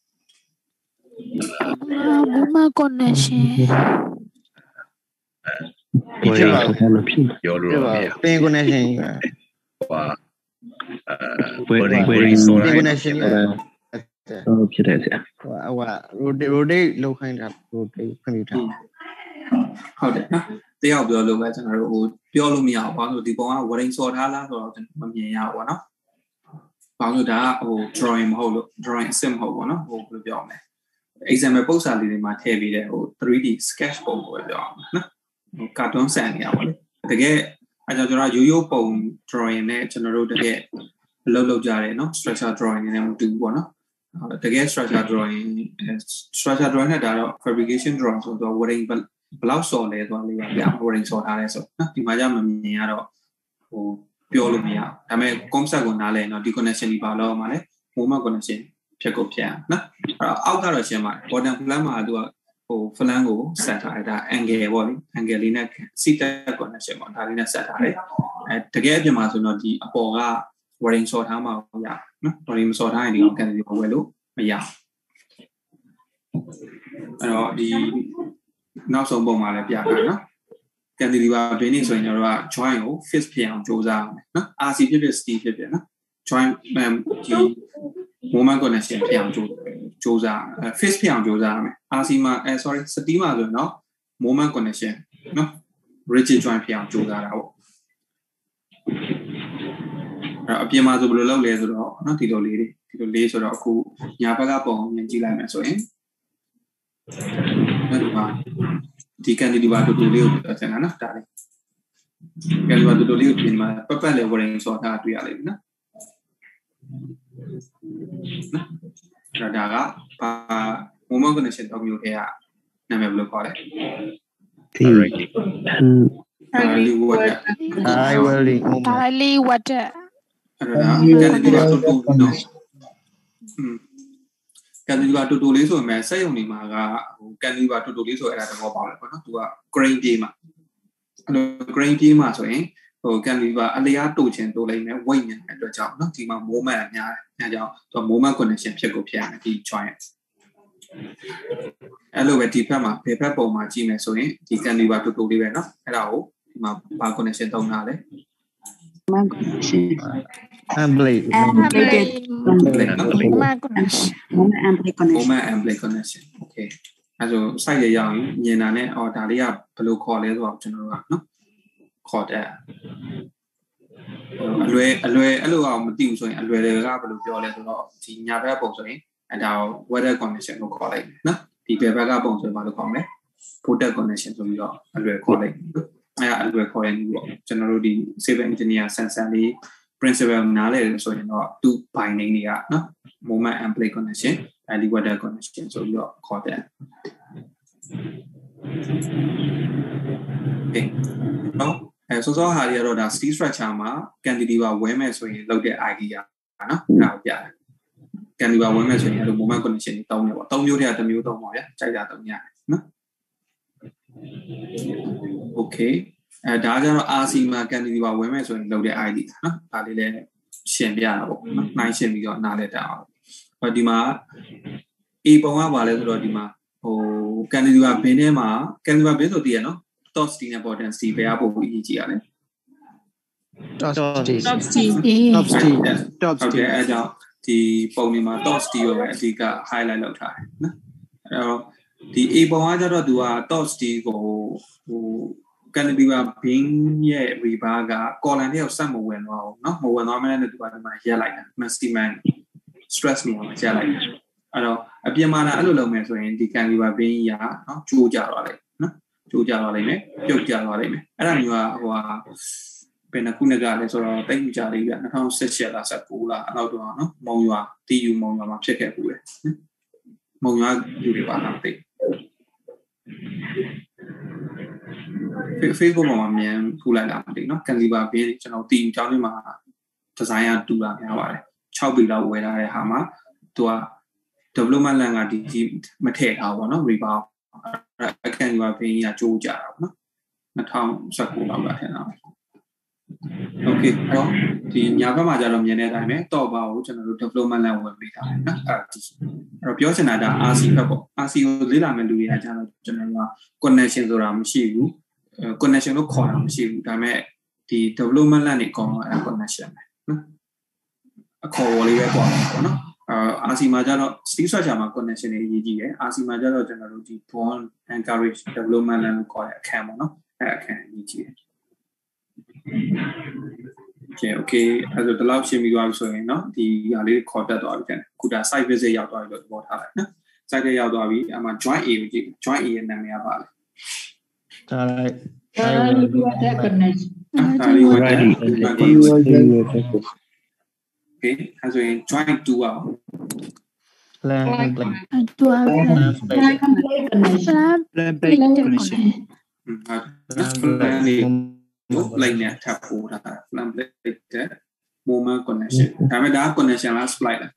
moment connection ဒီကျတော့ပြောလို့မရ pin connection ဟိုဟာအဲ pin connection ဟုတ်ဖြစ်တယ်ဆရာဟိုဟာ rotate rotate လောက်ခိုင်းတာ rotate ခွင့်ပြုထားဟုတ်တယ်နော်တယောက်ပြောလို့ပဲကျွန်တော်တို့ဟိုပြောလို့မရဘူးဘာလို့ဒီပုံက wording စော်ထားလားဆိုတော့ကျွန်တော်မမြင်ရဘူးပေါ့နော်ဘာလို့ဒါဟို drawing မဟုတ်လို့ drawing အစစ်မဟုတ်ဘူးနော်ဟိုဘယ်လိုပြောမလဲ example ပုံစံလေးတွေမှာထည့်ပြီးတဲ့ဟို three D sketch ပုံကိုပဲပြောအောင်နော်ဟို cartoon ဆန်နေရပါလေတကယ်အဲကြောင့်ကျွန်တော်ရိုးရိုးပုံ drawing နဲ့ကျွန်တော်တို့တကယ်အလုပ်လုပ်ကြတယ်နော် structure drawing နဲ့မတူဘူးပေါ့နော်တကယ် structure drawing structure drawing နဲ့ဒါတော့ fabrication drawing ဆိုတော့ wording ဘယ်လောက်စော်လဲသွားလေးပါဗျာ wording စော်ထားလဲဆိုနော်ဒီမှာကြမမြင်ရတော့ဟိုပြောလို့မရဘူးဒါပေမဲ့ concept ကိုနားလည်ရင်တော့ဒီ connection ဒီပါတော့မှာလဲ moment connection ဖြစ်ကိုဖြစ်အောင်နော်အဲ့တော့အောက်ကတော့ရှင်းပါတယ် bottom plan မှာသူကဟို flan ကို set ထားတယ်ဒါ angle ပေါ့လေ angle လေးနဲ့ seated connection ပေါ့ဒါလေးနဲ့ set ထားတယ်အဲတကယ်အပြင်မှာဆိုတော့ဒီအပေါ်က wording စော်ထားမှာရနော် wording မစော်ထားရင်ဒီကောင် candy ကိုဝယ်လို့မရအဲ့တော့ဒီနောက်ဆုံးပုံမှာလည်းပြတာနော် cantilever တွင်နေဆိုရင်ကျွန်တော်တို့က joint ကို fix ဖြစ်အောင်ကြိုးစားအောင်နော် R C ဖြစ်ဖြစ် steel ဖြစ်ဖြစ်နော် joint ဒီ moment connection ဖြစ်အောင်ကြိုးကြိုးစား fix ဖြစ်အောင်ကြိုးစားရမယ် R C မှာအဲ sorry steel မှာဆိုရင်တော့ moment connection နော် rigid joint ဖြစ်အောင်ကြိုးစားတာပေါ့အဲ့အပြင်မှာဆိုဘယ်လိုလုပ်လဲဆိုတော့နော်ဒီလိုလေးတွေဒီလိုလေးဆိုတော့အခုညာဘက်ကပုံမြင်ကြည့်လိုက်မယ်ဆိုရင်အဲ့ဒီမှာဒီ cantilever တူတူလေးကိုပြောချင်တာနော်ဒါလေး cantilever တူတူလေးကိုပြင်မှာပတ်ပတ်လေး wording စော်ထားတွေ့ရလိမ့်မယ်နော်နော်ဒါကဘာ moment connection တော့မျိုးတွေကနာမည်ဘယ်လိုခေါ်လဲ directly directly water directly directly water အဲ့ဒါ cantilever တူတူနော်ကန်ဒီပါတူတူလေးဆိုရင်စက်ရုံတွေမှာကဟိုကန်ဒီပါတူတူလေးဆိုအဲ့ဒါတော့ပေါ့လေပေါ့နော်သူက grain ပြေးမှာအဲ့လို grain ပြေးမှာဆိုရင်ဟိုကန်ဒီပါအလျားတူချင်တူလိုက်မယ် weight မြန်တဲ့အတွက်ကြောင့်နော်ဒီမှာ moment အများတယ်အဲကြောင့်သူက moment connection ဖြစ်ကိုဖြစ်ရတယ်ဒီ joint အဲ့လိုပဲဒီဘက်မှာဘယ်ဘက်ပုံမှာကြည့်မယ်ဆိုရင်ဒီကန်ဒီပါတူတူလေးပဲနော်အဲ့ဒါကိုဒီမှာဘာ connection သုံးတာလဲ moment connection Amblade. Amblade. Moment connection. Moment amblade connection. Moment amblade connection. Okay. အဲဆို site ရရောက်ရင်မြင်တာနဲ့အော်ဒါလေးကဘယ်လိုခေါ်လဲဆိုတော့ကျွန်တော်တို့ကနော်ခေါ်တဲ့အလွယ်အလွယ်အဲ့လိုအောင်မသိဘူးဆိုရင်အလွယ်တွေကဘယ်လိုပြောလဲဆိုတော့ဒီညာဘက်ပုံဆိုရင်အဲဒါကို weather connection ကိုခေါ်လိုက်နော်ဒီဘက်ဘက်ကပုံဆိုရင်ဘာလို့ခေါ်မလဲ voltage connection ဆိုပြီးတော့အလွယ်ခေါ်လိုက်နော်အဲအလွယ်ခေါ်ရင်ပေါ့ကျွန်တော်တို့ဒီ civil engineer sensor လေး principle နားလည်လို့ဆိုရင်တော့သူ binding တွေကနော် moment amplitude connection အဲဒီ weather connection ဆိုပြီးတော့ခေါ်တယ် okay နော်အဲစောစောဟာတွေကတော့ဒါ steel structure မှာ cantilever ဝဲမဲ့ဆိုရင်လောက်တဲ့ idea နော်အဲ့ဒါကိုပြတယ် cantilever ဝဲမဲ့ဆိုရင်အဲ့လို moment connection တွေတောင်းတယ်ပေါ့သုံးမျိုးတည်းကတစ်မျိုးသုံးပါဗျာကြိုက်တာသုံးရတယ်နော် okay အဲဒါကြတော့ R C မှာ cantilever ဝဲမဲ့ဆိုရင်လောက်တဲ့ idea နော်ဒါလေးလည်းရှင်းပြတာပေါ့နော်နှိုင်းရှင်းပြီးတော့နားလည်တတ်အောင်ဟောဒီမှာ A ပုံကပါလဲဆိုတော့ဒီမှာဟို cantilever bin ထဲမှာ cantilever bin ဆိုတည်ရနော် top steel နဲ့ bottom steel ဘယ်အပေါ်ကိုအရေးကြီးရလဲ Top steel. Top steel. Top steel. Top okay steel. အဲကြောင့်ဒီပုံတွေမှာ top steel ကိုပဲအဓိက highlight လုပ်ထားတယ်နော်အဲတော့ဒီ A ပုံကကျတော့သူက top steel ကိုဟို cantilever bin ရဲ့ rebar က column ထဲကိုဆက်မဝင်သွားဘူးเนาะမဝင်သွားမှလည်းသူကဒီမှာရက်လိုက်တာ maximum stress နေအောင်ရက်လိုက်တယ်အဲ့တော့အပြင်မှာအဲ့လိုလုပ်မယ်ဆိုရင်ဒီ cantilever bin ကြီးကเนาะကျိုးကြသွားလိုက်เนาะကျိုးကြသွားလိုက်မယ်ပြုတ်ကြသွားလိုက်မယ်အဲ့ဒါမျိုးကဟိုဟာဘယ်နှခုနှစ်ကလဲဆိုတော့တိတ်ကြလေးပြ၂၀၁၈လား၁၉လားအဲ့လောက်တော့เนาะမုံရွာ T U မုံရွာမှာဖြစ်ခဲ့ပူတယ်မုံရွာလူတွေပါတော့တိတ်Facebook မှာမြင်ဖူးလိုက်တာမသိเนาะ cantilever bin ကျွန်တော် T U ကျောင်းလေးမှာဒီဇိုင်းကတူတာများပါတယ်၆ပေလောက်ဝယ်ထားတဲ့ဟာမှာသူက development land ကဒီကြီးမထည့်ထားဘူးเนาะ rebar အဲ့ cantilever bin ကြီးကကျိုးကြတာပေါ့เนาะ၂၀၁၉လောက်ကထင်တာโอเคအဲ့တော့ဒီညာဘက်မှာကျတော့မြင်တဲ့အတိုင်းပဲတော့ပါကိုကျွန်တော်တို့ development land ဝင်ပေးထားတယ်နော်အဲ့တော့ပြောချင်တာဒါ R C ဘက်ပေါ့ R C ကိုလေ့လာမဲ့လူတွေကကျတော့ကျွန်တော်တို့က connection ဆိုတာမရှိဘူး connection လို့ခေါ်တာမရှိဘူးဒါပေမဲ့ဒီ development land တွေကောင်းတော့အဲ့ connection ပဲနော်အခေါ်ဝေါ်လေးပဲပေါ့နော်အာ R C မှာကျတော့ steel structure မှာ connection တွေအရေးကြီးတယ် R C မှာကျတော့ကျွန်တော်တို့ဒီ bond encourage development land ကိုခေါ်တဲ့အခန်းပေါ့နော်အဲ့အခန်းအရေးကြီးတယ် okay okay အဲ့တော့ဒီလောက်ရှင်းပြီးသွားပြီဆိုရင်เนาะဒီဟာလေးခေါ်တတ်သွားပြီတဲ့ခုဒါ site visit ရောက်သွားပြီလို့သဘောထားလိုက်နော် site ရောက်သွားပြီအမှ joint A ကိုကြည့် joint A ရဲ့နာမည်ကပါလဲဒါလိုက် Water connection. ဒါလေး ready okay အဲ့ဆိုရင် joint 2อ่ะ plan plan To have Amblade connection. plan plate connection plan လေးလိုက်နေထပ်ပို့တာ plan plate တဲ့ moment connection ဒါပေမဲ့ဒါ connection လား spline လား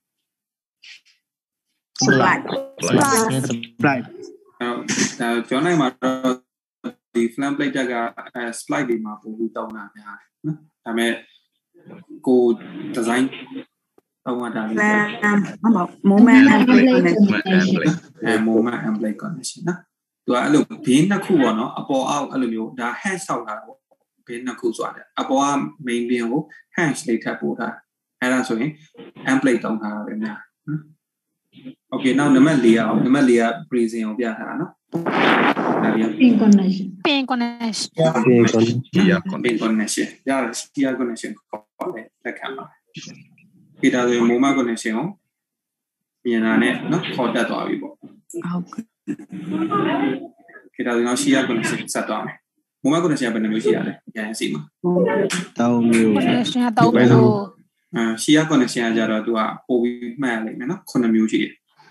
Spline. spline အဲဒါကျွန်တော်နိုင်မှာတော့ဒီ plan plate က spline တွေမှာပို့ပြီးတောင်းတာများတယ်နော်ဒါပေမဲ့ကို design တောင်းတာလေး Plan. Moment amblade connection. အဲ moment amblade connection နော်သူကအဲ့လိုဘင်းနှစ်ခုပေါ့နော်အပေါ်အောက်အဲ့လိုမျိုးဒါ hash ဆောက်တာပေါ့ဘင်းနှစ်ခုဆိုရတယ်အပေါ်က main ဘင်းကို hash လေးထပ်ပို့တာအဲ့ဒါဆိုရင် amblade တောင်းတာပဲများနော် okay နောက်နံပါတ်၄အောင်နံပါတ်၄က breathing ကိုပြထားတာနော်ဒါလေး Pin connection. pin connection. pin connection ရ steer connection ခေါ်တယ်လက်ခံပါဒီဒါဆိုရင် moment connection ကိုမြင်တာနဲ့နော်ခေါ်တတ်သွားပြီပေါ့ Okay. ခေတ္တကတော့ shear connection ဆက်သွားမယ် moment connection ဘယ်နှမျိုးရှိရလဲရရင်စီမှာတောင်းမျိုး connection တော့ဘူးအဲ shear connection ကကြတော့သူကပို့ပြီးမှတ်လိုက်မယ်နော်ခုနှစ်မျိုးရှိတယ်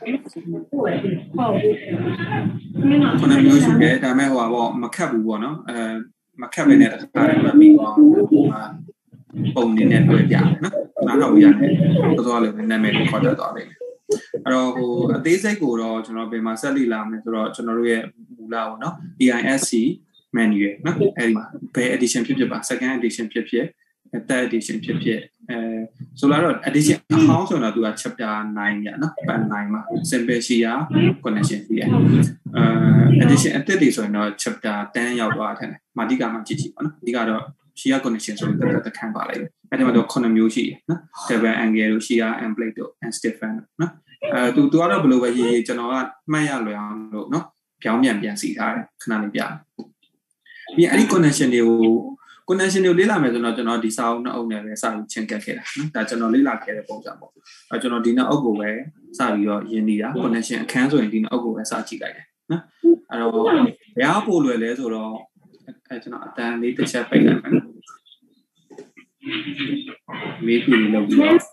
ခုနှစ်မျိုးရှိတယ်ဒါပေမဲ့ဟိုပါပေါ့မခတ်ဘူးပေါ့နော်အဲမခတ်ပဲနဲ့တခါတည်းမှတ်ပြီးတော့ပုံနေနဲ့တွေ့ပြတယ်နော်နားထောင်ရတယ်တော်တော်လေးနာမည်ကိုခေါ်တတ်သွားလိမ့်မယ်အဲ့တော့ဟိုအသေးစိတ်ကိုတော့ကျွန်တော်ဘယ်မှာဆက်လိလာမလဲဆိုတော့ကျွန်တော်တို့ရဲ့မူလပေါ့နော် A I S C manual နော်အဲ့ဒီမှာဘယ် edition ဖြစ်ဖြစ်ပါ second edition ဖြစ်ဖြစ် third edition ဖြစ်ဖြစ်အဲဆိုတော့ edition အဟောင်းဆိုတော့သူက chapter nine ညနော် part nine မှာ simple share connection ပြီးတယ်အဲ edition အသစ်တွေဆိုရင်တော့ chapter ten ရောက်သွားတယ်မာတိကမှကြည့်ကြည့်ပါနော်အဓိကတော့ share connection ဆိုတော့တက်တက်ခံပါလိုက်အဲ့ဒီမှာတော့nineမျိုးရှိတယ်နော် double angle တို့ share and plate တို့ and Stefan နော်အဲသူသူကတော့ဘယ်လိုပဲရေးရေးကျွန်တော်ကမှတ်ရလွယ်အောင်လို့နော်ပြောင်းပြန်ပြန်စီထားတယ်ခဏလေးပြပြီးအဲ့ဒီ connection တွေကို connection တွေလေ့လာမယ်ဆိုတော့ကျွန်တော်ဒီစာအုပ်နှစ်အုပ်နဲ့ပဲစပြီးချင်းကပ်ခဲ့တာနော်ဒါကျွန်တော်လေ့လာခဲ့တဲ့ပုံစံပေါ့အဲကျွန်တော်ဒီနှစ်အုပ်ကိုပဲစပြီးတော့ရင်းနေတာ connection အခန်းဆိုရင်ဒီနှစ်အုပ်ကိုပဲစကြည့်လိုက်တယ်နော်အဲ့တော့ဘယ်ဟာပို့လွယ်လဲဆိုတော့အဲကျွန်တော်အတန်းလေးတစ်ချက်ပိတ်လိုက်မယ်နော်မေးပြီးလုပ်ပြီးတော့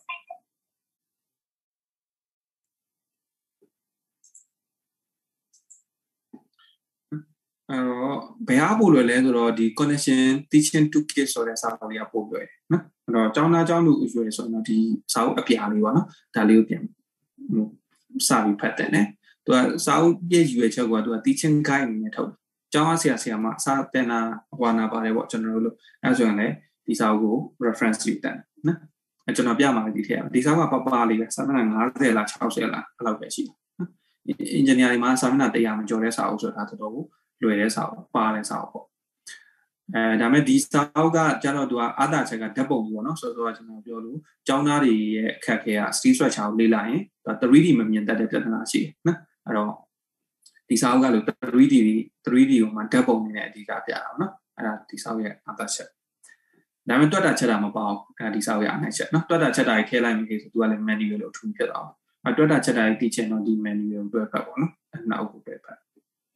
အဲ့တော့ဘယ်အားပို့လွယ်လဲဆိုတော့ဒီ connection teaching toolkit ဆိုတဲ့စာအုပ်လေးကပို့လွယ်နော်အဲ့တော့ကျောင်းသားကျောင်းသူအရွယ်ဆိုတော့ဒီစာအုပ်အပြာလေးပေါ့နော်ဒါလေးကိုပြန်စာပြီးဖတ်တယ်နော်သူကစာအုပ်ရဲ့ရွယ်ချက်ကသူက teaching guide အနေနဲ့ထုတ်ကျောင်းသားဆရာဆရာမအစားတင်တာဟွာနာပါတယ်ပေါ့ကျွန်တော်တို့လို့အဲ့ဆိုရင်လည်းဒီစာအုပ်ကို reference လေးတက်နော်အဲ့ကျွန်တော်ပြမှာဒီထက်ဒီစာအုပ်ကပပလေးပဲစာမျက်နှာfiftyလားsixtyလားအဲ့လောက်ပဲရှိတယ်နော် engineer တွေမှာစာမျက်နှာone hundredမကျော်တဲ့စာအုပ်ဆိုတာတော်တော်လွယ်တဲ့စာအုပ်ပါတဲ့စာအုပ်ပေါ့အဲဒါမဲ့ဒီစာအုပ်ကကျတော့သူကအာသာချက်ကဓာတ်ပုံပေါ့နော်ဆိုတော့ကျွန်တော်ပြောလို့ကျောင်းသားတွေရဲ့အခက်အခဲက steel structure ကိုလေ့လာရင်three D မမြင်တတ်တဲ့ပြဿနာရှိတယ်နော်အဲ့တော့ဒီစာအုပ်ကလို့ three D three D ကိုမှဓာတ်ပုံနေတဲ့အဓိကပြတာပေါ့နော်အဲ့ဒါဒီစာအုပ်ရဲ့အာသာချက်ဒါမဲ့တွက်တာချက်တာမပေါ့အဲ့ဒါဒီစာအုပ်ရဲ့အနိုင်ချက်နော်တွက်တာချက်တာကြီးခဲလိုက်ပြီဆိုသူကလည်း manual လို့ထူဖြစ်သွားအောင်အဲ့တွက်တာချက်တာကြီးသိချင်တော့ဒီ manual ကိုတွက်ဖတ်ပေါ့နော်အဲ့နောက်ကိုတွက်ဖတ်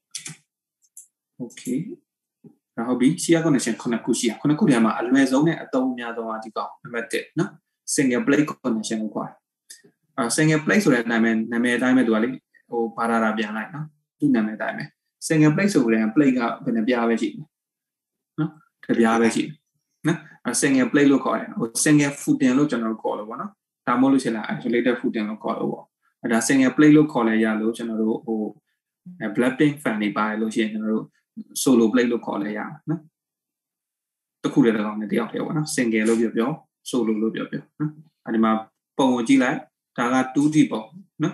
Okay 然后 B share connection ခုနှစ်ခုရှိရခုနှစ်ခုထဲမှာအလွယ်ဆုံးနဲ့အသုံးအများဆုံးအဒီကောင်နံပါတ်oneနော် single plate connection ကိုခေါ်တယ်အဲ single plate ဆိုတဲ့နာမည်နာမည်အတိုင်းပဲသူကလေဟိုဘာသာတာပြန်လိုက်နော်သူ့နာမည်အတိုင်းပဲ single plate ဆိုတဲ့ plate ကဘယ်နှပြားပဲရှိတယ်နော်တစ်ပြားပဲရှိတယ်နော်အဲ single plate လို့ခေါ်တယ်ဟို single footing လို့ကျွန်တော်တို့ခေါ်လို့ပေါ့နော်ဒါမှမဟုတ်လို့ရှိရင် isolated footing လို့ခေါ်လို့ပေါ့အဲဒါ single plate လို့ခေါ်လဲရလို့ကျွန်တော်တို့ဟို blapping fan တွေပါတယ်လို့ရှိရင်ကျွန်တော်တို့solo plate လို့ခေါ်လဲရမှာနော်တခုတည်းတစ်ကောင်နဲ့တယောက်တည်းပေါ့နော် single လို့ပြောပြော solo လို့ပြောပြောနော်အဲဒီမှာပုံကိုကြည့်လိုက်ဒါကtwo D ပုံနော်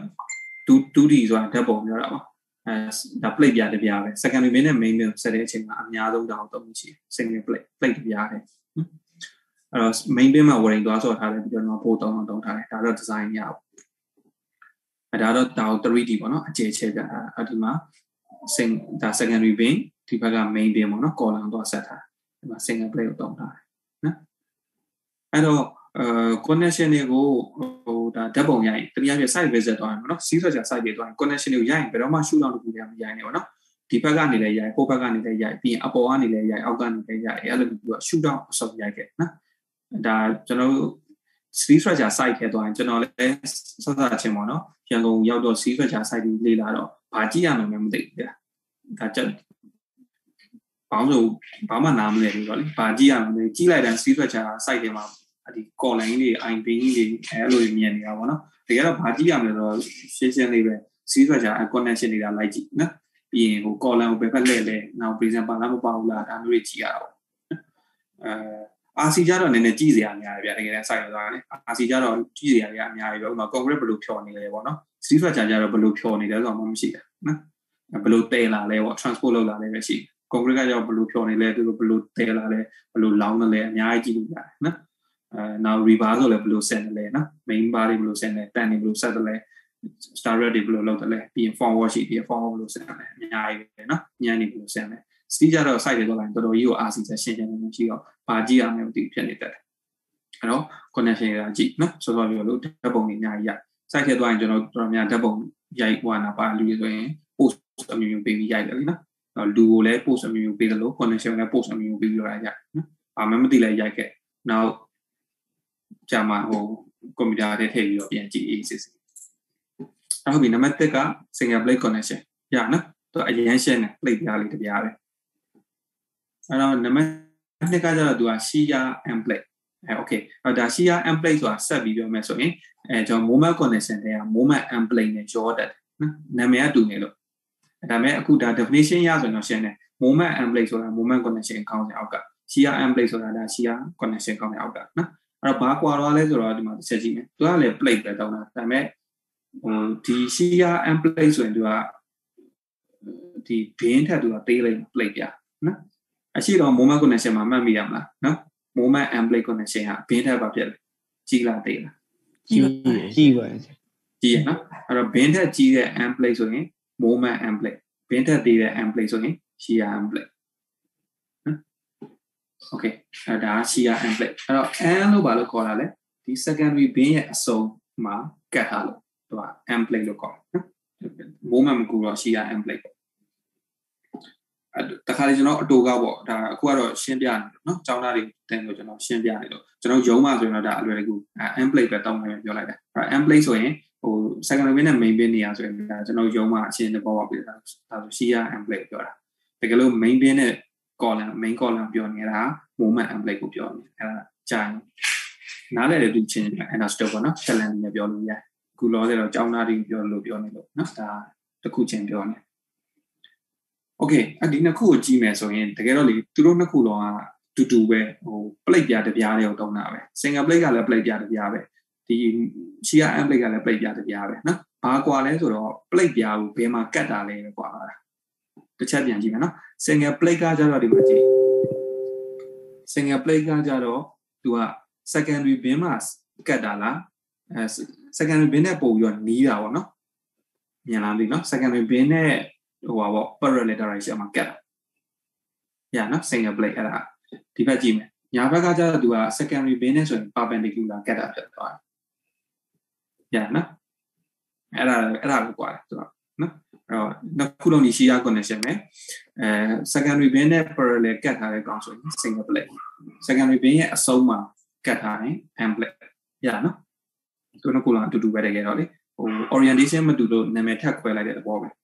two D ဆိုတာဓာတ်ပုံပြောတာပါအဲဒါ plate ပြတစ်ပြားပဲ secondary main နဲ့ main ကိုဆက်တဲ့အချိန်မှာအများဆုံးဒါကိုသုံးလို့ရှိတယ် single plate plate တစ်ပြားတယ်နော်အဲ့တော့ main ပင်မှာ wiring သွားဆော့ထားတယ်ပြီးတော့တော့ပို့တောင်းတောင်းထားတယ်ဒါတော့ design ရအောင်အဲဒါတော့ဒါကို three D ပေါ့နော်အကျယ်ချဲပြတာအဲဒီမှာ sing ဒါ secondary main ဒီဘက်က main ပင်ပေါ့နော် column တော့ဆက်ထားဒီမှာ single plate ကိုတောင်းထားတယ်နော်အဲ့တော့အဲ connection တွေကိုဟိုဒါဓာတ်ပုံရိုက်တနည်းအားဖြင့် site visit သွားရင်ပေါ့နော် စီးဆွဲချာ site တွေသွားရင် connection တွေကိုရိုက်ရင်ဘယ်တော့မှ shoot လောက်တခုတည်းမရိုက်နဲ့ပေါ့နော်ဒီဘက်ကနေလည်းရိုက်ဟိုဘက်ကနေလည်းရိုက်ပြီးရင်အပေါ်ကနေလည်းရိုက်အောက်ကနေလည်းရိုက်အဲ့လိုမျိုးက shoot out အစုံရိုက်ခဲ့နော်ဒါကျွန်တော်တို့ sea structure site ထဲသွားရင်ကျွန်တော်လည်းစစချင်းပေါ့နော်ရန်ကုန်ရောက်တော့ sea structure site တွေလေ့လာတော့ဘာကြည့်ရမှန်းမသိဘူးဗျာဒါကြက်ဘာလို့ဘာမှနားမလဲဘူးတော့လေဘာကြည့်ရမှန်းလဲကြီးလိုက်တဲ့ sea structure site တွေမှာဒီ column တွေ I P တွေအဲ့လိုမြင်နေတာပေါ့နော်တကယ်တော့ဘာကြည့်ရမလဲဆိုတော့ရှင်းရှင်းလေးပဲ sea structure connection တွေကလိုက်ကြည့်နော်ပြီးရင်ဟို column ကိုပဲဖက်လဲလဲနောက် present ပါလားမပါဘူးလားဒါမျိုးတွေကြည့်ရအောင်အဲ R C ကြတော့နည်းနည်းကြည့်စရာများတယ်ဗျာတကယ်လည်း site လို့ဆိုတာလေ R C ကြတော့ကြည့်စရာကြီးအများကြီးပဲဥပမာ concrete ဘယ်လိုဖြော်နေလဲပေါ့နော် sea structure ကြတော့ဘယ်လိုဖြော်နေလဲဆိုတော့မှမရှိတာနော်ဘယ်လိုတဲလာလဲပေါ့ transport လုပ်လာလဲပဲရှိ concrete ကကြတော့ဘယ်လိုဖြော်နေလဲသူတို့ဘယ်လိုတဲလာလဲဘယ်လိုလောင်းနေလဲအများကြီးကြည့်လို့ရတယ်နော်အဲနောက် rebar ဆိုလည်းဘယ်လိုဆက်နေလဲနော် main bar တွေဘယ်လိုဆက်နေတန်တွေဘယ်လိုဆက်တယ်လဲ starter တွေဘယ်လိုလုပ်တယ်လဲပြီးရင် forward ရှိပြီး forward ဘယ်လိုဆက်လဲအများကြီးပဲနော်ညံနေဘယ်လိုဆက်လဲ steel ကြတော့ site တွေတော့တော်တော်ကြီးကို R C ဆက်ရှင်းရှင်းလင်းလင်းရှိတော့ဘာကြည့်ရမလဲမသိဖြစ်နေတတ်တယ်အဲ့တော့ connection တွေကကြည့်နော်ဆိုတော့ပြောလို့ဓာတ်ပုံတွေအများကြီးရ site ထဲသွားရင်ကျွန်တော်တော်တော်များဓာတ်ပုံရိုက်ဝါနာပါလူတွေဆိုရင် post အမျိုးမျိုးပေးပြီးရိုက်တယ်လीနော်လူကိုလည်း post အမျိုးမျိုးပေးတယ်လို့ connection လည်း post အမျိုးမျိုးပေးပြီးတော့ရိုက်နော်ဘာမှမသိလဲရိုက်ခဲ့နောက်ကြာမှဟိုကွန်ပျူတာထဲထည့်ပြီးတော့ပြန်ကြည့်အေးစစ်စစ်အဲ့ဟုတ်ပြီနံပါတ်oneက single plate connection ရနော်သူအရင်ရှင်းတယ် plate ပြားလေးတစ်ပြားပဲအဲ့တော့နံပါတ်twoကကျတော့သူက shear and plate အဲ okay ဒါ shear and plate ဆိုတာဆက်ပြီးပြောမယ်ဆိုရင်အဲကျွန်တော် moment condition တွေက moment and plate နဲ့ကြောတတ်တယ်နော်နာမည်ကတူနေလို့ဒါပေမဲ့အခုဒါ definition ရဆိုရင်တော့ရှင်းတယ် moment and plate ဆိုတာ moment condition ခေါင်းစဉ်အောက်က shear and plate ဆိုတာဒါ shear condition ခေါင်းစဉ်အောက်ကနော်အဲ့တော့ဘာကွာတော့လဲဆိုတော့ဒီမှာတစ်ချက်ကြည့်မယ်သူကလည်း plate ပဲတောင်းတာဒါပေမဲ့ဟိုဒီ shear and plate ဆိုရင်သူကဒီဘင်းထက်သူကသေးလိုက် plate ပြနော်အရှိတော့ moment condition မှာမှတ်မိရမလားနော် moment and plate condition ကဘင်းထက်ပါဖြစ်တယ်ကြီးလားသေးလားကြီးကြီးပါကြီးရနော်အဲ့တော့ဘင်းထက်ကြီးတဲ့ and plate ဆိုရင် moment and plate ဘင်းထက်သေးတဲ့ and plate ဆိုရင် shear and plate နော် okay အဲ့ဒါ shear and plate အဲ့တော့ and လို့ဘာလို့ခေါ်တာလဲဒီ secondary ဘင်းရဲ့အစုံမှာကတ်ထားလို့သူက and plate လို့ခေါ်တယ်နော် moment မကူတော့ shear and plate တခါလေကျွန်တော်အတူကားပေါ့ဒါအခုကတော့ရှင်းပြနေတယ်နော်ကျောင်းသားတွေတင်လို့ကျွန်တော်ရှင်းပြနေလို့ကျွန်တော်ရုံးမှဆိုရင်တော့ဒါအလွယ်တကူ end plate ပဲတောင်းမယ်ပြောလိုက်တယ်အဲ့ end plate ဆိုရင်ဟို secondary bin နဲ့ main bin နေရာဆိုရင်ဒါကျွန်တော်ရုံးမှအရှင်းတဲ့ပေါ်ပါပြတာဒါဆို shear end plate ပြောတာတကယ်လို့ main bin နဲ့ column main column ပြောနေတာ moment end plate ကိုပြောနေအဲ့ဒါကြာရင်နားလည်တဲ့သူချင်း understood ပေါ့နော် challenge နဲ့ပြောလို့ရတယ်အခုလောဆယ်တော့ကျောင်းသားတွေပြောလို့ပြောနေလို့နော်ဒါတစ်ခုချင်းပြောနေOkay အဲ့ဒီနှစ်ခုကိုကြည့်မယ်ဆိုရင်တကယ်တော့လေသူတို့နှစ်ခုလုံးကတူတူပဲဟို plate ပြတစ်ပြားလေးကိုတုံးတာပဲ single plate ကလည်း plate ပြတစ်ပြားပဲဒီ shear and plate ကလည်း plate ပြတစ်ပြားပဲနော်ဘာကွာလဲဆိုတော့ plate ပြားကိုဘယ်မှာကတ်တာလဲပဲကွာတာတစ်ချက်ပြန်ကြည့်မယ်နော် single plate ကကြတော့ဒီမှာကြည့် single plate ကကြတော့သူက secondary bin မှာကတ်တာလားအဲ secondary bin နဲ့ပို့ပြီးတော့နီးတာပေါ့နော်မြင်လားမသိနော် secondary bin နဲ့ဟိုပါပေါ့ parallel direction မှာကတ်တာရနော် single plate အဲ့ဒါဒီဘက်ကြည့်မယ်ညာဘက်ကကျတော့သူက secondary bin နဲ့ဆိုရင် perpendicular ကတ်တာဖြစ်သွားတယ်ရနော်အဲ့ဒါအဲ့ဒါကိုကွာတယ်သူကနော်အဲ့တော့နှစ်ခုလုံးဒီ shear connection ပဲအဲ secondary bin နဲ့ parallel ကတ်ထားတဲ့ကောင်ဆိုရင် single plate secondary bin ရဲ့အဆုံးမှာကတ်ထားရင် end plate ရနော်သူနှစ်ခုလုံးအတူတူပဲတကယ်တော့လေဟို orientation မတူလို့နာမည်ထပ်ခွဲလိုက်တဲ့သဘောပဲ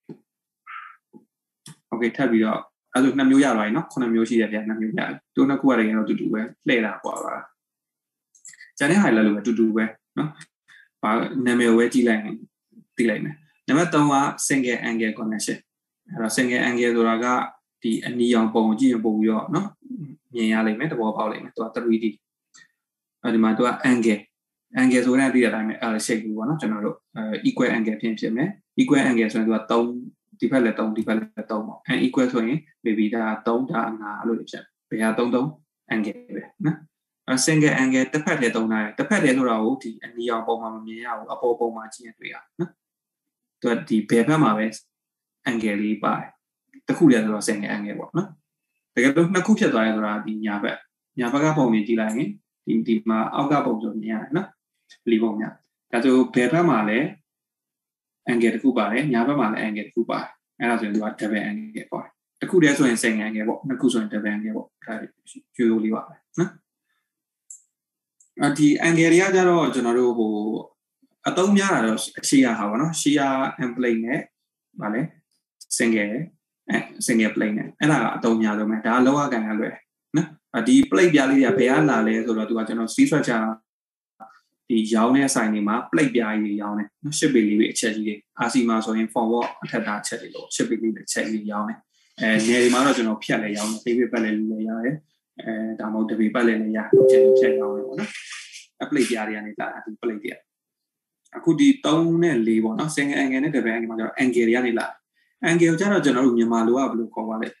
Okay ထပ်ပြီးတော့အဲ့ဒါနှစ်မျိုးရသွားပြီเนาะခုနှစ်မျိုးရှိတယ်ဗျာနှစ်မျိုးရတယ်သူနှစ်ခုကတကယ်တော့တူတူပဲလှည့်တာပေါ့ပါကျန်တဲ့ highlight လို့ပဲတူတူပဲเนาะဘာနာမည်ဝဲကြည့်လိုက်ရင်သိလိုက်မယ်နံပါတ်သုံးက single angle connection အဲ့တော့ single angle ဆိုတာကဒီအနီရောင်ပုံကြည့်ရင်ပုံပြီးတော့เนาะမြင်ရလိမ့်မယ်သဘောပေါက်လိမ့်မယ်သူက three D အဲ့ဒီမှာသူက angle angle ဆိုတဲ့သိတဲ့အတိုင်းပဲ L shape ဘူးပေါ့เนาะကျွန်တော်တို့ equal angle ဖြစ်ဖြစ်မယ် equal angle ဆိုရင်သူကthreeဒီဘက်လည်းthreeဒီဘက်လည်းthreeပေါ့ and equal ဆိုရင် maybe ဒါthreeဒါfiveအဲ့လိုဖြစ်ဘယ်ဟာthree three angle ပဲနော်အဲ single angle တစ်ဖက်တည်းသုံးတာတစ်ဖက်တည်းဆိုတာကိုဒီအနီရောင်ပုံမှာမမြင်ရဘူးအပေါ်ပုံမှာကြည့်ရင်တွေ့ရနော်သူကဒီဘယ်ဘက်မှာပဲ angle လေးပါတယ်တစ်ခုတည်းဆိုတော့ single angle ပေါ့နော်တကယ်လို့နှစ်ခုဖြစ်သွားရဲဆိုတာဒီညာဘက်ညာဘက်ကပုံမြင်ကြည့်လိုက်ရင်ဒီဒီမှာအောက်ကပုံဆိုမြင်ရတယ်နော်လီပုံများဒါဆိုဘယ်ဘက်မှာလဲangle တစ်ခုပါတယ်ညာဘက်မှာလည်း angle တစ်ခုပါတယ်အဲ့ဒါဆိုရင်သူက double angle ပေါ့တစ်ခုတည်းဆိုရင် single angle ပေါ့နှစ်ခုဆိုရင် double angle ပေါ့ဒါကျိုးလေးပါပဲနော်အဲ့ဒီ angle တွေကကြတော့ကျွန်တော်တို့ဟိုအသုံးများတာတော့ shear ဟာပေါ့နော် shear and plane နဲ့ဗာလဲ single single plane နဲ့အဲ့ဒါကအသုံးများဆုံးပဲဒါကလောကကန်ရလွယ်နော်ဒီ plate ပြားလေးတွေကဘယ်ကလာလဲဆိုတော့သူကကျွန်တော် steel structureဒီရောင်းတဲ့ဆိုင်တွေမှာ plate ပြားကြီးရောင်းတယ်နော် ship ပေးလေးတွေအချက်ကြီးတွေ R C မှာဆိုရင် forward အထက်သားအချက်တွေလို့ ship ပေးလေးတွေအချက်ကြီးရောင်းတယ်အဲနေဒီမှာတော့ကျွန်တော်ဖြတ်လဲရောင်းတယ် plate ပတ်လဲလည်းရတယ်အဲဒါမှမဟုတ်တပေပတ်လဲလည်းရတယ်ချက်ဖြတ်ရောင်းတယ်ပေါ့နော်အ plate ပြားတွေကနေလာဒီ plate တွေအခုဒီthreeနဲ့fourပေါ့နော် single angle နဲ့ double angle မှာကျတော့ angle တွေကနေလာ angle ကျတော့ကျွန်တော်တို့မြန်မာလိုကဘယ်လိုခေါ်ပါလဲ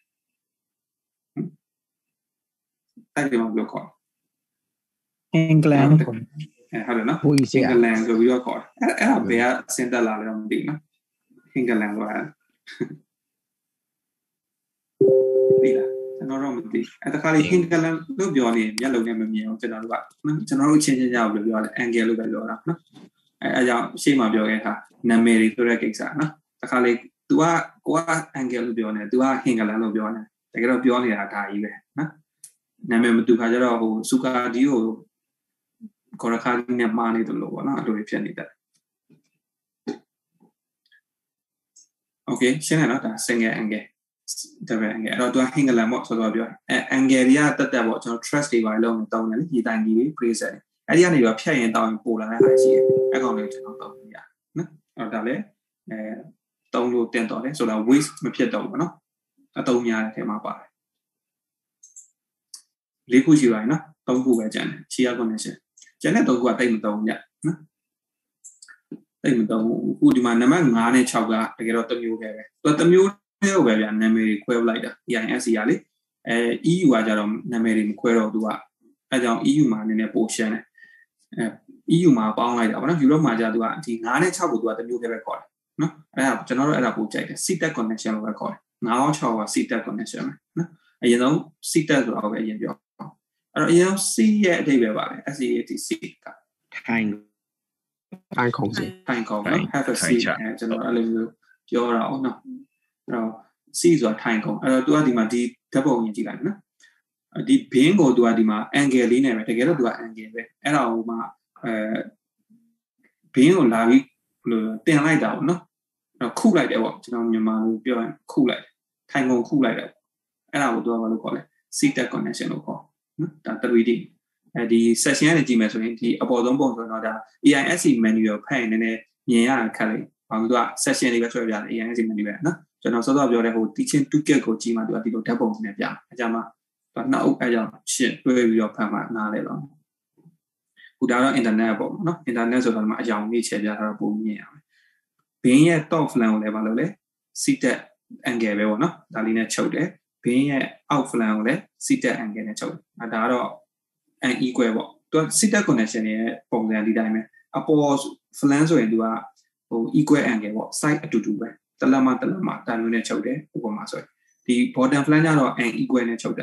အဲ့ဒီမှာဘယ်လိုခေါ် angle အဲဟုတ်တယ်နော် England ဆိုပြီးတော့ခေါ်တယ်အဲ့အဲ့ဒါဘယ်ကစဉ်းတက်လာလဲတော့မသိဘူးနော် England ဆိုတာဒီလားကျွန်တော်တော့မသိအဲ့တခါလေး England လို့ပြောနေမျက်လုံးနဲ့မမြင်အောင်ကျွန်တော်တို့ကကျွန်တော်တို့ချင်းချင်းကြလို့ပြောရတယ် angle လို့ပဲပြောတာနော်အဲအဲကြောင့်ရှေ့မှာပြောခဲ့တာနာမည်တွေဆိုတဲ့ကိစ္စနော်တခါလေး तू ကကိုက angle လို့ပြောနေ तू က England လို့ပြောနေတကယ်တော့ပြောနေတာဒါကြီးပဲနော်နာမည်မတူခါကျတော့ဟိုစူကာဒီကိုခေါ်ရခါကြီးနဲ့မှားနေတယ်လို့ပေါ့နော်အဲ့လိုဖြစ်နေတယ် Okay ရှင်းတယ်နော်ဒါ single angle double angle အဲ့တော့သူက angle ပေါ့ဆိုတော့ပြောအဲ angle တွေကတက်တက်ပေါ့ကျွန်တော် trust တွေပါလုံးတောင်းတယ်လေဒီတိုင်းကြီး preset အဲ့ဒီကနေတော့ဖြတ်ရင်တောင်းရင်ပို့လာတဲ့ဟာရှိတယ်အဲ့ကောင်လေးကျွန်တော်တောင်းလို့ရနော်အဲ့တော့ဒါလည်းအဲတုံးလို့တင်တော်တယ်ဆိုတော့ waste မဖြစ်တော့ဘူးနော်အတုံးများတဲ့ထဲမှာပါတယ်လေးခုရှိပါရင်နော်သုံးခုပဲကျန်တယ် shear connection ကျန်တဲ့သုံးခုကတိတ်မတုံးညနော်တိတ်မတုံးခုဒီမှာနံပါတ်၅နဲ့၆ကတကယ်တော့တစ်မျိုးပဲပဲသူတစ်မျိုးတည်းပဲဗျာနာမည်တွေခွဲလိုက်တာ E I S C ကလေအဲ E U ကကြတော့နာမည်တွေမခွဲတော့သူကအဲကြောင့် E U မှာနည်းနည်းပိုရှင်းတယ်အဲ E U မှာပေါင်းလိုက်တာဗောနော် Europe မှာကြသူကဒီ၅နဲ့၆ကိုသူကတစ်မျိုးပဲပဲခေါ်တယ်နော်အဲ့ဒါကျွန်တော်တို့အဲ့ဒါပိုကြိုက်တယ် C T E C connection လို့ပဲခေါ်တယ်၅ရော၆က C T E C connection ပဲနော်အရင်ဆုံး C T E C ဆိုတာပဲအရင်ပြောအဲ့တော့အရင်ဆုံး C ရဲ့အဓိပ္ပာယ်ပါပဲ S A T C ကထိုင်ထိုင်ခုံစီထိုင်ခုံနော် have a seat အဲကျွန်တော်အဲ့လိုမျိုးပြောတာအောင်နော်အဲ့တော့ C ဆိုတာထိုင်ခုံအဲ့တော့ तू ကဒီမှာဒီဓာတ်ပုံကြီးကြည့်လိုက်နော်ဒီ bin ကို तू ကဒီမှာ angle လေးနဲ့ပဲတကယ်တော့ तू က angle ပဲအဲ့ဒါဟိုမှာအဲ bin ကိုလာပြီးဘယ်လိုတင်လိုက်တာပေါ့နော်အဲ့တော့ခုလိုက်တယ်ပေါ့ကျွန်တော်မြန်မာလိုပြောရင်ခုလိုက်ထိုင်ခုံခုလိုက်တယ်အဲ့ဒါကို तू ကဘာလို့ခေါ်လဲ C T E C connection လို့ခေါ်နော်ဒါ three D အဲဒီ section ကနေကြည့်မယ်ဆိုရင်ဒီအပေါ်ဆုံးပုံဆိုတော့ဒါ A I S C manual ဖတ်ရင်လည်းမြင်ရတာခက်လေဘာလို့ तू က section တွေပဲဆွဲပြတယ် A I S C manual ပဲနော်ကျွန်တော်စောစောပြောတဲ့ဟို teaching toolkit ကိုကြည့်မှ तू ကဒီလိုဓာတ်ပုံနဲ့ပြအကြမှာသူနှစ်အုပ်အဲကြောင့်ရှင်းတွဲပြီးတော့ဖတ်မှနားလဲတော့ခုဒါတော့ internet ပေါ့နော် internet ဆိုတော့မှအကြောင်းလေးချဲပြထားတော့ပုံမြင်ရမယ်ဘင်းရဲ့ top flank ကိုလည်းဘာလို့လဲ C T E C angle ပဲပေါ့နော်ဒါလေးနဲ့ချုပ်တယ်ဘင်းရဲ့ out flank ကိုလည်း C T E C angle နဲ့ချုပ်တယ်ဒါကတော့ an equal ပေါ့သူ C T E C connection ရဲ့ပုံစံဒီတိုင်းပဲအပေါ် flank ဆိုရင် तू ကဟို equal angle ပေါ့ side အတူတူပဲတလက်မတလက်မဒါမျိုးနဲ့ချုပ်တယ်ဥပမာဆိုရင်ဒီ bottom flank ကျတော့ an equal နဲ့ချုပ်တာ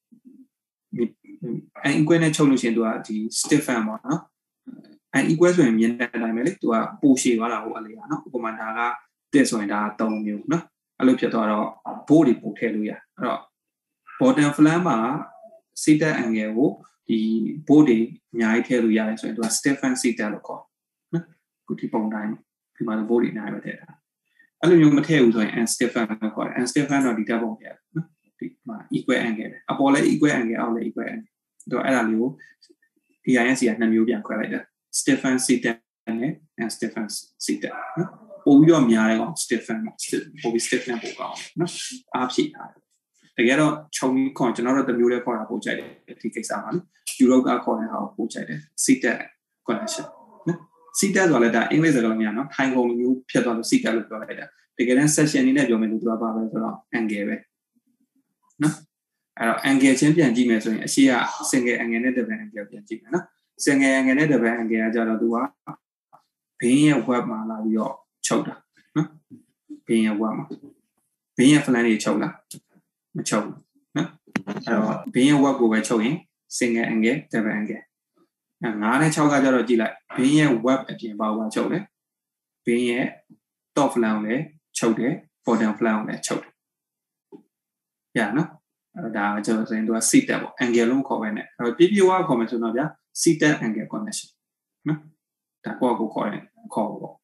an equal နဲ့ချုပ်လို့ရှိရင် तू ကဒီ stiffen ပေါ့နော် an equal ဆိုရင်မြင်တဲ့အတိုင်းပဲလေ तू ကပိုရှည်သွားတာဟိုအလေးอ่ะနော်ဥပမာဒါကတက်ဆိုရင်ဒါက၃မျိုးနော်အဲ့လိုဖြစ်သွားတော့ board တွေပို့ထည့်လို့ရအဲ့တော့ bottom flank မှာ C T E C angle ကိုဒီ board တွေအများကြီးထည့်လို့ရတယ်ဆိုရင် तू က stiffen C T E C လို့ခေါ်နော်ခုဒီပုံတိုင်းဒီမှာ board တွေအများကြီးပဲထည့်တာအဲ့လိုမျိုးမထည့်ဘူးဆိုရင် unstiffen လို့ခေါ်တယ် unstiffen တော့ဒီဓာတ်ပုံပြတယ်နော်ဒီမှာ equal angle ပဲအပေါ်လည်း equal angle အောက်လည်း equal angle တော့အဲ့ဒါလေးကို A I S C ကနှစ်မျိုးပြန်ခွဲလိုက်တာ stiffen C T E C နဲ့ unstiffen C T E C နော်ပို့ပြီးတော့များတယ်ကောင် stiffen ပို့ပြီး stiff နဲ့ပို့ကောင်းနော်အားဖြည့်ထားတယ်တကယ်တော့ခြုံပြီးခေါ်ကျွန်တော်တို့တစ်မျိုးလေးခေါ်တာပို့ကြိုက်တယ်ဒီကိစ္စမှာနော် Europe ကခေါ်တဲ့ဟာကိုပို့ကြိုက်တယ် C T E C connection နော် C T E C ဆိုတာလည်းဒါအင်္ဂလိပ်စကားလုံးများနော်ထိုင်ကုန်မျိုးဖြစ်သွားလို့ C T E C လို့ပြောလိုက်တာတကယ်တမ်း section နေနဲ့ပြောမယ်လို့သူကပါပဲဆိုတော့ angle ပဲနော်အဲ့တော့ angle ချင်းပြန်ကြည့်မယ်ဆိုရင်အရှိက single angle နဲ့ double angle ပြန်ကြည့်မယ်နော် single angle နဲ့ double angle ကကြတော့သူကဘင်းရဲ့ web မှာလာပြီးတော့ချုပ်တာနော်ဘင်းရဲ့ web မှာဘင်းရဲ့ flank တွေချုပ်လားမချုပ်ဘူးနော်အဲ့တော့ဘင်းရဲ့ web ကိုပဲချုပ်ရင် single angle double angle အဲ၅နဲ့၆ကကြတော့ကြည့်လိုက်ဘင်းရဲ့ web အပြင်ပေါက်ချုပ်တယ်ဘင်းရဲ့ top flank ကိုလည်းချုပ်တယ် bottom flank ကိုလည်းချုပ်တယ်ရနော်အဲ့ဒါကျွန်တော်ဆိုရင်သူက C T E C ပေါ့ angle လို့ခေါ်ပဲနဲ့အဲ့တော့ပြပြဝါခေါ်မယ်ဆိုတော့ဗျာ C T E C angle connection နော်ဒါကိုကိုခေါ်တယ်ခေါ်ပေါ့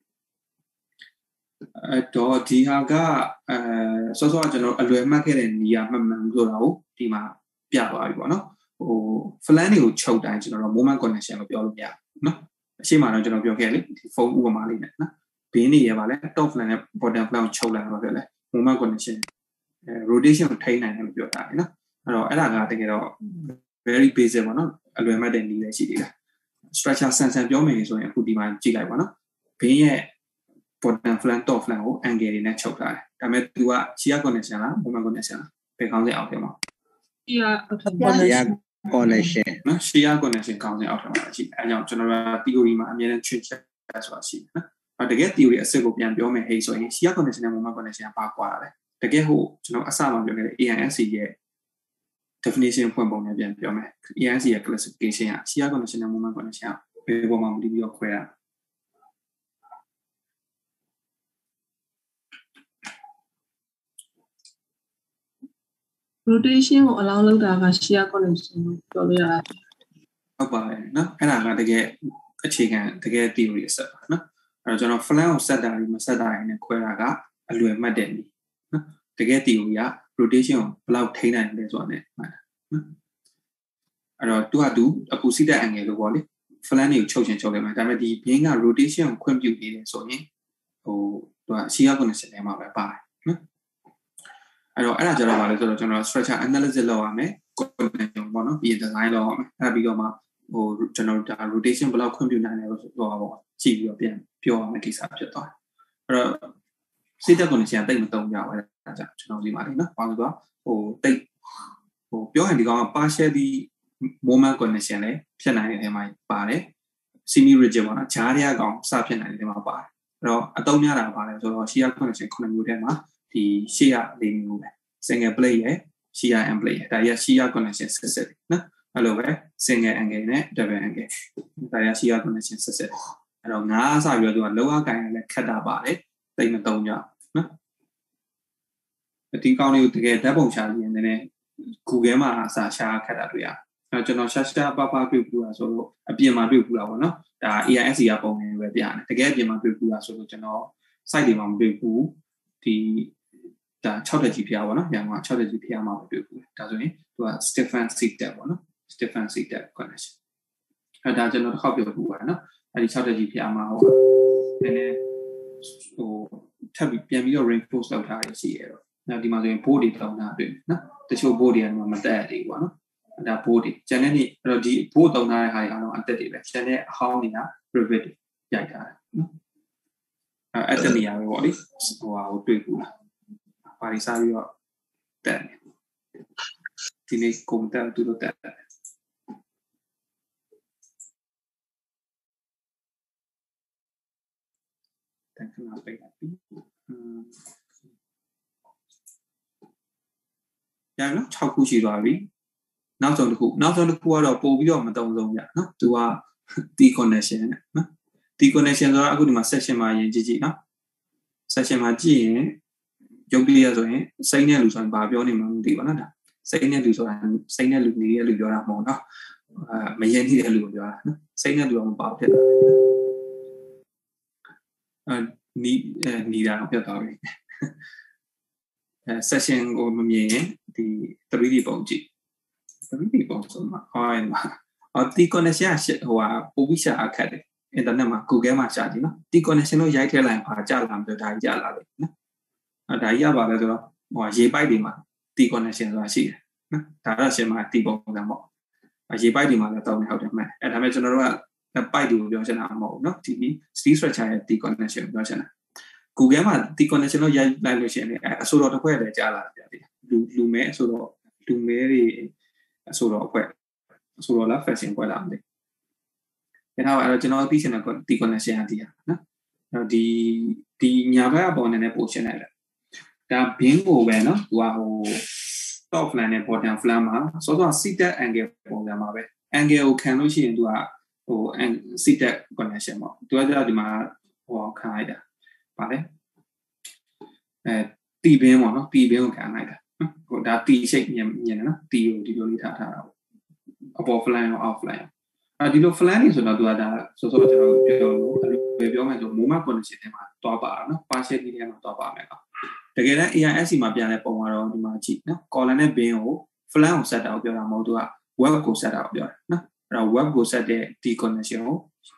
အဲ့တော့ဒီဟာကအဲစောစောကကျွန်တော်အလွယ်မှတ်ခဲ့တဲ့နေရာမှတ်မှန်ဆိုတာကိုဒီမှာပြသွားပြီပေါ့နော်ဟို flank တွေကိုချုပ်တိုင်းကျွန်တော်တို့ moment connection လို့ပြောလို့ရတယ်နော်အရှိမတော့ကျွန်တော်ပြောခဲ့လေဒီဖုန်းဥပမာလေးနဲ့နော်ဘင်းနေရပါလဲ top flank နဲ့ bottom flank ကိုချုပ်လိုက်တော့ပြောလဲ moment connection rotation ကိုထိန်းနိုင်တယ်လို့ပြောတာလေနော်အဲ့တော့အဲ့ဒါကတကယ်တော့ very basic ပေါ့နော်အလွယ်မှတ်တဲ့နည်းပဲရှိသေးတာ structure ဆန်ဆန်ပြောမယ်ဆိုရင်အခုဒီမှာကြည့်လိုက်ပါနော်ဘင်းရဲ့ bottom flank top flank ကို angle တွေနဲ့ချုပ်ထားတယ်ဒါပေမဲ့ तू က shear connection လား moment connection လားဘယ်ကောင်းစင်အောက်ထဲမှာ shear connection နော် shear connection ကောင်းစင်အောက်ထဲမှာရှိအဲကြောင့်ကျွန်တော်တို့ theory မှာအမြဲတမ်းချွတ်ချက်ဆိုတာရှိတယ်နော်တကယ် theory အစစ်ကိုပြန်ပြောမယ်ဟေးဆိုရင် shear connection နဲ့ moment connection ကပါကွာတာလေတကယ်ဟိုကျွန်တော်အစမှပြောခဲ့တဲ့ A I S C ရဲ့ definition ဖွင့်ပုံနဲ့ပြန်ပြောမယ် A I S C ရဲ့ classification က shear connection နဲ့ moment connection ကဘယ်ပုံမှမတည်ပြီးတော့ခွဲရ rotation ကို allow လုပ်တာက shear connection လို့ပြောလို့ရတယ်ဟုတ်ပါတယ်နော်အဲ့ဒါကတကယ်အခြေခံတကယ် theory အဆက်ပါနော်အဲ့တော့ကျွန်တော် flank ကို set တာပြီးမ set တာရင်းနဲ့ခွဲတာကအလွယ်မှတ်တဲ့နည်းနော်တကယ် theory က rotation ဘယ်လောက်ထိန်းနိုင်လဲဆိုတာ ਨੇ အဲ့တော့သူကသူအခုစီးတဲ့ angle လို့ပေါ့လေ flank တွေကိုချုပ်ချင်ချုပ်လိုက်မှာဒါပေမဲ့ဒီ beam က rotation ကိုခွင့်ပြုနေတယ်ဆိုရင်ဟိုသူက shear connection ထဲမှာပဲပါတယ်နော်အဲ့တော့အဲ့ဒါကြတော့ပါလဲဆိုတော့ကျွန်တော် structure analysis လုပ်ရမယ် connection ပေါ့နော်ပြီးရင် design လုပ်ရမယ်အဲ့ပြီးတော့မှဟိုကျွန်တော်ဒါ rotation ဘယ်လောက်ခွင့်ပြုနိုင်လဲဆိုတော့ပေါ့ကြည့်ပြီးတော့ပြန်ပြောရမယ်ကိစ္စဖြစ်သွားတယ်အဲ့တော့ shear connection တိတ်မတုံ့ကြဘူးအဲ့ဒါကြောင့်ကျွန်တော်ဒီမှာလေနော်ဘာလို့ဆိုတော့ဟိုတိတ်ဟိုပြောရင်ဒီကောင်က partially moment connection လည်းဖြစ်နိုင်တဲ့အထဲမှာပါတယ် semi rigid ပေါ့နော်ဂျားရကောင်စဖြစ်နိုင်တဲ့အထဲမှာပါတယ်အဲ့တော့အတုံးများတာပါတယ်ဆိုတော့ shear connection ခုနှစ်မျိုးထဲမှာဒီရှေ့ရလေးမျိုးပဲ single plate ရယ် shear and plate ရယ်ဒါရ shear connection ဆက်ဆက်နော်အဲ့လိုပဲ single angle နဲ့ double angle ဒါရ shear connection ဆက်ဆက်အဲ့တော့ငါးအစပြီးတော့သူကလောကကိုင်းလည်းခက်တာပါတယ်တိတ်မတုံးကြနော်ဒီကောင်းလေးကိုတကယ်ဓာတ်ပုံရှာကြည့်ရင်လည်း Google မှာအစာရှာခက်တာတွေ့ရအဲ့ကျွန်တော်ရှာရှာပပတွေ့ဘူးလားဆိုတော့အပြင်မှာတွေ့ဘူးလားပေါ့နော်ဒါ A I S C ကပုံနေပဲပြရတယ်တကယ်အပြင်မှာတွေ့ဘူးလားဆိုတော့ကျွန်တော် site တွေမှာမတွေ့ဘူးဒီဒါ ၆ တက်ကြီးဖျားပေါ့နော်ညမှာ ၆ တက်ကြီးဖျားမှာမတွေ့ဘူးဒါဆိုရင်သူက Stephen Seated ပေါ့နော် Stephen Seated connection အဲ့ဒါကျွန်တော်တစ်ခေါက်ပြောဘူးပါနော်အဲ့ဒီ ၆ တက်ကြီးဖျားမှာဟိုနည်းနည်းဟိုထပ်ပြီးပြန်ပြီးတော့ reinforce လုပ်ထားရရှိရတော့နောက်ဒီမှာဆိုရင် board တွေတောင်းတာတွေ့နော်တချို့ board တွေကမတက်ရသေးဘူးပေါ့နော်အဲ့ဒါ board တွေကျန်တဲ့နေ့အဲ့တော့ဒီ board တောင်းထားတဲ့ဟာတွေအားလုံးအသက်တွေပဲကျန်တဲ့အဟောင်းတွေက rivet ရိုက်ထားတယ်နော်အဲ့အဲ့တနေရာပဲပေါ့လေဟိုဟာကိုတွေ့ဘူးလားပါရီစားပြီးတော့တက်တယ်ဒီနေ့ကွန်တက်တူတော့တက်တယ်တန်ခဏပိတ်လိုက်ပြီရနော်၆ခုရှိသွားပြီနောက်ဆုံးတစ်ခုနောက်ဆုံးတစ်ခုကတော့ပို့ပြီးတော့မတုံဆုံးပြနော်သူက T connection နော် T connection ဆိုတာအခုဒီမှာ section မှာရင်ကြည့်ကြည့်နော် section မှာကြည့်ရင်ရုပ်ပြရဆိုရင်စိတ်နဲ့လူဆိုရင်ဘာပြောနေမှမသိပါနော်ဒါစိတ်နဲ့လူဆိုတာစိတ်နဲ့လူနေတဲ့လူပြောတာမဟုတ်နော်အာမရင်နေတဲ့လူကိုပြောတာနော်စိတ်နဲ့လူကမပါဖြစ်တာအာနီနီတာတော့ပြတ်သွားပြီအဲ session ကိုမမြင်ရင်ဒီ three D ပုံကြည့် three D ပုံဆိုမှဟောရင်မှာအော် T connection ဟိုဟာပို့ပြီးရှာအခက်တယ် internet မှာ Google မှာရှာကြည့်နော် T connection လို့ရိုက်ထည့်လိုက်ရင်ဘာကြလာမလဲဒါကြီးကြလာတယ်နော်အဲဒါကြီးရပါလဲဆိုတော့ဟိုရေပိုက်တွေမှာ T connection ဆိုတာရှိတယ်နော်ဒါတော့ရှင်းမှာ T ပုံစံပေါ့ရေပိုက်တွေမှာလည်းတောင်းနေဟုတ်တယ်မှန်အဲဒါပေမဲ့ကျွန်တော်တို့ကပိုက်တွေကိုပြောချင်တာမဟုတ်ဘူးနော်ဒီ steel structure ရဲ့ T connection ပြောချင်တာ Google မှာ T connection လို့ရိုက်လိုက်လို့ရှိရင်အဲအဆိုတော်တစ်ခွက်လည်းကြားလာတယ်ဗျာလူလူမဲအဆိုတော်လူမဲတွေအဆိုတော်အခွက်အဆိုတော်လား fashion ခွက်လားမသိဘူးဒါတော့ကျွန်တော်သိချင်တဲ့ T connection အတီးရနော်အဲ့ဒီဒီညာဘက်အပေါ်နည်းနည်းပို့ရှင်းလိုက်တယ်ဒါ bin ကိုပဲနော်သူကဟို top flank နဲ့ bottom flank မှာစောစော seated angle ပုံစံမှာပဲ angle ကိုခံလို့ရှိရင်သူကဟို seated connection ပေါ့သူကကြတော့ဒီမှာဟိုခံလိုက်တာဗါလဲအဲ T bin ပေါ့နော် T bin ကိုခံလိုက်တာဟိုဒါ T shape မြင်မြင်တယ်နော် T ကိုဒီလိုလေးထားထားတာပေါ့အပေါ် flank ရော off flank အဲဒီလို flank နေဆိုတော့သူကဒါစောစောကျွန်တော်ပြောလို့ဘယ်ပြောမှဆို moment connection ထဲမှာတွားပါနော် partial ဒီထဲမှာတွားပါမယ်ကောင်တကယ်တမ်း A I S C မှာပြန်တဲ့ပုံကတော့ဒီမှာကြည့်နော် column နဲ့ bin ကို flank ကို set တာကိုပြောတာမဟုတ်သူက web ကို set တာကိုပြောတာနော်အဲ့တော့ web ကို set တဲ့ T connection ကို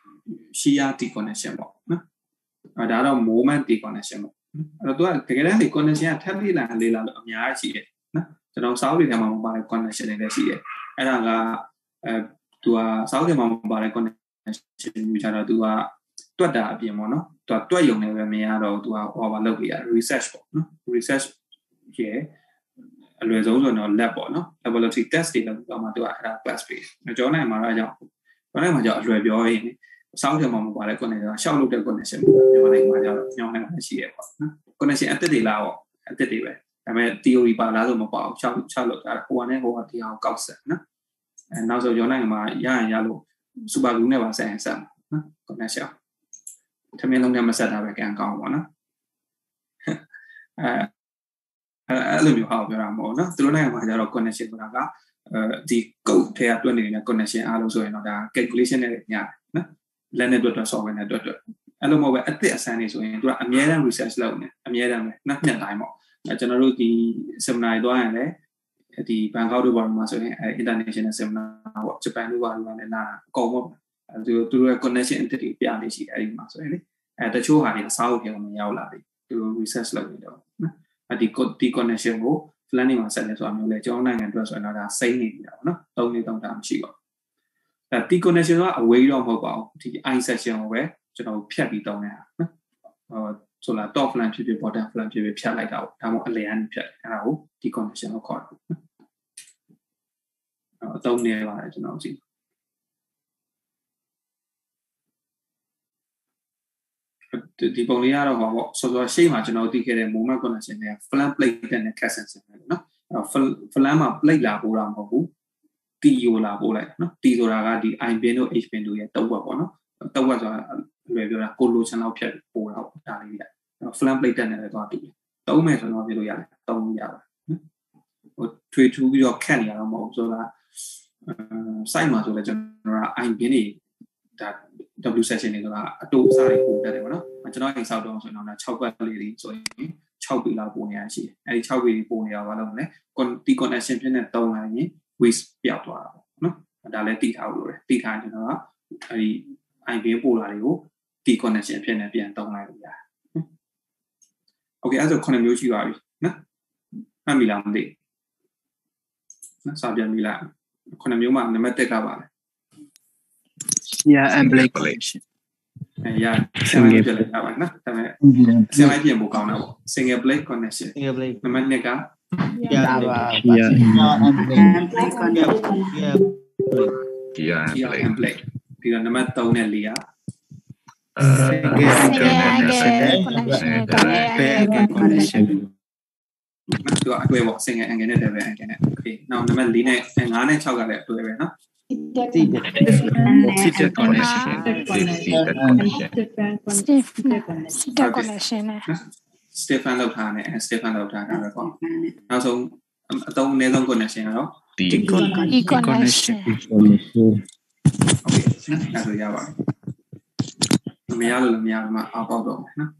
shear T connection ပေါ့နော်အဲ့ဒါတော့ moment T connection ပေါ့အဲ့တော့သူကတကယ်တမ်းဒီ connection ကထပ်လေးလာလေးလာလို့အများကြီးရှိတယ်နော်ကျွန်တော်စာအုပ်တွေထဲမှာမပါတဲ့ connection တွေလည်းရှိတယ်အဲ့ဒါကအဲသူကစာအုပ်ထဲမှာမပါတဲ့ connection မျိုးကြတော့သူကတွက်တာအပြင်ပေါ့နော်သူကတွက်ရုံနဲ့ပဲမရတော့သူကဟောပါလုပ်ပြရ research ပေါ့နော် research ရဲ့အလွယ်ဆုံးဆိုတော့ lab ပေါ့နော် laboratory test တွေလုပ်တော့မှသူကအဲ့ဒါ pass ပေးတယ်ကျွန်တော်နိုင်မှာတော့အကြောင်းကျွန်တော်နိုင်မှာကြောင့်အလွယ်ပြောရင်စောင်းတယ်မှာမပါတဲ့ connection ရှောက်လုပ်တဲ့ connection မျိုးနိုင်မှာကြောင့်ညောင်းနိုင်မှာရှိရပေါ့နော် connection အသစ်တွေလားပေါ့အသစ်တွေပဲဒါပေမဲ့ theory ပါလားဆိုမပါဘူးရှောက်ရှောက်လုပ်တာဟိုကနေဟိုကဒီအောင်ကောက်ဆက်နော်အဲနောက်ဆိုရောနိုင်မှာရရင်ရလို့ super glue နဲ့ပါဆက်ရင်ဆက်နော် connection ထမင်းလုံးနဲ့မဆက်တာပဲကံကောင်းပါနော်အဲအဲ့လိုမျိုးဟောပြောတာမဟုတ်နော်သူတို့နိုင်ငံမှာကျတော့ connection ဆိုတာကအဲဒီ code ထဲကတွက်နေတဲ့ connection အားလုံးဆိုရင်တော့ဒါ calculation နဲ့ညရတယ်နော်လက်နဲ့တွက်တွက် software နဲ့တွက်တွက်အဲ့လိုမဟုတ်ပဲအသစ်အဆန်းနေဆိုရင်သူကအများအား research လုပ်နေအများအားပဲနှစ်နှစ်တိုင်းပေါ့ကျွန်တော်တို့ဒီ seminar တွေသွားရင်လည်းဒီ Bangkok တို့ဘာလို့မှာဆိုရင် international seminar ပေါ့ Japan တို့ဘာလို့လည်းလာအကုန်ပေါ့အဲသူတို့ရဲ့ connection entity ပြနေရှိတယ်အဲ့ဒီမှာဆိုရင်လေအဲတချို့ဟာတွေစာအုပ်ပြောင်းမရောက်လာပြီသူတို့ research လုပ်နေတော့နော်အဲဒီဒီ connection ကို plan မှာဆက်လဲဆိုတာမျိုးလေကျွန်တော်နိုင်ငံအတွက်ဆိုရင်တော့ဒါစိမ့်နေပြီပေါ့နော်သုံးနေသုံးတာမရှိပါဘူးအဲဒီ connection ကအဝေးတော့မဟုတ်ပါဘူးဒီ I section ကိုပဲကျွန်တော်ဖြတ်ပြီးတောင်းနေတာနော်ဟိုဆိုလာ top plan ဖြစ်ဖြစ် bottom plan ဖြစ်ဖြစ်ဖြတ်လိုက်တာပေါ့ဒါမှမဟုတ်အလယ်ကနေဖြတ်တယ်အဲ့ဒါကိုဒီ connection ကိုခေါ်တယ်အသုံးနေပါတယ်ကျွန်တော်ကြည့်ဒီပုံလေးကတော့ဟောပေါ့ဆိုတော့ရှေ့မှာကျွန်တော်သိခဲ့တဲ့ moment connection နဲ့ flank plate နဲ့ capstan ဆင်တယ်နော်အဲ့တော့ flank မှာ plate လာပို့တာမဟုတ်ဘူး T ကိုလာပို့လိုက်နော် T ဆိုတာကဒီ I pin တို့ H pin တို့ရဲ့တုပ်ဝက်ပေါ့နော်တုပ်ဝက်ဆိုတာလွယ်ပြောတာကိုလိုချင်လောက်ဖြတ်ပို့တာပေါ့ဒါလေးတွေက flank plate နဲ့လည်းသွားတူတယ်တုံးမယ်ဆိုတော့ပြလို့ရတယ်တုံးလို့ရပါတယ်ဟိုထွေထူးပြီးတော့ခက်နေရတော့မဟုတ်ဆိုတာအဲ site မှာဆိုလည်းကျွန်တော်က I pin တွေဒါ W section တွေဆိုတာအတူအစားတွေပို့တတ်တယ်ပေါ့နော်ကျွန်တော်အိမ်ဆောက်တော့ဆိုတော့၆ပတ်လေးတွေဆိုရင်၆ပေလောက်ပို့နေရရှိတယ်အဲဒီ၆ပေတွေပို့နေရပါလို့မလဲဒီ connection ဖြစ်နေတုံးလိုက်ရင် waste ပြောက်သွားတာပေါ့နော်ဒါလည်းတိထားလို့ရတယ်တိထားရင်ကျွန်တော်ကအဲဒီ I pin ပို့လာတွေကိုဒီ connection ဖြစ်နေပြန်တုံးလိုက်လို့ရတယ် Okay အဲ့ဒါခုနှစ်မျိုးရှိပါပြီနော်မှတ်မိလားမသိနော်စာပြန်မိလားခုနှစ်မျိုးမှာနံပါတ်၁ကပါလဲ Yeah and Blake collection အဲရ single plate ပါပါနော်ဒါပေမဲ့ single ပြင်ဖို့ကောင်းတာပေါ့ single plate connection single Blake နံပါတ်၂က Yeah yeah and Blake connection Yeah yeah and plate ပြီးတော့နံပါတ်၃နဲ့၄က connection သူကအတွေ့ပေါ့ single angle နဲ့ double angle နဲ့ okay နောက်နံပါတ်၄နဲ့၅နဲ့၆ကလည်းအတွေ့ပဲနော် Seated connection seated connection Seated connection နဲ့ Stefan လောက်ထားတယ် Stefan လောက်ထားတာပဲပေါ့နောက်ဆုံးအသုံးအနည်းဆုံး connection ကတော့ D connection Okay အဲ့ဒါရပါတယ်မရလို့မရမှာအောက်ပေါက်တော့မယ်နော်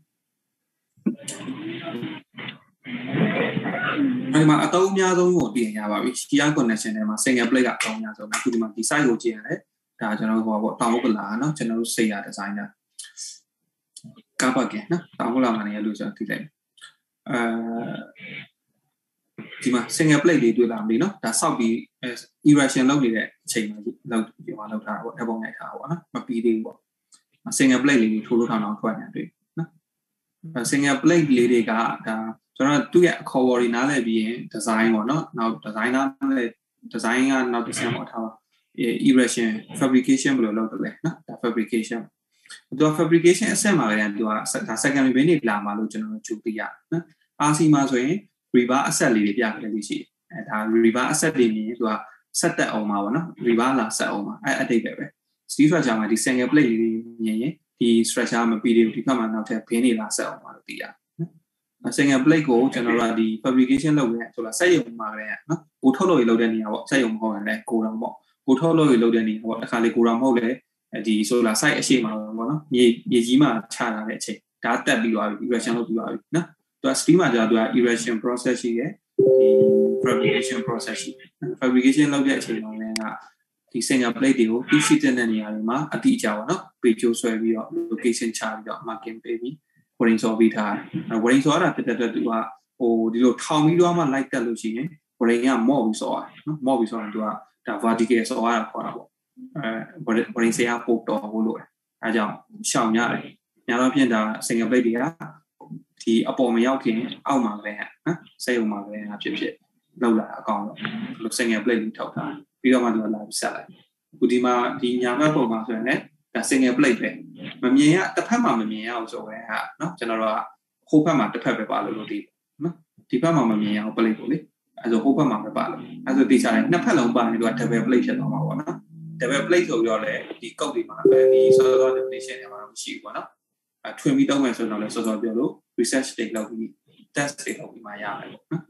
အဲ့ဒီမှာအသုံးအများဆုံးကိုပြင်ရပါပြီ shear connection ထဲမှာ single plate ကအသုံးအများဆုံးအခုဒီမှာဒီ site ကိုကြည့်ရတယ်ဒါကျွန်တော်ဟောပေါ့တောင်ဥက္ကလာနော်ကျွန်တော်တို့စိတ်ရ designer ကပ်ပါကဲနော်တောင်ဥက္ကလာမှာနေရလို့ကျွန်တော်သိလိုက်အဲဒီမှာ single plate လေးတွေ့လာမလို့နော်ဒါစောက်ပြီး erection လုပ်နေတဲ့အချိန်မှာလောက်ဒီမှာလောက်ထားတာပေါ့ဓာတ်ပုံရိုက်ထားတာပေါ့နော်မပြီးသေးဘူးပေါ့ single plate လေးထိုးလို့ထောင်အောင်ထွက်နေတွေ့နော် single plate လေးတွေကဒါကျွန်တော်သူ့ရဲ့အခေါ်အဝေါ်တွေနားလည်ပြီးရင် design ပေါ့နော်နောက် designer နဲ့ design ကနောက်တစ်ဆင့်ပေါ့ထားပါ erection fabrication ဘယ်လိုလုပ်တယ်လဲနော်ဒါ fabrication သူက fabrication အဆင့်မှာလည်းသူကဒါ second minute လာမှာလို့ကျွန်တော်တို့ကြိုသိရနော် R C မှာဆိုရင် rebar asset လေးတွေပြခဲ့လို့ရှိတယ်အဲဒါ rebar asset တွေမြင်သူကဆက်တက်အောင်မှာပေါ့နော် rebar လာဆက်အောင်မှာအဲအတိတ်ပဲပဲ steel structure မှာဒီ single plate လေးတွေမြင်ရင်ဒီ structure မပြီးသေးဘူးဒီဘက်မှာနောက်ထပ်ဘင်းတွေလာဆက်အောင်မှာလို့သိရတယ်နော် single plate ကိုကျွန်တော်တို့ကဒီ fabrication လုပ်ရဲဆိုတော့စက်ရုံမှာလည်းနော်ကိုထုတ်လို့ရလုပ်တဲ့နေရာပေါ့စက်ရုံမဟုတ်ရင်လည်းကိုတော်ပေါ့ကိုထုတ်လို့ရလုပ်တဲ့နေရာပေါ့တစ်ခါလေကိုတော်မဟုတ်လေဒီဆိုလာ site အရှိမှာပေါ့နော်မြေမြေကြီးမှာချလာတဲ့အချိန်ဒါတက်ပြီးသွားပြီ erection လုပ်ပြီးသွားပြီနော်သူက steel မှာကြာသူက erection process ရှိတယ်ဒီ fabrication process ရှိတယ် fabrication လုပ်တဲ့အချိန်မှာလည်းကဒီ single plate တွေကိုတီးရှိတဲ့နေရာတွေမှာအတိအကျပေါ့နော်ပေချိုးဆွဲပြီးတော့ location ချပြီးတော့ marking ပေးပြီး wording ဆော်ပြီးထားတယ် wording ဆော်ရတာဖြစ်တဲ့အတွက်သူကဟိုဒီလိုထောင်ပြီးတော့မှ light တက်လို့ရှိရင် wording ကမော့ပြီးဆော်ရတယ်နော်မော့ပြီးဆော်ရင်သူကဒါ vertical ဆော်ရတာခေါ်တာပေါ့အဲ wording ဆရာပို့တော်ဖို့လို့အဲကြောင့်ရှောင်ရတယ်ညာတော့ပြင်တာ single plate တွေကဒီအပေါ်မရောက်ခင်အောက်မှာပဲနော်စက်ရုံမှာပဲဖြစ်ဖြစ်လောက်လာအကောင်တော့ဒီလို single plate လေးထောက်ထားပြီးတော့မှဒီကလာပြီးဆက်လိုက်အခုဒီမှာဒီညာဘက်ပုံမှာဆိုရင်လည်းဒါ single plate ပဲမမြင်ရတစ်ဖက်မှာမမြင်ရအောင်ဆိုရင်ဟာနော်ကျွန်တော်တို့ကဟိုဘက်မှာတစ်ဖက်ပဲပါလို့လို့ဒီနော်ဒီဘက်မှာမမြင်ရအောင် plate ပေါ့လေအဲဆိုဟိုဘက်မှာပဲပါလို့အဲဆိုတိကျတယ်နှစ်ဖက်လုံးပါနေတော့ double plate ဖြစ်သွားမှာပေါ့နော် double plate ဆိုတော့လေဒီကုတ်တွေမှာပဲဒီ solar definition တွေမှာမရှိဘူးပေါ့နော်အဲထွင်ပြီးတောင်းမယ်ဆိုတော့လည်းစောစောပြောလို့ research တွေလုပ်ပြီး test တွေလုပ်ပြီးမှရတယ်ပေါ့နော်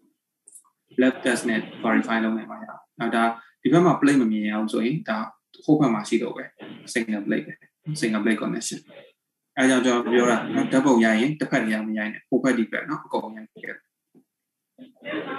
lab test နဲ့ verify လုပ်နိုင်မှာရအောင်ဒါဒီဘက်မှာ plate မမြင်ရအောင်ဆိုရင်ဒါဟိုဘက်မှာရှိတော့ပဲ single plate ပဲ single plate connection အဲကြောင့်ကျွန်တော်ပြောတာနော်ဓာတ်ပုံရရင်တစ်ဖက်နေရာမရိုင်းနဲ့ဟိုဘက်ဒီဘက်နော်အကုန်ရိုင်းခဲ့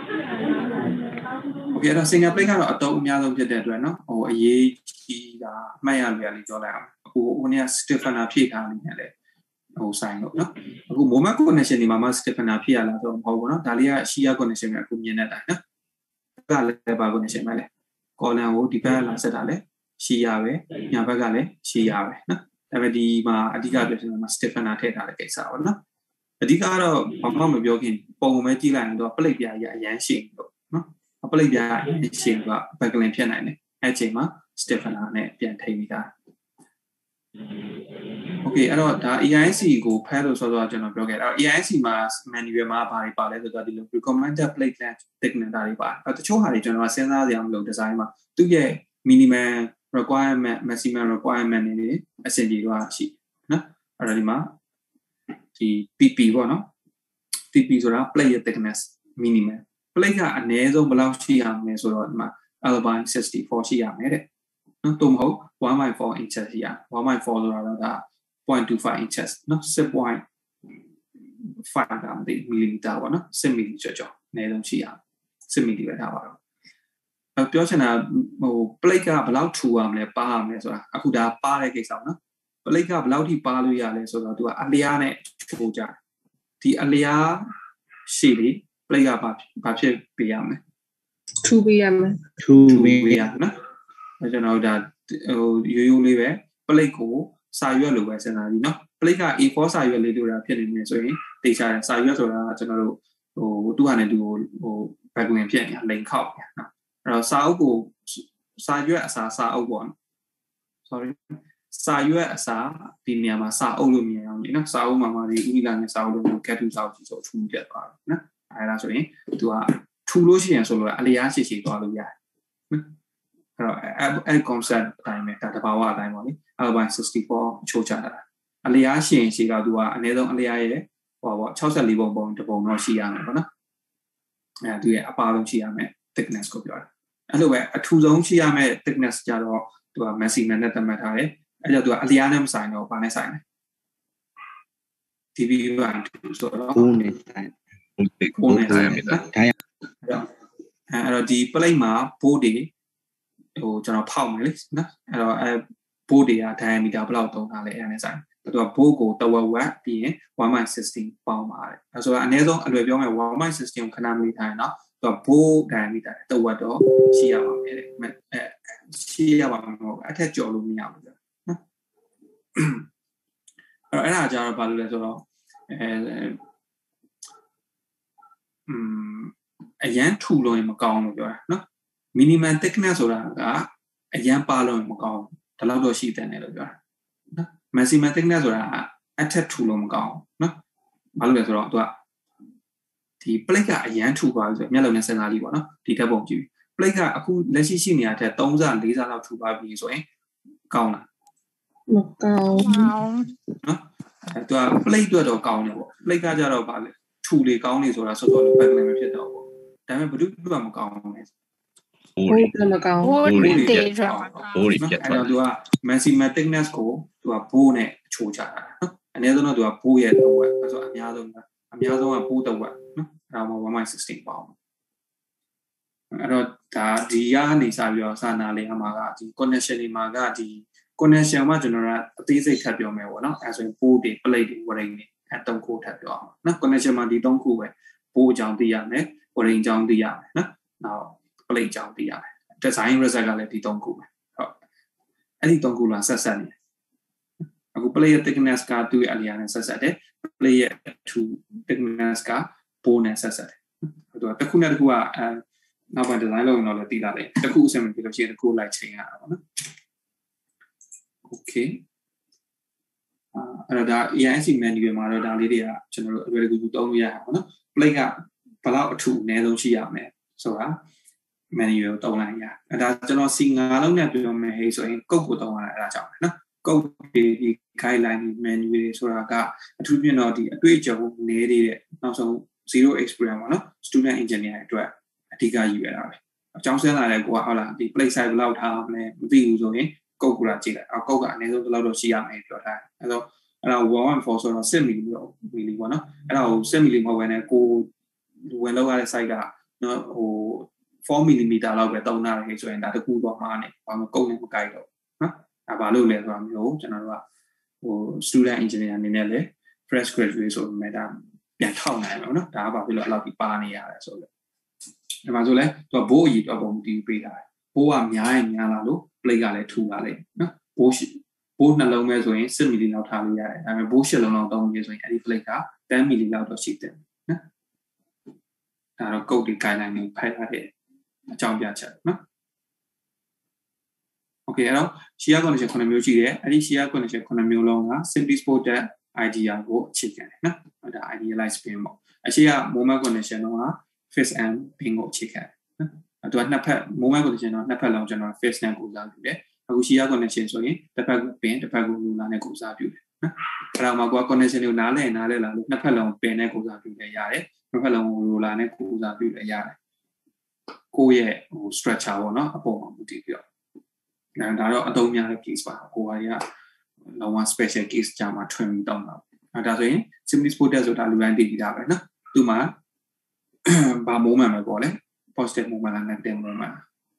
โอเคအဲ့တော့ single plate ကတော့အတုံးအများဆုံးဖြစ်တဲ့အတွက်เนาะဟိုအရေးကြီးတာမှတ်ရလွယ်လေးပြောလိုက်အောင်အခုဟိုနေ့က Stefana ဖြည့်ထားနေတယ်လေဟိုဆိုင်လို့เนาะအခု moment connection ဒီမှာမှ Stefana ဖြည့်ရလာတော့မဟုတ်ဘူးเนาะဒါလေးက shear connection ကအခုမြင်တဲ့အတိုင်းเนาะဒါလည်းဘာ connection ပဲလေ column ကိုဒီဘက်ကလာဆက်တာလေ shear ပဲညာဘက်ကလည်း shear ပဲเนาะဒါပေမဲ့ဒီမှာအဓိကပြောချင်တာမှာ Stefana ထည့်ထားတဲ့ကိစ္စပေါ့เนาะအဓိကတော့ဘာမှမပြောခင်ပုံပုံပဲကြည့်လိုက်ရင်တော့ပလိတ်ပြားကြီးအရန်ရှိလို့เนาะပလိတ်ပြားရှင်က backlink ဖြစ်နိုင်တယ်အဲ့ချိန်မှာ Stefana နဲ့ပြန်ထိမိတာโอเคအဲ့တော့ဒါ A I C ကိုဖဲလို့ဆိုတော့ကျွန်တော်ပြောခဲ့အဲ့ A I C မှာ manual မှာဘာတွေပါလဲဆိုတော့ဒီလို recommended plate length thickness တွေပါအဲ့တချို့ဟာတွေကျွန်တော်စဉ်းစားကြရအောင်လို့ design မှာသူ့ရဲ့ minimum requirement maximum requirement တွေအဆင့်ကြီးတော့ရှိနော်အဲ့တော့ဒီမှာဒီ P P ပေါ့နော် P P ဆိုတာ plate thickness minimum plate ကအနည်းဆုံးဘယ်လောက်ရှိရမလဲဆိုတော့ဒီမှာ Albine sixty-four ရှိရမယ်တဲ့နော်သို့မဟုတ်one point four inches ရှိရone point four ဆိုတာတော့ဒါzero point two five inches နော်six point five ကမသိ millimeter ပေါ့နော်six millimeter ကျော်ကျော်အနည်းဆုံးရှိရsix millimeter ပဲထားပါတော့အဲ့ပြောချင်တာဟို plate ကဘယ်လောက်ထူရမလဲပါရမလဲဆိုတာအခုဒါပါတဲ့ကိစ္စပေါ့နော် plate ကဘယ်လောက်ထိပါလို့ရလဲဆိုတော့သူကအလျားနဲ့ချိုးကြတယ်ဒီအလျားရှိလေ plate ကဘာဘာဖြစ်ပေးရမလဲထူပေးရမယ်ထူပေးရနော်အဲ့ကျွန်တော်ဒါဟိုရိုးရိုးလေးပဲ plate ကိုစာရွက်လိုပဲစဉ်းစားကြည့်နော် plate က A four စာရွက်လေးတို့တာဖြစ်နေနေဆိုရင်တေချာတယ်စာရွက်ဆိုတာကျွန်တော်တို့ဟိုသူ့ဟာနဲ့သူဟို backlink ဖြစ်နေတာလိန်ခောက်နေတာနော်အဲ့တော့စာအုပ်ကိုစာရွက်အစားစာအုပ်ပေါ့ sorry စာရွက်အစားဒီနေရာမှာစာအုပ်လို့မြင်အောင်လေနော်စာအုပ်မှာမှာဒီဥပဒေနဲ့စာအုပ်လို့ get to စာအုပ်ကြီးဆိုထူးပြတ်သွားတယ်နော်အဲ့ဒါဆိုရင်သူကထူလို့ရှိရင်ဆိုလို့အလျားရှိရှိသွားလို့ရတယ်နော်အဲ့တော့အဲ့ concept အတိုင်းပဲဒါတဘာဝအတိုင်းပါလေ Albine sixty-four ချိုးချတာအလျားရှိရင်ရှိကသူကအနည်းဆုံးအလျားရဲ့ဟောပေါ့sixty-fourပုံပုံတပုံတော့ရှိရမယ်ပေါ့နော်အဲ့သူရဲ့အပါဆုံးရှိရမယ် thickness ကိုပြောတာအဲ့လိုပဲအထူဆုံးရှိရမယ် thickness ကြတော့သူက maximum နဲ့သတ်မှတ်ထားတယ်အဲ့ကြောင့်သူကအလျားနဲ့မဆိုင်တော့ဘာနဲ့ဆိုင်လဲ D B one ဆိုတော့ကိုနဲ့ဆိုင်ကိုနဲ့ဆိုင်တယ်ဒါရအဲ့တော့ဒီ plate မှာ board တွေဟိုကျွန်တော်ဖောက်မယ်လေနော်အဲ့တော့အဲ board တွေက diameter ဘယ်လောက်သုံးထားလဲအဲ့ဒါနဲ့ဆိုင်သူက board ကိုတဝက်ဝက်ပြီးရင်one point one sixပေါင်းပါတယ်အဲဆိုတော့အနည်းဆုံးအလွယ်ပြောမယ်one point one sixကိုခဏမေးထားရင်တော့သူက board diameter တဝက်တော့ရှိရပါမယ်တဲ့အဲရှိရပါမှာမဟုတ်အထက်ကျော်လို့မရဘူးနော်အဲ့တော့အဲ့ဒါကြတော့ဘာလို့လဲဆိုတော့အဲอืมအရန်ထူလို့ရင်မကောင်းလို့ပြောတာနော် minimum thickness ဆိုတာကအရန်ပါလို့မကောင်းဒါလောက်တော့ရှိတယ်လို့ပြောတာနော် maximum thickness ဆိုတာအထက်ထူလို့မကောင်းနော်ဘာလို့လဲဆိုတော့သူကဒီ plate ကအရန်ထူသွားပြီဆိုမျက်လုံးနဲ့စဉ်းစားကြည့်ပေါ့နော်ဒီဓာတ်ပုံကြည့် plate ကအခုလက်ရှိရှိနေတဲ့ထက်threeဆfourဆလောက်ထူသွားပြီဆိုရင်ကောင်းလားမကောင်းနော်အဲသူက plate အတွက်တော့ကောင်းတယ်ပေါ့ plate ကကြတော့ဗာလေထူလေကောင်းနေဆိုတာစောစောလို backlink မဖြစ်တော့ဘူးဒါပေမဲ့ဘယ်သူမှမကောင်းဘူးလေဘိုးလည်းမကောင်းဘူးဘိုးတွေပြတ်ဘိုးတွေပြတ်အဲ့တော့သူက maximum thickness ကိုသူကဘိုးနဲ့ချိုးချတာနော်အနည်းဆုံးတော့သူကဘိုးရဲ့တစ်ဝက်ဆိုတော့အများဆုံးအများဆုံးကဘိုးတစ်ဝက်နော်အဲ့ဒါမှone point one sixပေါင်းအဲ့တော့ဒါဒီကနေစပြီးတော့စာနာလေးအမှာကဒီ connection တွေမှာကဒီ connection မှာကျွန်တော်ကအသေးစိတ်ထပ်ပြောမယ်ပေါ့နော်အဲဆိုရင် board တွေ plate တွေ wiring တွေအဲသုံးခုထပ်ပြောအောင်နော် connection မှာဒီသုံးခုပဲ board အကြောင်းသိရမယ် wiring အကြောင်းသိရမယ်နော်နောက် plate အကြောင်းသိရမယ် design result ကလည်းဒီသုံးခုပဲဟုတ်အဲ့ဒီသုံးခုလားဆက်ဆက်နေအခု plate ရဲ့ thickness ကသူ့ရဲ့အလျားနဲ့ဆက်ဆက်တယ် plate ရဲ့ to thickness က board နဲ့ဆက်ဆက်တယ်သူကတစ်ခုနဲ့တစ်ခုကအဲနောက်ပိုင်း design လုပ်ရင်တော့လည်းသိလာတယ်တစ်ခုအဆင်မပြေလို့ရှိရင်တစ်ခုလိုက်ချိန်ရတာပေါ့နော် okay အဲ့တော့ဒါ A I C manual မှာတော့ဒါလေးတွေကကျွန်တော်တို့အလွယ်တကူသုံးလို့ရတာပေါ့နော် plate ကဘယ်လောက်အထူအနည်းဆုံးရှိရမလဲဆိုတာ manual ကိုသုံးလိုက်ရအဲ့ဒါကျွန်တော် C fiveလုံးနဲ့ပြောမယ်ဟေးဆိုရင်ကုတ်ကိုသုံးရတာအဲ့ဒါကြောင့်နော်ကုတ်ဒီ guideline manual တွေဆိုတာကအထူးဖြင့်တော့ဒီအတွေ့အကြုံနည်းသေးတဲ့နောက်ဆုံး zero experience ပေါ့နော် student engineer အတွက်အဓိကယူရတာပဲအကြောင်းစင်းလာတဲ့ကိုကဟုတ်လားဒီ plate size ဘယ်လောက်ထားမလဲမသိဘူးဆိုရင်ကုတ်ကူလာကြည့်လိုက်အော်ကုတ်ကအနည်းဆုံးဘယ်လောက်တော့ရှိရမယ်ပြောထားတယ်အဲ့တော့အဲ့တော့one point fourဆိုတော့six millimeter ပေါ့နော်အဲ့ဒါကိုsix millimeter မဟုတ်ဘဲနဲ့ကိုဝင်လောက်ရတဲ့ size ကနော်ဟိုfour millimeter လောက်ပဲတုံးထားတယ်ဆိုရင်ဒါတကူတော့မှားနေဘာမှကုန်းနေမကိုက်တော့နော်ဒါဘာလို့လဲဆိုတာမျိုးကျွန်တော်တို့ကဟို student engineer အနေနဲ့လည်း fresh graduate ဆိုပေမဲ့ဒါပြန်ထောက်နိုင်တယ်နော်ဒါကဘာဖြစ်လို့အဲ့လောက်ပြီးပါနေရတယ်ဆိုတော့ဒီမှာဆိုလဲသူကဘိုးအကြီးတော့ပုံတီးပေးထားတယ်ဘိုးကများရင်များလာလို့ plate ကလည်းထူလာလိမ့်နော်ဘိုးဘိုးနှလုံးပဲဆိုရင် six milli လောက်ထားလို့ရတယ်ဒါပေမဲ့ဘိုးရှစ်လုံးလောက်တောင်းနေဆိုရင်အဲ့ဒီ plate ကten milli လောက်တော့ရှိတယ်နော်ဒါတော့ code တွေ guideline တွေဖိုက်ထားတဲ့အကြောင်းပြချက်နော် Okay အဲ့တော့ shear condition ခုနှစ်မျိုးရှိတယ်အဲ့ဒီ shear condition ခုနှစ်မျိုးလုံးက simply supported idea ကိုအခြေခံတယ်နော်ဒါ idealized beam ပေါ့အရှိက moment condition တော့ fixed and beam ကိုအခြေခံတယ်နော်သူကနှစ်ဖက် moment condition တော့နှစ်ဖက်လုံးကျွန်တော် fixed နဲ့ကိုစားပြုတယ်အခု shear condition ဆိုရင်တစ်ဖက်ကို beam တစ်ဖက်ကို ruler နဲ့ကိုစားပြုတယ်နော်အဲ့တော့မှာကို condition ကိုနားလည်နားလည်လာလို့နှစ်ဖက်လုံး beam နဲ့ကိုစားပြုလည်းရတယ်နှစ်ဖက်လုံး ruler နဲ့ကိုစားပြုလည်းရတယ်ကိုယ့်ရဲ့ဟို structure ပေါ့နော်အပေါ်မှာမူတည်ပြီးတော့ဒါတော့အသုံးများတဲ့ case ပါကိုယ်ကလောက special case ကြာမှာထွင်ပြီးတောင်းတာအဲဒါဆိုရင် simply supported ဆိုတာလူတိုင်းသိပြီးသားပဲနော်သူမှာဘာ moment ပဲပေါ့လေ positive moment လား negative moment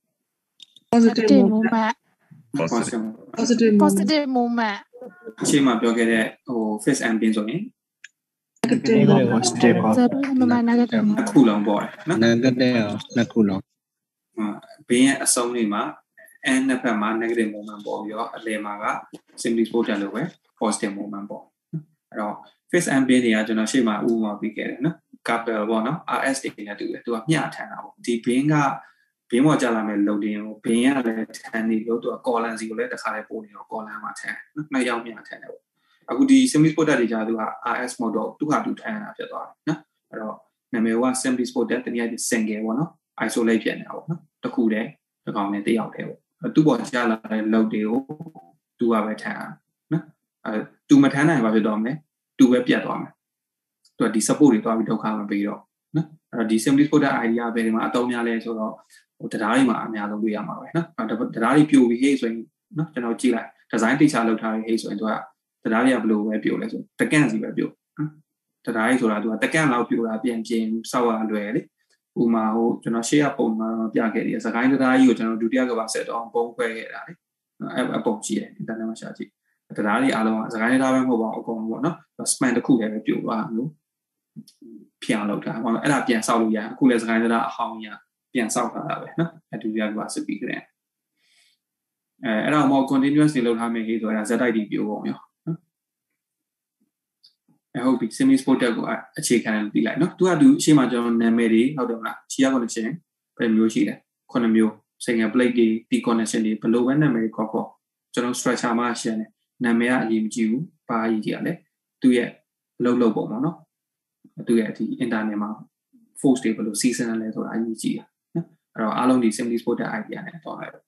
positive moment positive positive moment အချိန်မှာပြောခဲ့တဲ့ဟို face and pin ဆိုရင် negative positive moment negative နှစ်ခုလုံးပေါ့နော် negative နှစ်ခုလုံးဘင်းရဲ့အဆုံးလေးမှာand နှစ်ဖက်မှာ negative moment ပေါ်ပြီးတော့အလယ်မှာက simply supported လို့ပဲ positive moment ပေါ့အဲ့တော့ face and pin တွေကကျွန်တော်ရှေ့မှာဥပမာပြခဲ့တယ်နော် couple ပေါ့နော် R S တွေနဲ့တူတယ်သူကမျှထမ်းတာပေါ့ဒီဘင်းကဘင်းပေါ်ကျလာမဲ့ loading ကိုဘင်းရလည်းထမ်းနေလို့သူက column စီကိုလည်းတစ်ခါလေးပို့နေတော့ column မှာထမ်းနော်နှစ်ယောက်မျှထမ်းတယ်ပေါ့အခုဒီ simply supported တွေကြာသူက R S mode တော့သူ့ဟာသူထမ်းတာဖြစ်သွားတယ်နော်အဲ့တော့နာမည်က simply supported တနည်းအားဖြင့် single ပေါ့နော် isolate ဖြစ်နေတာပေါ့နော်တစ်ခုတည်းတစ်ကောင်နဲ့တစ်ယောက်တည်းပေါ့သူ့ပေါ်ကျလာတဲ့ load တွေကိုသူကပဲထမ်းအောင်နော်အဲသူမထမ်းနိုင်ဘာဖြစ်တော့မလဲသူပဲပြတ်သွားမယ်သူကဒီ support တွေတွားပြီးဒုက္ခမပေးတော့နော်အဲ့တော့ဒီ simply supported idea ပဲဒီမှာအသုံးများလဲဆိုတော့ဟိုတရားတွေမှာအများဆုံးတွေ့ရမှာပဲနော်တရားတွေပြိုပြီးဟေးဆိုရင်နော်ကျွန်တော်ကြည့်လိုက် design တိကျလောက်ထားဟေးဆိုရင်သူကတရားတွေကဘယ်လိုပဲပြိုလဲဆိုတကန့်စီပဲပြိုနော်တရားတွေဆိုတာသူကတကန့်လောက်ပြိုတာပြန်ပြင်စောက်ရလွယ်လေဥမာဟိုကျွန်တော်ရှေ့ကပုံမှာပြခဲ့တယ်စကိုင်းတရားကြီးကိုကျွန်တော်ဒုတိယကဘာဆက်တော့ပုံခွဲခဲ့တာလေအပုံကြည့်တယ်အင်တာနက်မှာရှာကြည့်တရားတွေအားလုံးကစကိုင်းတရားပဲမဟုတ်ပါဘူးအကုန်လုံးပေါ့နော် span တစ်ခုတည်းပဲပြိုသွားမျိုးဖြောင်းလောက်တာပေါ့နော်အဲ့ဒါပြန်ဆောက်လို့ရအခုလည်းစကိုင်းတရားအဟောင်းရပြန်ဆောက်ထားတာပဲနော်အဒုတိယကဘာဆက်ပြီးကြတယ်အဲအဲ့တော့မော continuous နေလောက်ထားမယ်ဟေးဆိုတာဇက်တိုက်တွေပြိုပုံရောI hope it's semi supported ကိုအခြေခံပြီးလိုက်နော်သူကသူအရှိမကျွန်တော်နာမည်တွေဟုတ်တယ်မလား shear condition ဘယ်မျိုးရှိလဲခုနှစ်မျိုး single plate တွေ T connection တွေဘယ်လိုပဲနာမည်တွေခေါ်ခေါ်ကျွန်တော် structure မှာရှင်းတယ်နာမည်ကအရေးမကြီးဘူးဘာအရေးကြီးရလဲသူရဲ့အလုပ်လုပ်ပုံပေါ့နော်သူရဲ့ဒီ internet မှာ force တွေဘယ်လိုစီးဆင်းလဲဆိုတာအရေးကြီးတယ်နော်အဲ့တော့အားလုံးဒီ semi supported idea နဲ့တော့လိုက်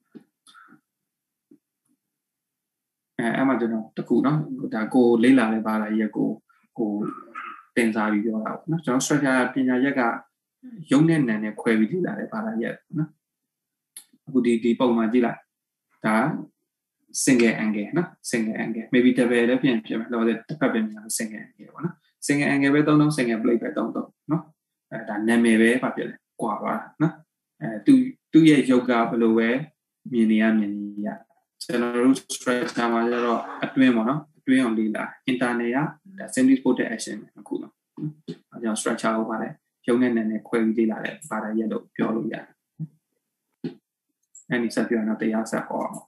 အဲအမှကျွန်တော်တခုနော်ဒါကိုလေ့လာလဲပါလာရက်ကိုကိုတင်စားပြီးပြောတာပေါ့နော်ကျွန်တော် structure ပညာရက်ကရုံးနဲ့နံနဲ့ခွဲပြီးလေ့လာလဲပါလာရက်နော်အခုဒီဒီပုံမှာကြည့်လိုက်ဒါ single angle နော် single angle maybe double လည်းပြင်ဖြစ်မယ်တော့တစ်ဖက်ပဲများ single angle ပေါ့နော် single angle ပဲသုံးသုံး single plate ပဲသုံးသုံးနော်အဲဒါနာမည်ပဲဘာဖြစ်လဲကွာပါနော်အဲသူသူ့ရဲ့ရုပ်ကဘယ်လိုပဲမြင်နေရမြင်နေရကျွန်တော်တို့ structure မှာကျတော့အတွင်းပေါ့နော်အတွင်းအောင်လေ့လာ internet ကဒါ simply supported action ပဲအခုနော်အဲကြောင့် structure ကိုပါတယ်ရုံနဲ့နာနဲ့ခွဲပြီးလေ့လာတယ်ပါတာရက်လို့ပြောလို့ရတယ်အဲ့ဒီဆက်ပြောတော့တရားဆက်ဟောအောင်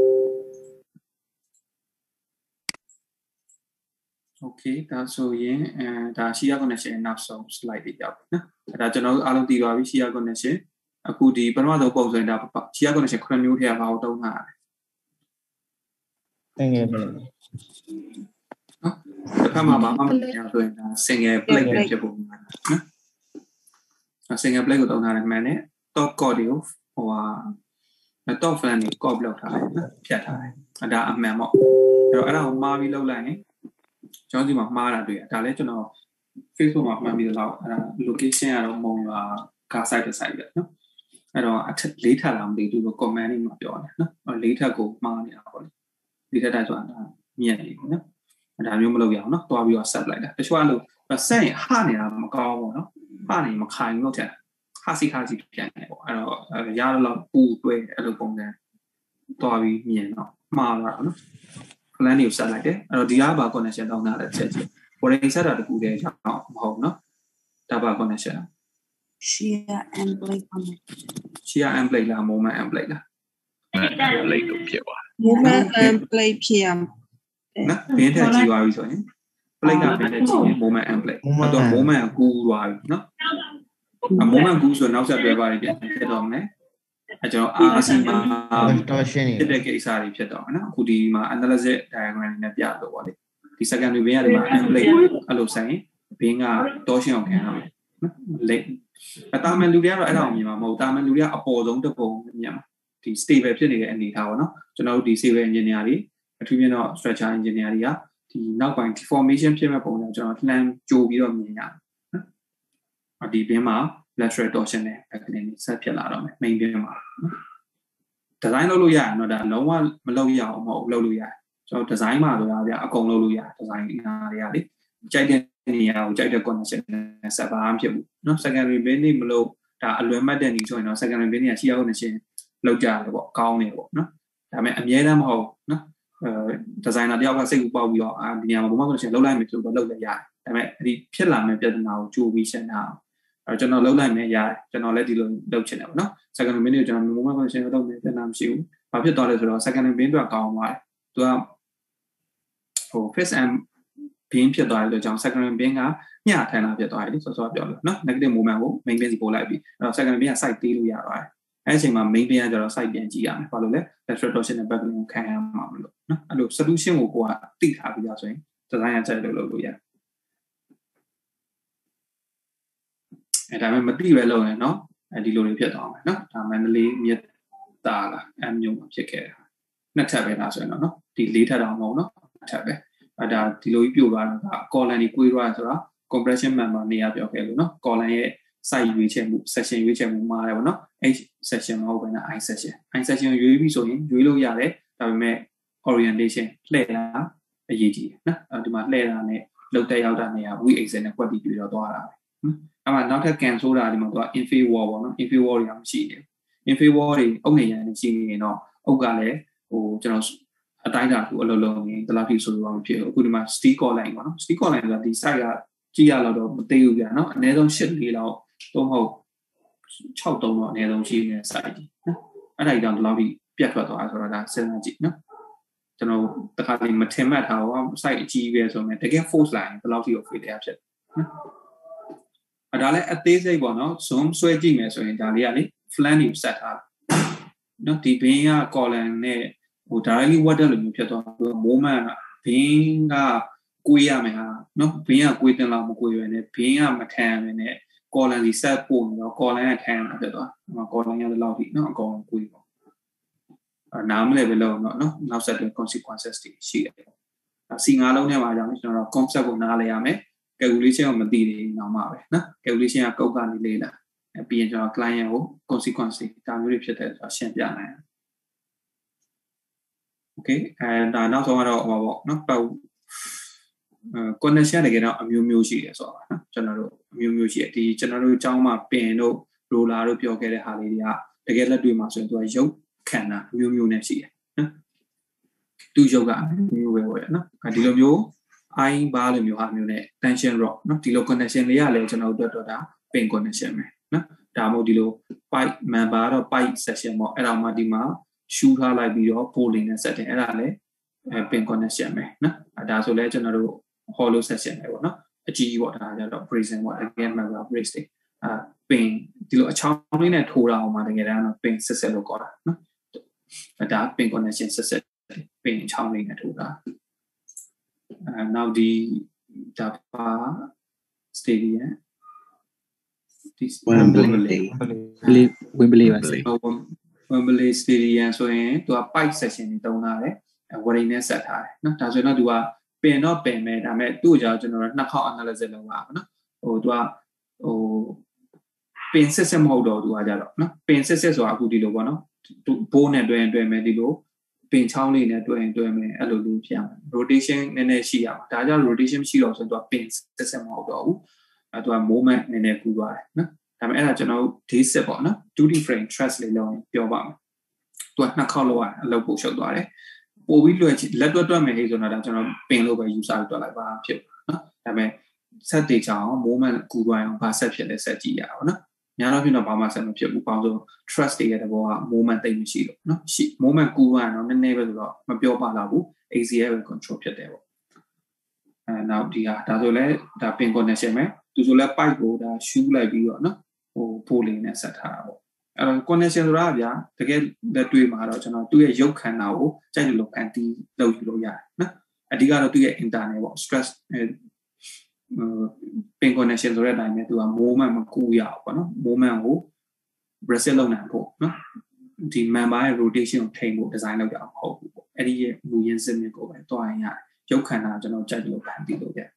Okay ဒါဆိုရင်အဲဒါ shear connection နောက်ဆုံး slide တွေရောက်နော်အဲဒါကျွန်တော်တို့အားလုံးသိသွားပြီ shear connection အခုဒီပထမဆုံးပုံစံဒါ shear connection ခုနှစ်မျိုးထဲကဘာကိုသုံးတာလဲ single plate နော်တစ်ခါမှမမမပြောဆိုရင်ဒါ single plate ပဲဖြစ်ပုံမှန်နော် single plate ကိုသုံးထားတယ်မှန်တယ် top chord တွေကိုဟိုဟာ top fan ကို copy လုပ်ထားတယ်နော်ဖြတ်ထားတယ်အဲဒါအမှန်ပေါ့အဲ့တော့အဲ့ဒါကိုမှားပြီးလုပ်လိုက်ရင်ကျွန်တော်ဒီမှာမှားတာတွေ့ရဒါလည်းကျွန်တော် Facebook မှာမှန်ပြီးတော့အဲ့ဒါ location ကတော့မုံရွာက site တစ် site ပဲနော်အဲ့တော့အထက်လေးထပ်လာမသိဘူးလို့ comment လေးမှာပြောတယ်နော်လေးထပ်ကိုမှားနေတာပေါ့လေလေးထပ်တိုင်းဆိုတာဒါမြင်နေနော်ဒါမျိုးမလုပ်ရအောင်နော်တွားပြီးတော့ set လိုက်တာတချို့ကလို့ set ရင်ဟနေတာမကောင်းဘူးနော်ဟနေမခိုင်လို့တဲ့ဟာစီဟာစီပြန်နေပေါ့အဲ့တော့ရတော့ပူတွဲအဲ့လိုပုံစံသွားပြီးမြင်တော့မှားတာနော် plan တွေကိုဆက်လိုက်တယ်အဲ့တော့ဒီကဘာ connection တောင်းတာလဲချက်ချင်း boring set တာတခုတည်းကြောင့်မဟုတ်နော်ဒါဘာ connection share and play connection share and play လား moment and play လား play လို့ဖြစ်သွား moment and play ဖြစ်ရမယ်နော်ဘင်းထက်ကြီးသွားပြီဆိုရင် play ကဘင်းထက်ကြီးရင် moment and play အဲ့တော့ moment ကူးသွားပြီနော်အ moment ကူးဆိုနောက်ဆက်တွဲပါပြန်ဖြစ်တော့မယ်အဲကျွန်တော် R C မှာဖြစ်တဲ့ကိစ္စတွေဖြစ်တော့နော်အခုဒီမှာ analysis diagram နဲ့ပြတော့ဗောလေဒီ secondary ဘင်းကနေမှာ and play အဲ့လိုဆိုင်ဘင်းက torsion အောင်ခံရမယ်နော်လေအတာမန်လူတွေကတော့အဲ့ဒါကိုမြင်မှာမဟုတ်တာမန်လူတွေကအပေါ်ဆုံးတစ်ပုံမြင်မှာဒီ stable ဖြစ်နေတဲ့အနေအထားပေါ့နော်ကျွန်တော်တို့ဒီ civil engineer တွေအထူးဖြင့်တော့ structure engineer တွေကဒီနောက်ပိုင်း deformation ဖြစ်မဲ့ပုံစံကျွန်တော် plan ကြိုပြီးတော့မြင်ရတယ်နော်ဒီဘင်းမှာ lateral torsion နဲ့ backlink ဆက်ဖြစ်လာတော့မယ် main ဘင်းမှာနော် design လုပ်လို့ရရင်တော့ဒါလုံးဝမလုပ်ရအောင်မဟုတ်လုပ်လို့ရတယ်ကျွန်တော် design မှာဆိုတာဗျအကုန်လုပ်လို့ရတယ် design တွေကလေကြိုက်တဲ့နေရာကိုကြိုက်တဲ့ connection နဲ့ဆက်ပါမဖြစ်ဘူးเนาะ secondary bin နေမလို့ဒါအလွယ်မှတ်တဲ့နေဆိုရင်တော့ secondary bin နေရာရှိအောင်နေချင်းလောက်ကြတယ်ပေါ့ကောင်းတယ်ပေါ့เนาะဒါပေမဲ့အမြဲတမ်းမဟုတ်เนาะအဲ designer တယောက်ကစိတ်ကူပေါက်ပြီးတော့အာဒီနေရာမှာဘုမ connection လောက်လိုက်မယ်ဆိုတော့လောက်လည်းရတယ်ဒါပေမဲ့ဒီဖြစ်လာမယ့်ပြဿနာကိုကြိုးပြီးရှင်းတာအဲကျွန်တော်လောက်လိုက်မယ်ရတယ်ကျွန်တော်လည်းဒီလိုလုပ်ချင်တယ်ပေါ့เนาะ secondary bin ကိုကျွန်တော်ဘုမ connection လောက်မယ်ပြဿနာမရှိဘူးဘာဖြစ်သွားလဲဆိုတော့ secondary bin တော့ကောင်းသွားတယ်သူကဟို first and bin ဖြစ်သွားတယ်လို့ကြောင့် secondary bin ကညှထန်တာဖြစ်သွားတယ်လေစောစောပြောလို့နော် negative moment ကို main bin စီပို့လိုက်ပြီးအဲ့တော့ secondary bin က site သေးလို့ရသွားတယ်အဲ့ဒီအချိန်မှာ main bin ကကျတော့ site ပြန်ကြည့်ရမယ်ဘာလို့လဲ lateral torsion နဲ့ backlink ကိုခံရမှာမလို့နော်အဲ့လို solution ကိုကိုကသိထားပြီးသားဆိုရင် design ကကြိုက်လို့လုပ်လို့ရတယ်အဲ့ဒါမှမသိပဲလုပ်ရင်နော်အဲ့ဒီလိုတွေဖြစ်သွားမယ်နော်ဒါမှမလေးမြတ်တာလားအမျိုးမှာဖြစ်ခဲ့တယ်နှစ်ထပ်ပဲလားဆိုရင်တော့နော်ဒီလေးထပ်တော့မဟုတ်နော်နှစ်ထပ်ပဲအဲ့ဒါဒီလိုကြီးပြိုသွားတာက column ကြီးကွေးသွားဆိုတာ compression member နေရာပြောခဲ့လို့နော် column ရဲ့ site ရွေးချယ်မှု section ရွေးချယ်မှုမှားတယ်ဗောနော် H section မဟုတ်ဘဲနဲ့ I section I section ရွေးပြီးဆိုရင်ရွေးလို့ရတယ်ဒါပေမဲ့ orientation လှည့်တာအရေးကြီးတယ်နော်အဲ့ဒီမှာလှည့်တာနဲ့လောက်တက်ရောက်တာနေရာ weak axis နဲ့ကွက်ပြီးပြတော့သွားတာပဲနော်အဲ့မှာနောက်ထပ် can ဆိုတာဒီမှာသူက inferior ပေါ့နော် inferior တွေကမရှိဘူး inferior တွေအုတ်နေရနေရှိနေတော့အုတ်ကလည်းဟိုကျွန်တော်အတိုင်းတာကိုအလုံးလုံးရင်ဒီလောက်ထိဆိုလို့မဖြစ်ဘူးအခုဒီမှာ steel colline ပေါ့နော် steel colline ဆိုတာဒီ site ကကြည့်ရတော့မသိဘူးဗျာနော်အနည်းဆုံး၈လေးလောက်တော့မဟုတ်၆သုံးတော့အနည်းဆုံးရှိနေတဲ့ site ကြီးနော်အဲ့ဒါကြောင့်ဒီလောက်ထိပြတ်ထွက်သွားဆိုတော့ဒါစဉ်းစားကြည့်နော်ကျွန်တော်တခါလေးမထင်မှတ်ထားဘူး site အကြီးပဲဆိုရင်တကယ် force line ဒီလောက်ထိကို failure ဖြစ်နော်အဲ့ဒါလည်းအသေးစိတ်ပေါ့နော် zoom ဆွဲကြည့်မယ်ဆိုရင်ဒါလေးကလေ flange ကိုဆက်ထားနော်ဒီဘင်းက column နဲ့ဟို directly water လို့မျိုးဖြစ်သွားတော့ moment ကဘင်းကကွေးရမယ်ဟာနော်ဘင်းကကွေးတင်လောက်မကွေးရနဲ့ဘင်းကမထမ်းရနဲ့ column စီ set ပို့နေတော့ column ကထမ်းရဖြစ်သွားဟို column ရတဲ့လောက်ထိနော်အကောင်ကွေးပေါ့အဲနားမလဲပဲလို့နော်နော်နောက်ဆက်တွဲ consequences တွေရှိတယ်အဲစီငါးလုံးထဲမှာကြောင့်ကျွန်တော်တို့ concept ကိုနားလည်ရမယ် calculation ကိုမသိသေးဘူးနောက်မှပဲနော် calculation ကကုတ်ကနေလေးလာအဲပြီးရင်ကျွန်တော် client ကို consequence ဒါမျိုးတွေဖြစ်တယ်ဆိုတော့ရှင်းပြနိုင်တယ်Okay အဲဒါနောက်ဆုံးကတော့ဟောပေါ့နော်ပေါ့ connection တကယ်တော့အမျိုးမျိုးရှိတယ်ဆိုတော့နော်ကျွန်တော်တို့အမျိုးမျိုးရှိတယ်ဒီကျွန်တော်တို့အကြောင်းမှာပင်တို့ roller တို့ပြောခဲ့တဲ့ဟာလေးတွေကတကယ်လက်တွေ့မှာဆိုရင်သူကရုပ်ခန္ဓာအမျိုးမျိုးနဲ့ရှိတယ်နော်သူရုပ်ကအမျိုးပဲပေါ့နော်ဒီလိုမျိုး I ဘာလိုမျိုးဟာမျိုးနဲ့ tension rod နော်ဒီလို connection လေးရလဲကျွန်တော်တို့တော့ဒါပင် connection ပဲနော်ဒါမှမဟုတ်ဒီလို pipe member တော့ pipe section ပေါ့အဲ့ဒါမှဒီမှာရှူထားလိုက်ပြီးတော့ bowling နဲ့ set တယ်အဲ့ဒါလည်းအဲpin connection ပဲနော်အဲဒါဆိုလဲကျွန်တော်တို့ hollow section ပဲပေါ့နော်အကြီးကြီးပေါ့ဒါကြတော့ bracing ပေါ့ again member brace တွေအဲ pin ဒီလိုအချောင်းလေးနဲ့ထိုးတာအောင်မှာတကယ်တမ်းတော့ pin ဆက်ဆက်လို့ခေါ်တာနော်အဲဒါ pin connection ဆက်ဆက် pin ချောင်းလေးနဲ့ထိုးတာအဲနောက်ဒီဒါပါ stadium ဒီ Wembley Wembley ပါ Wembley Stadium ဆိုရင်သူက pipe section တွေတုံးထားတယ်။ waring နဲ့ဆက်ထားတယ်နော်။ဒါဆိုရင်တော့သူကပင်တော့ပင်ပဲဒါပေမဲ့သူ့ကြောင့်ကျွန်တော်တို့နှစ်ခေါက် analysis လုပ်ပါမယ်နော်။ဟိုသူကဟိုပင်စစ်စစ်မဟုတ်တော့သူကကြတော့နော်။ပင်စစ်စစ်ဆိုတာအခုဒီလိုပေါ့နော်။သူဘိုးနဲ့တွဲရင်တွဲမယ်ဒီလိုပင်ချောင်းလေးနဲ့တွဲရင်တွဲမယ်အဲ့လိုလိုဖြစ်ရမယ်။ rotation နည်းနည်းရှိရမှာ။ဒါကြောင့် rotation မရှိတော့ဆိုရင်သူကပင်စစ်စစ်မဟုတ်တော့ဘူး။အဲသူက moment နည်းနည်းကူးသွားတယ်နော်ဒါပေမဲ့အဲ့ဒါကျွန်တော်တို့ day set ပေါ့နော် two different trust လေးလုံးပြောပါမယ်သူကနှစ်ခေါက်လောက်အလုပ်ပို့ရှုပ်သွားတယ်ပို့ပြီးလွယ်လက်တွက်တွက်မယ်ဟေ့ဆိုတော့ဒါကျွန်တော်ပင်လို့ပဲ user တွက်လိုက်ပါဖြစ်နော်ဒါပေမဲ့ set တွေချောင်း moment ကူသွားအောင်ဘာ set ဖြစ်လဲ set ကြည့်ရအောင်နော်ညာတော့ဖြစ်တော့ဘာမှ set မဖြစ်ဘူးပေါင်းဆို trust တွေရဲ့တဘောက moment တိတ်မရှိလို့နော်ရှိ moment ကူသွားရင်တော့နည်းနည်းပဲဆိုတော့မပြောပါတော့ဘူး A C L ပဲ control ဖြစ်တယ်ပေါ့အဲနောက်ဒီဟာဒါဆိုလဲဒါ pin connection ပဲသူဆိုလဲ pipe ကိုဒါ shoe လိုက်ပြီးတော့နော်ဟို pole လေးနဲ့ set ထားတာပေါ့အဲ့တော့ connection ဆိုတာကဗျာတကယ်လက်တွေ့မှာတော့ကျွန်တော်သူ့ရဲ့ရုပ်ခန္ဓာကိုကြိုက်လို့ဖန်တီးလုပ်ယူလို့ရတယ်နော်အဓိကတော့သူ့ရဲ့ internet ပေါ့ stress အဲ pin connection ဆိုတဲ့အတိုင်းပဲသူက moment မကူရအောင်ပေါ့နော် moment ကို reset လုပ်နိုင်ဖို့နော်ဒီ member ရဲ့ rotation ကိုထိန်းဖို့ design လုပ်ကြအောင်မဟုတ်ဘူးပေါ့အဲ့ဒီရဲ့မူရင်းစစ်မြစ်ကိုပဲတွားရင်ရတယ်ရုပ်ခန္ဓာကျွန်တော်ကြိုက်လို့ဖန်တီးလို့ရတယ်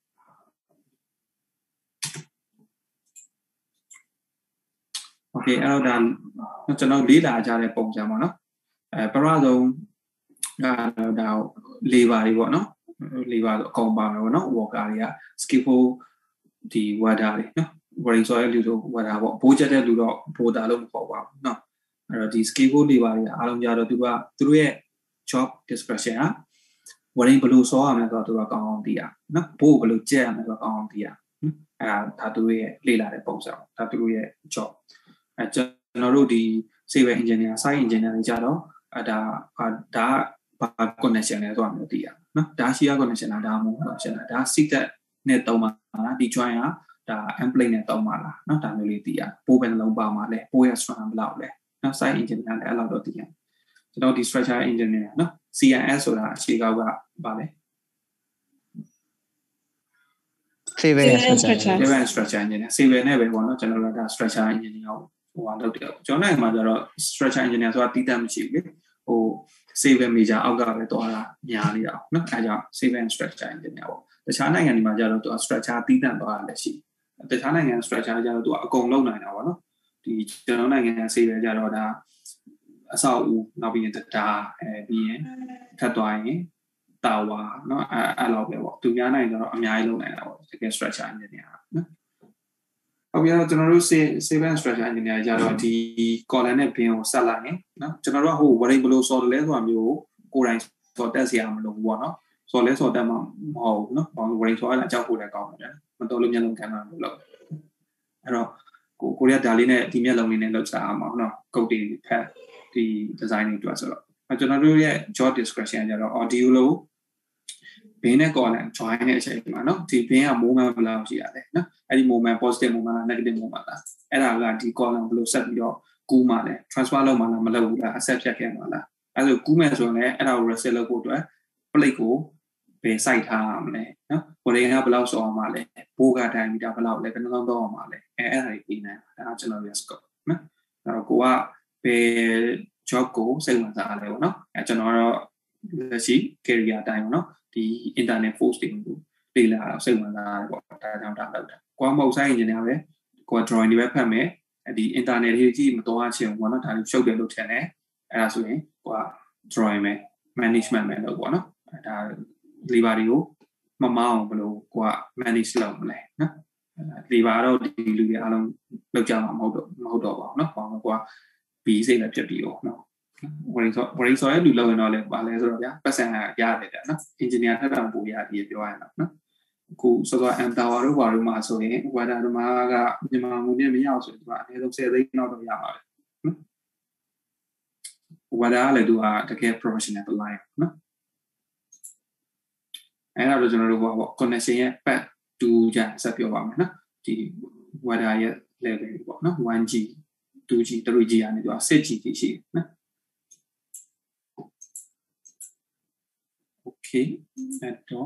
โอเคအဲ့တော့ဒါကျွန်တော်လေးလာကြတဲ့ပုံစံပေါ့နော်အဲပထမဆုံးအဲဒါ labor တွေပေါ့နော် labor ဆိုအကုန်ပါမယ်ပေါ့နော် worker တွေက skillful ဒီ water တွေနော် working soil လူတို့ water ပေါ့ဘိုးချက်တဲ့လူတော့ဘိုးတာလို့မပေါ့ပါဘူးနော်အဲ့တော့ဒီ skillful labor တွေအားလုံးကြတော့သူကသူတို့ရဲ့ job description က working ဘယ်လိုစောရမလဲဆိုတော့သူကကောင်းအောင်သိရနော်ဘိုးဘယ်လိုကြက်ရမလဲဆိုတော့ကောင်းအောင်သိရအဲ့ဒါဒါသူတို့ရဲ့လေ့လာတဲ့ပုံစံဒါသူတို့ရဲ့ jobအဲကျွန်တော်တို့ဒီ civil engineer site engineer တွေကြတော့အဲဒါဒါဘာ connection လဲဆိုတာမျိုးသိရနော်ဒါ shear connection လားဒါမှမဟုတ် connection လားဒါ seated နဲ့တုံးပါလားဒီ join ကဒါ emplate နဲ့တုံးပါလားနော်ဒါမျိုးလေးသိရပိုးပဲနှလုံးပါမှာလဲပိုးရဲ့ strength ဘယ်လောက်လဲနော် site engineer လည်းအဲ့လောက်တော့သိရကျွန်တော်ဒီ structure engineer နော် C I S ဆိုတာအခြေကောက်ကပါလဲ civil structure civil structure engineer civil နဲ့ပဲပေါ့နော်ကျွန်တော်တို့က structure engineer ဟိုဟာလုပ်တယ်ကျွန်တော်နိုင်မှာကျတော့ structure engineer ဆိုတာတည်တတ်မရှိဘူးလေဟို civil major အောက်ကပဲတော့တာညားနေတာနော်အဲကြောင့် civil structure engineer ပေါ့တခြားနိုင်ငံတွေမှာကျတော့သူက structure တည်တတ်သွားတာလည်းရှိတခြားနိုင်ငံ structure ကျတော့သူကအကုန်လုံးနိုင်တာပေါ့နော်ဒီကျွန်တော်နိုင်ငံ civil ကျတော့ဒါအဆောက်အဦနောက်ပြီးရင်တရားအဲပြီးရင်ထပ်သွားရင်တာဝါเนาะအဲ့အဲ့လောက်ပဲပေါ့သူများနိုင်တော့အများကြီးလုပ်နိုင်တာပေါ့တကယ် structure engineer နော်ဟုတ်ပြီတော့ကျွန်တော်တို့ civil structure engineer ကြတော့ဒီ column နဲ့ bin ကိုဆက်လိုက်ရင်เนาะကျွန်တော်တို့ကဟို working ဘယ်လိုဆော်တယ်လဲဆိုတာမျိုးကိုကိုယ်တိုင်ဆော်တက်စရာမလိုဘူးပေါ့နော်ဆော်လဲဆော်တက်မှာမဟုတ်ဘူးเนาะဘာလို့ working ဆော်ရတာအကြောက်ဖို့လည်းကောင်းတယ်မတော်လို့မျက်လုံးကမ်းတာမလုပ်အဲ့တော့ကိုကိုရီးယားဒါလေးနဲ့ဒီမျက်လုံးလေးနဲ့လောက်စားအောင်ပေါ့နော်ကုတ်တွေဖက်ဒီ design တွေတွေ့ဆိုတော့ကျွန်တော်တို့ရဲ့ job description ကြတော့ audio လို့ဘင်းနဲ့ column join တဲ့အချိန်မှာเนาะဒီဘင်းက moment ဘယ်လောက်ရှိရလဲเนาะအဲ့ဒီ moment positive moment လား negative moment လားအဲ့ဒါကဒီ column ဘယ်လိုဆက်ပြီးတော့ကူးမှာလဲ transfer လုပ်မှာလားမလုပ်ဘူးလား accept ဖြတ်ခဲ့မှာလားအဲ့ဒါကူးမယ်ဆိုရင်လည်းအဲ့ဒါကို reset လုပ်ဖို့အတွက် plate ကိုဘယ် site ထားရမလဲเนาะ body ကဘယ်လောက်စောအောင်မှာလဲဘိုးက diameter ဘယ်လောက်လဲဘယ်နှလုံးတော့အောင်မှာလဲအဲ့အဲ့ဒါတွေပြင်နေတာဒါကျွန်တော်ရဲ့ scope เนาะအဲ့တော့ကိုကဘယ် job ကိုစိတ်ဝင်စားလဲပေါ့เนาะအဲ့ကျွန်တော်ကတော့လက်ရှိ career အတိုင်းပေါ့เนาะဒီ internet force တွေကိုလေ့လာစိတ်ဝင်စားတယ်ပေါ့ဒါကြောင့်ဒါလုပ်တာကိုကမဟုတ် site engineer ပဲကိုက drawing တွေပဲဖတ်မယ်ဒီ internet တွေကြည့်မတော်ချင်ဘူးပေါ့နော်ဒါတွေရှုပ်တယ်လို့ထင်တယ်အဲ့ဒါဆိုရင်ကိုက drawing ပဲ management ပဲလို့ပေါ့နော်ဒါ labor တွေကိုမမောင်းဘယ်လိုကိုက manage လုပ်မလဲနော် labor တော့ဒီလူတွေအားလုံးလောက်ကြမှာမဟုတ်တော့မဟုတ်တော့ပါဘူးနော်ဘာလို့ကိုက B စိတ်လည်းဖြစ်ပြီးတော့နော်working so working so ရဲ့လူလောက်ရင်တော့လည်းပါလဲဆိုတော့ဗျာပတ်စံရတယ်ဗျာနော် engineer ထက်တော့ပိုရတယ်ပြောရရင်တော့နော်အခုစောစော M tower တို့ဘာလို့မှဆိုရင် water တို့မှာကမြန်မာငွေနဲ့မရအောင်ဆိုတော့အနည်းဆုံးtenသိန်းလောက်တော့ရပါတယ်နော် water လည်းသူကတကယ် professional line နော်အဲ့ဒါတော့ကျွန်တော်တို့ပေါ့ connection ရဲ့ path two ကြာဆက်ပြောပါမယ်နော်ဒီ water ရဲ့ level ပေါ့နော် one G two G three G ကနေသူကsix G တိရှိတယ်နော်Okay အဲ့တော့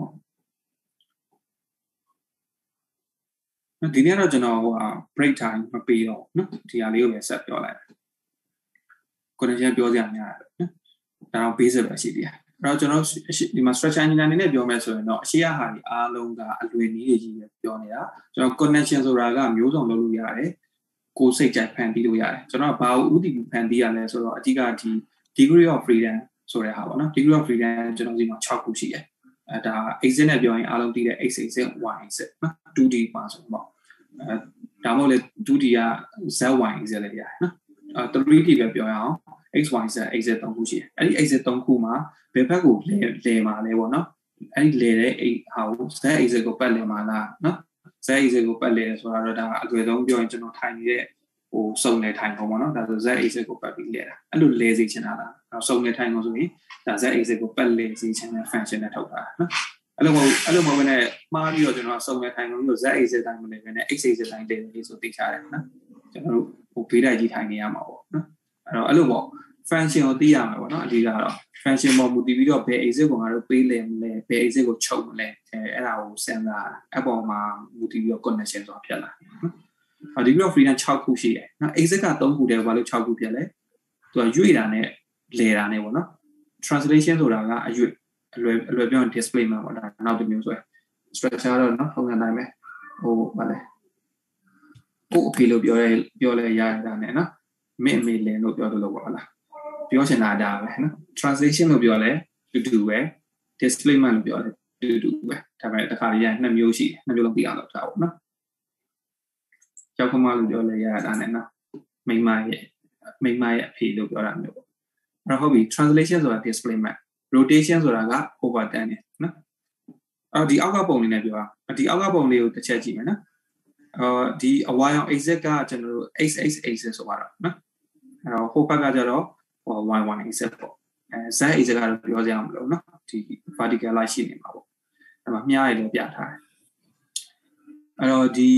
ဒီနေ့တော့ကျွန်တော်ဟို break time မပေးတော့เนาะဒီဟာလေးကိုပဲဆက်ပြောလိုက် connection ပြောစရာများတယ်เนาะဒါတော့ basic ပဲရှိသေးတယ်အဲ့တော့ကျွန်တော်ဒီမှာ structure engineer အနေနဲ့ပြောမယ်ဆိုရင်တော့အရှိရဟာဒီအားလုံးကအလွယ်နည်းကြီးပဲပြောနေတာကျွန်တော် connection ဆိုတာကမျိုးစုံလုပ်လို့ရတယ်ကိုယ်စိတ်ကြိုက်ဖန်တီးလို့ရတယ်ကျွန်တော်ဘာလို့ဥတီဖန်တီးရလဲဆိုတော့အဓိကဒီ degree of freedom ဆိုတဲ့ဟာပေါ့နော် degree of freedom ကျွန်တော်ဒီမှာsixခုရှိတယ်အဲဒါ exit နဲ့ပြောရင်အားလုံးသိတဲ့ x exit y exit နော် two D ပါဆိုတော့အဲဒါမှမဟုတ်လေဒုတိယ z y z လည်းရတယ်နော်အဲ three D ပဲပြောရအောင် x y z x သုံးခုရှိတယ်အဲ့ဒီ x သုံးခုမှာဘယ်ဘက်ကိုလဲလဲမှာလဲပေါ့နော်အဲ့ဒီလဲတဲ့ဟာကို z x ကိုပတ်လဲမှာလားနော် z x ကိုပတ်လဲဆိုတာတော့ဒါအလွယ်ဆုံးပြောရင်ကျွန်တော်ထိုင်နေတဲ့ဟိုစုံနေထိုင်ကုန်ပေါ့နော်ဒါဆို z x ကိုပတ်ပြီးလဲတာအဲ့လိုလဲစီချင်တာလားစုံနေထိုင်ကုန်ဆိုရင်ဒါ z x ကိုပတ်လဲစီချင်တဲ့ function နဲ့ထုတ်တာနော်အဲ့လိုမဟုတ်အဲ့လိုမဟုတ်ဘဲနဲ့မှားပြီးတော့ကျွန်တော်စုံနေထိုင်ကုန်ပြီးတော့ z x တိုင်းမလဲဘဲနဲ့ x x တိုင်းလဲနေဆိုသိချရတယ်နော်ကျွန်တော်တို့ဟိုဘေးတိုက်ကြီးထိုင်နေရမှာပေါ့နော်အဲ့တော့အဲ့လိုပေါ့ function ကိုသိရမှာပေါ့နော်အဓိကတော့ function ပေါ်မူတည်ပြီးတော့ဘယ် exit ကိုငါတို့ပေးလဲမလဲဘယ် exit ကိုချုပ်မလဲအဲအဲ့ဒါကိုစဉ်းစားအပေါ်မှာမူတည်ပြီးတော့ connection ဆိုတာဖြစ်လာနော်ဒီ degree of freedom 6ခုရှိတယ်နော် exit က3ခုတည်းဘာလို့6ခုဖြစ်လဲသူကရွေ့တာနဲ့လဲတာနဲ့ပေါ့နော် translation ဆိုတာကအရွေ့အလွယ်အလွယ်ပြောရင် display မှာပေါ့ဒါနောက်တစ်မျိုးဆိုရင် structure တော့နော်ပုံစံတိုင်းပဲဟိုဗာလဲကိုအဖေလို့ပြောရဲပြောလဲရတာနဲ့နော်မင်းအမေလင်လို့ပြောလို့ပေါ့ဟုတ်လားပြောချင်တာဒါပဲနော် translation လို့ပြောလဲတူတူပဲ display မှလို့ပြောလဲတူတူပဲဒါပေမဲ့တစ်ခါလေးရနှစ်မျိုးရှိတယ်နှစ်မျိုးလုံးသိအောင်လုပ်ထားပါနော်ကြောက်ခမလို့ပြောလဲရတာနဲ့နော်မိမရဲ့မိမရဲ့အဖေလို့ပြောတာမျိုးပေါ့အဲ့တော့ဟုတ်ပြီ translation ဆိုတာ display မှ rotation ဆိုတာက overturn နေနော်အော်ဒီအောက်ကပုံလေးနဲ့ပြောတာဒီအောက်ကပုံလေးကိုတစ်ချက်ကြည့်မယ်နော်အော်ဒီအဝါရောင် exit ကကျွန်တော်တို့ x x axis ဆိုပါတော့နော်အဲ့တော့ဟိုဘက်ကကျတော့ဟို y y axis ပေါ့အဲ z axis ကတော့ပြောစရာမလိုနော်ဒီ vertical line ရှိနေမှာပေါ့အဲ့မှာမြားရည်လည်းပြထားတယ်အဲ့တော့ဒီ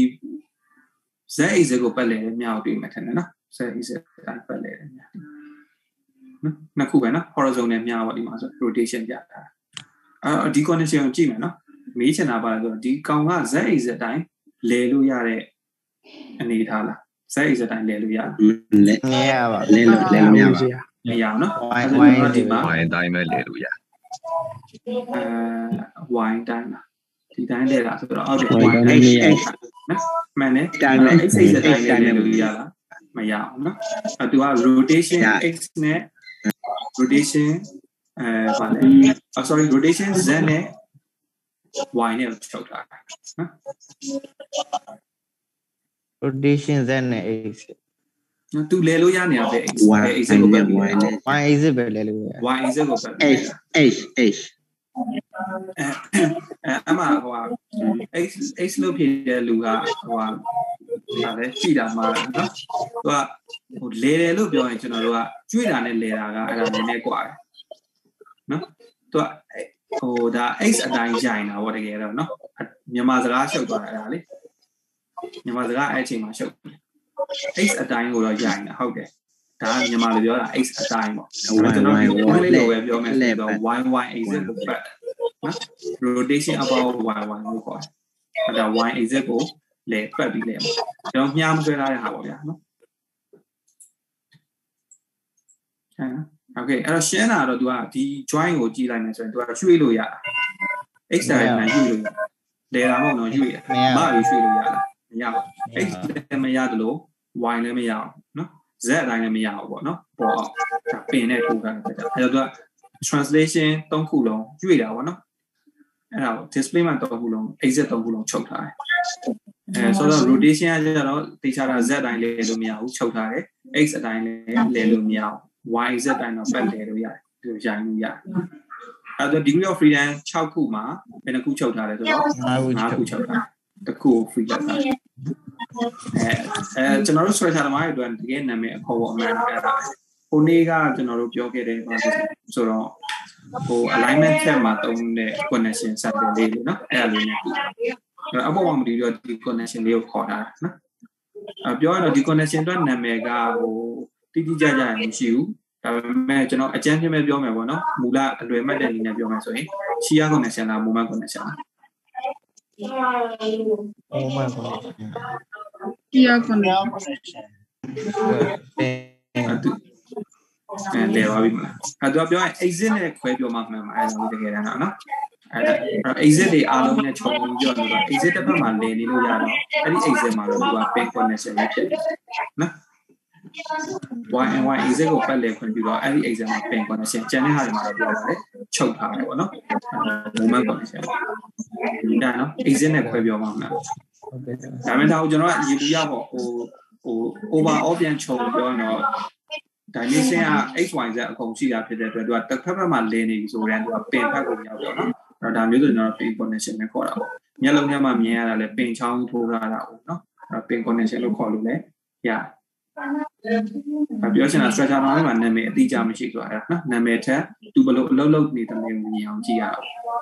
z axis ကိုပတ်လဲမြားကိုတွေ့မှထင်တယ်နော် z axis တိုင်းပတ်လဲမြားနော်နှစ်ခုပဲနော် horizontal နဲ့မြားပေါ့ဒီမှာဆို rotation ပြထားတယ်အဲ့ဒီ connection ကိုကြည့်မယ်နော်မေးချင်တာပါလဲဆိုတော့ဒီကောင်က z axis တိုင်းလဲလို့ရတဲ့အနေထားလား z axis တိုင်းလဲလို့ရလားလဲမရပါလဲလို့လဲလို့မရပါမရအောင်နော် y y ဒီမှာ y တိုင်းပဲလဲလို့ရအဲ y တိုင်းလားဒီတိုင်းလဲတာဆိုတော့အောက်တဲ့ y တိုင်းလဲနော်မှန်တယ်တိုင်းပဲ x axis တိုင်းလဲလို့ရလားမရအောင်နော်အဲသူက rotation x နဲ့ rotation အဲဗာလဲ oh sorry rotation z နဲ့ y နဲ့ချုပ်ထားတာနော် rotation z နဲ့ x နော်သူလဲလို့ရနေတာပဲ x x ကိုပဲ y နဲ့ y x ပဲလဲလို့ရ y x ကိုပဲ h h h အဲအမဟိုဟာ x x လို့ဖြစ်တဲ့လူကဟိုဟာဒါလည်းကြည်တာမှာနော်သူကဟိုလဲတယ်လို့ပြောရင်ကျွန်တော်တို့ကကျွေးတာနဲ့လဲတာကအဲ့ဒါနည်းနည်းกว่าတယ်နော်သူကဟိုဒါ x အတိုင်းရိုင်တာဗောတကယ်တော့နော်မြန်မာစကားရှုပ်သွားတာအဲ့ဒါလေမြန်မာစကားအဲ့အချိန်မှာရှုပ် x အတိုင်းကိုတော့ရိုင်တာဟုတ်တယ်ဒါကမြန်မာလိုပြောတာ x အတိုင်းပေါ့ကျွန်တော်ဒီဘက်လေးလိုပဲပြောမယ်ဆိုတော့ y y axis ကိုပတ်နော် rotation about y y လို့ခေါ်တယ်ဒါ y axis ကိုလဲပတ်ပြီးလဲမှာကျွန်တော်မြားမဆွဲထားတဲ့ဟာပေါ့ဗျာနော်ဟမ်โอเคအဲ့တော့ရှင်းတာတော့ तू ကဒီ join ကိုကြည့်လိုက်မယ်ဆိုရင် तू ကရွှေ့လို့ရတာ x တိုင်းနဲ့ရွှေ့လို့လဲတာမဟုတ်တော့ရွှေ့ရမပြီးရွှေ့လို့ရတာမရဘူး x လည်းမရတယ်လို့ y လည်းမရအောင်နော် z အတိုင်းလည်းမရဘူးပေါ့နော်ပေါ်အောင်ဒါပင်နဲ့ထိုးထားတယ်အဲ့တော့ तू က translation သုံးခုလုံးရွှေ့တာပေါ့နော်အဲ့ဒါကို display မှာသုံးခုလုံး exit သုံးခုလုံးချုပ်ထားတယ်အဲဆိုတော့ rotation ကကျတော့တေချာတာ z အတိုင်းလဲလို့မရဘူးချုပ်ထားတယ် x အတိုင်းလဲလဲလို့မရဘူး y z တိုင်းတော့ပတ်လဲလို့ရတယ်ဒီရိုင်းလို့ရတယ်အဲ့တော့ degree of freedom 6ခုမှာဘယ်နှခုချုပ်ထားလဲဆိုတော့၅ခုချုပ်ထားတစ်ခု free လုပ်ထားအဲအဲကျွန်တော်တို့ structure သမားတွေအတွက်တကယ်နာမည်အခေါ်ပေါ်အမှန်အဲ့ဒါဟိုနေ့ကကျွန်တော်တို့ပြောခဲ့တယ်ဆိုတော့ဟို alignment tab မှာတုံးတဲ့ connection sample လေးလေနော်အဲ့ဒါလေးနဲ့အပေါ်မှာမတည်တော့ဒီ connection လေးကိုခေါ်တာနော်အပြောရတော့ဒီ connection အတွက်နာမည်ကဟိုတိတိကျကျမရှိဘူးဒါပေမဲ့ကျွန်တော်အကြမ်းဖျင်းပဲပြောမယ်ပေါ့နော်မူလအလွယ်မှတ်တဲ့အနေနဲ့ပြောမယ်ဆိုရင် shear connection လား moment connection လား moment connection shear connection အဲလဲပါပြီမလားအဲသူကပြောရင် exit နဲ့ခွဲပြောမှမှန်မှာအဲဒါလေးတကယ်တမ်းတော့နော်အဲဒါ exit တွေအားလုံးနဲ့ခြုံငုံပြောလို့တော့ exit တစ်ဖက်မှာလဲနေလို့ရတော့အဲ့ဒီ exit မှာတော့သူက pin connection ပဲဖြစ်တယ်နော် y and y exit ကိုပတ်လဲခွင့်ပြုတော့အဲ့ဒီ exit မှာ pin connection ကျန်တဲ့ဟာတွေမှာတော့ပြောပါတယ်ချုပ်ထားတယ်ပေါ့နော် moment connection ဒါနော် exit နဲ့ခွဲပြောမှမှန်ဒါပေမဲ့ဒါကိုကျွန်တော်ကရေပူရပေါ့ဟိုဟို overall ပြန်ခြုံပြောရင်တော့ dimension က x y z အကုန်ရှိတာဖြစ်တဲ့အတွက်သူကတစ်ဖက်ဖက်မှာလင်းနေပြီဆိုရင်သူကပင်ဖက်ကိုရောက်ပြောနော်အဲ့တော့ဒါမျိုးဆိုကျွန်တော် pin connection နဲ့ခေါ်တာပေါ့မျက်လုံးထဲမှာမြင်ရတာလဲပင်ချောင်းထိုးထားတာပေါ့နော်အဲ့ pin connection လို့ခေါ်လို့လဲရပြောချင်တာ structure မှာလည်းနာမည်အတိအကျမရှိဆိုအဲ့နော်နာမည်ထက်သူဘလို့အလုပ်လုပ်နေတဲ့နေမြင်အောင်ကြည့်ရအောင်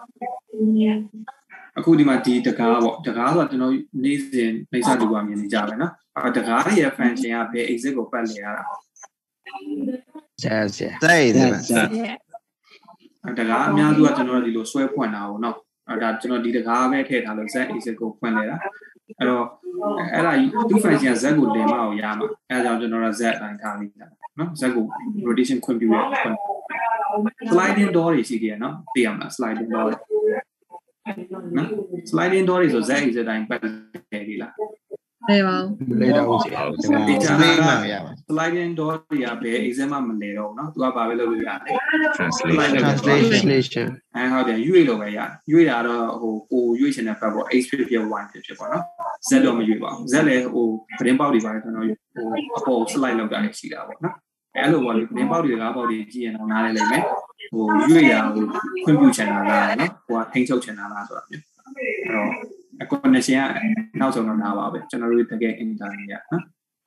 အခုဒီမှာဒီတကားပေါ့တကားဆိုတာကျွန်တော်နေ့စဉ်နှိမ့်စတူပါမြင်နေကြပဲနော်အဲ့တကားရဲ့ function ကဘယ် exit ကိုပတ်နေရတာဆရာဆရာစိုက်တယ်ဆရာတကားအများစုကကျွန်တော်ဒီလိုဆွဲဖွင့်တာပေါ့နော်အဲ့ဒါကျွန်တော်ဒီတကားပဲထည့်ထားလို့ z exit ကိုဖွင့်နေတာအဲ့တော့အဲ့ဒါသူ့ function z ကိုလင်မအောင်ရမှာအဲ့ဒါကြောင့်ကျွန်တော်က z အတိုင်းထားပြီးတာနော် z ကို rotation ခွင့်ပြုရဖွင့် sliding door တွေရှိတယ်နော်သိရမလား sliding door နော် sliding door တွေဆို z exit အတိုင်းပတ်တယ်ဒီလားလဲပါဘူးလဲတော့ဆရာဒီချာလေးမှမရပါ sliding door တွေကဘယ် exam မှမလဲတော့ဘူးเนาะသူကဘာပဲလုပ်လို့ရတယ် translation အဲဟုတ်တယ်ရွေ့လို့ပဲရတယ်ရွေ့တာတော့ဟိုကိုရွေ့ချင်တဲ့ဘက်ပေါ့ x ဖြစ်ဖြစ် y ဖြစ်ဖြစ်ပေါ့เนาะ z တော့မရွေ့ပါဘူး z လည်းဟိုပရင်ပေါက်တွေပါတယ်ကျွန်တော်ဟိုအပေါ် slide လောက်တာရှိတာပေါ့เนาะအဲ့လိုပေါ့လေပရင်ပေါက်တွေကားပေါက်တွေကြည့်ရင်တော့နားလည်လိမ့်မယ်ဟိုရွေ့ရဟိုခွင့်ပြုချင်တာလားเนาะဟိုကထိန်းချုပ်ချင်တာလားဆိုတာမျိုးအဲ့တော့အ connection ကနောက်ဆုံးတော့နားပါပဲကျွန်တော်တို့တကယ် internet ရနော်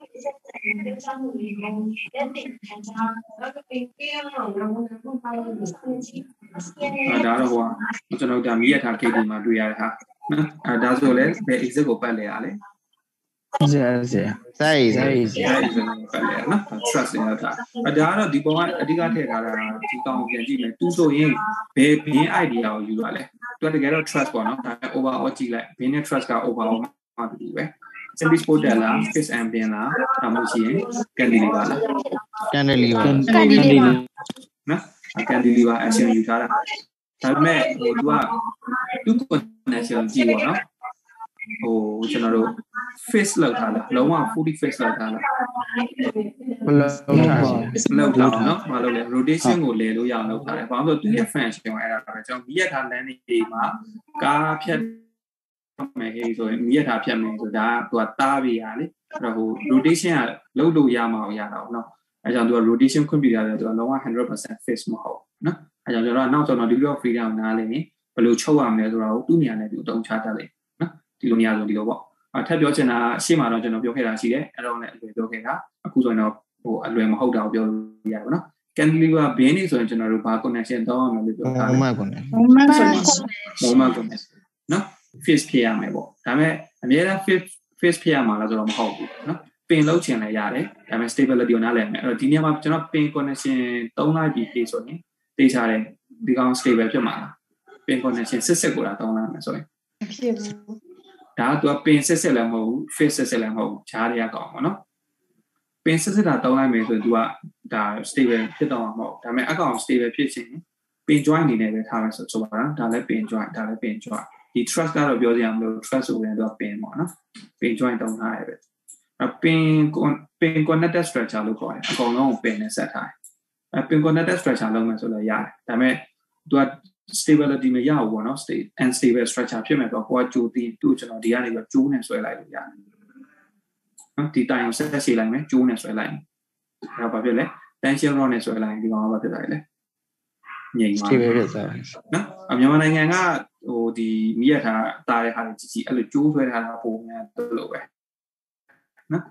အဲဒါတော့ဟိုကျွန်တော်ဒါမိရထား K D မှာတွေ့ရတဲ့ဟာနော်အဲဒါဆိုလဲဘယ် exit ကိုပတ်လဲရလဲဆရာဆရာစိုက်စိုက်ဆရာပတ်လဲနော် trust နဲ့ထားအဲဒါကတော့ဒီပုံကအဓိကထည့်ထားတာဒီကောင်ပြန်ကြည့်မယ်သူဆိုရင်ဘယ်ဘင်း idea ကိုယူရလဲသူကတကယ်တော့ trust ပေါ့နော်ဒါပေမဲ့ overall ကြည့်လိုက်ဘင်းနဲ့ trust က overall မှာတူပဲSimply sport တယ်လား fixed ambient လားဒါမှမဟုတ်ရင် cantilever လား cantilever cantilever နော် cantilever action ယူထားတာဒါပေမဲ့ဟိုသူကသူ့ connection ကြည့်ပေါ့နော်ဟိုကျွန်တော်တို့ face လောက်ထားလားလုံးဝ fully face လောက်ထားလားမလောက်ထားလောက်ထားနော်မလုပ်လဲ rotation ကိုလဲလို့ရအောင်လုပ်ထားတယ်ဘာလို့ဆိုသူရဲ့ function ကိုအဲ့ဒါပဲကျွန်တော်မိရထား land တွေမှာကားဖြတ်မယ်ဟေးဆိုရင်မိရထားဖြတ်မယ်ဆိုဒါကသူကတားပြရလေအဲ့တော့ဟို rotation ကလုံးလို့ရမအောင်ရတာပေါ့နော်အဲကြောင့်သူက rotation ခွင့်ပြုရတယ်သူကလုံးဝ one hundred percent fix မဟုတ်နော်အဲကြောင့်ကျွန်တော်နောက်ဆုံးတော့ degree of freedom နားလည်ရင်ဘယ်လိုချုပ်ရမလဲဆိုတော့သူ့နေရာနဲ့သူအတုံးချတတ်လိမ့်နော်ဒီလိုနေရာဆိုဒီလိုပေါ့အထပ်ပြောချင်တာရှေ့မှာတော့ကျွန်တော်ပြောခဲ့တာရှိတယ်အဲ့တော့လည်းအလွယ်ပြောခဲ့တာအခုဆိုရင်တော့ဟိုအလွယ်မဟုတ်တာကိုပြောလို့ရပါတော့ cantilever bin နေဆိုရင်ကျွန်တော်တို့ဘာ connection တောင်းရမလဲပြောတာ moment connection moment connection moment connection နော် face ဖြစ်ရမယ်ပေါ့ဒါပေမဲ့အများအား face face ဖြစ်ရမှာလားဆိုတော့မဟုတ်ဘူးနော်ပင်လောက်ချင်လည်းရတယ်ဒါပေမဲ့ stability ကိုနားလည်မယ်အဲ့တော့ဒီနေရာမှာကျွန်တော် pin connection သုံးလိုက်ပြီးပြီဆိုရင်သိချတယ်ဒီကောင် stable ဖြစ်မှာလား pin connection စစ်စစ်ကိုလာသုံးလိုက်မယ်ဆိုရင်မဖြစ်ဘူးဒါကသူကပင်စစ်စစ်လည်းမဟုတ်ဘူး face စစ်စစ်လည်းမဟုတ်ဘူးဂျားတွေကကောင်းပါနော်ပင်စစ်စစ်တာတောင်းလိုက်မယ်ဆိုရင် तू ကဒါ stable ဖြစ်တော့မှာမဟုတ်ဒါပေမဲ့အကောင် stable ဖြစ်ချင်ပင် join အနေနဲ့ပဲထားမယ်ဆိုဆိုပါတော့ဒါလည်းပင် join ဒါလည်းပင် join ဒီ trust ကတော့ပြောစရာမလို trust ဆိုရင်တော့ပင်ပေါ့နော်ပင် join တောင်းထားရပဲအပင်ပင် connected structure လို့ခေါ်တယ်အကောင်လုံးကိုပင်နဲ့ဆက်ထားတယ်အပင် connected structure လုံးမယ်ဆိုလည်းရတယ်ဒါပေမဲ့ तू ကstability မရဘူးပေါ့နော် state unstable structure ဖြစ်မဲ့တော့ကိုကကြိုးပြီးသူ့ကျွန်တော်ဒီကနေပြီးကျိုးနဲ့ဆွဲလိုက်လို့ရတယ်နော်ဒီတိုင်ကိုဆက်စီလိုက်မယ်ကျိုးနဲ့ဆွဲလိုက်အဲ့တော့ဘာဖြစ်လဲ tension rod နဲ့ဆွဲလိုက်ဒီကောင်ကဘာဖြစ်လာလဲငြိမ်သွား stable ဖြစ်သွားနော်အမြန်မာနိုင်ငံကဟိုဒီမိရထားတားတဲ့ဟာတွေကြီးကြီးအဲ့လိုကျိုးဆွဲထားတာပုံများတို့လိုပဲနော်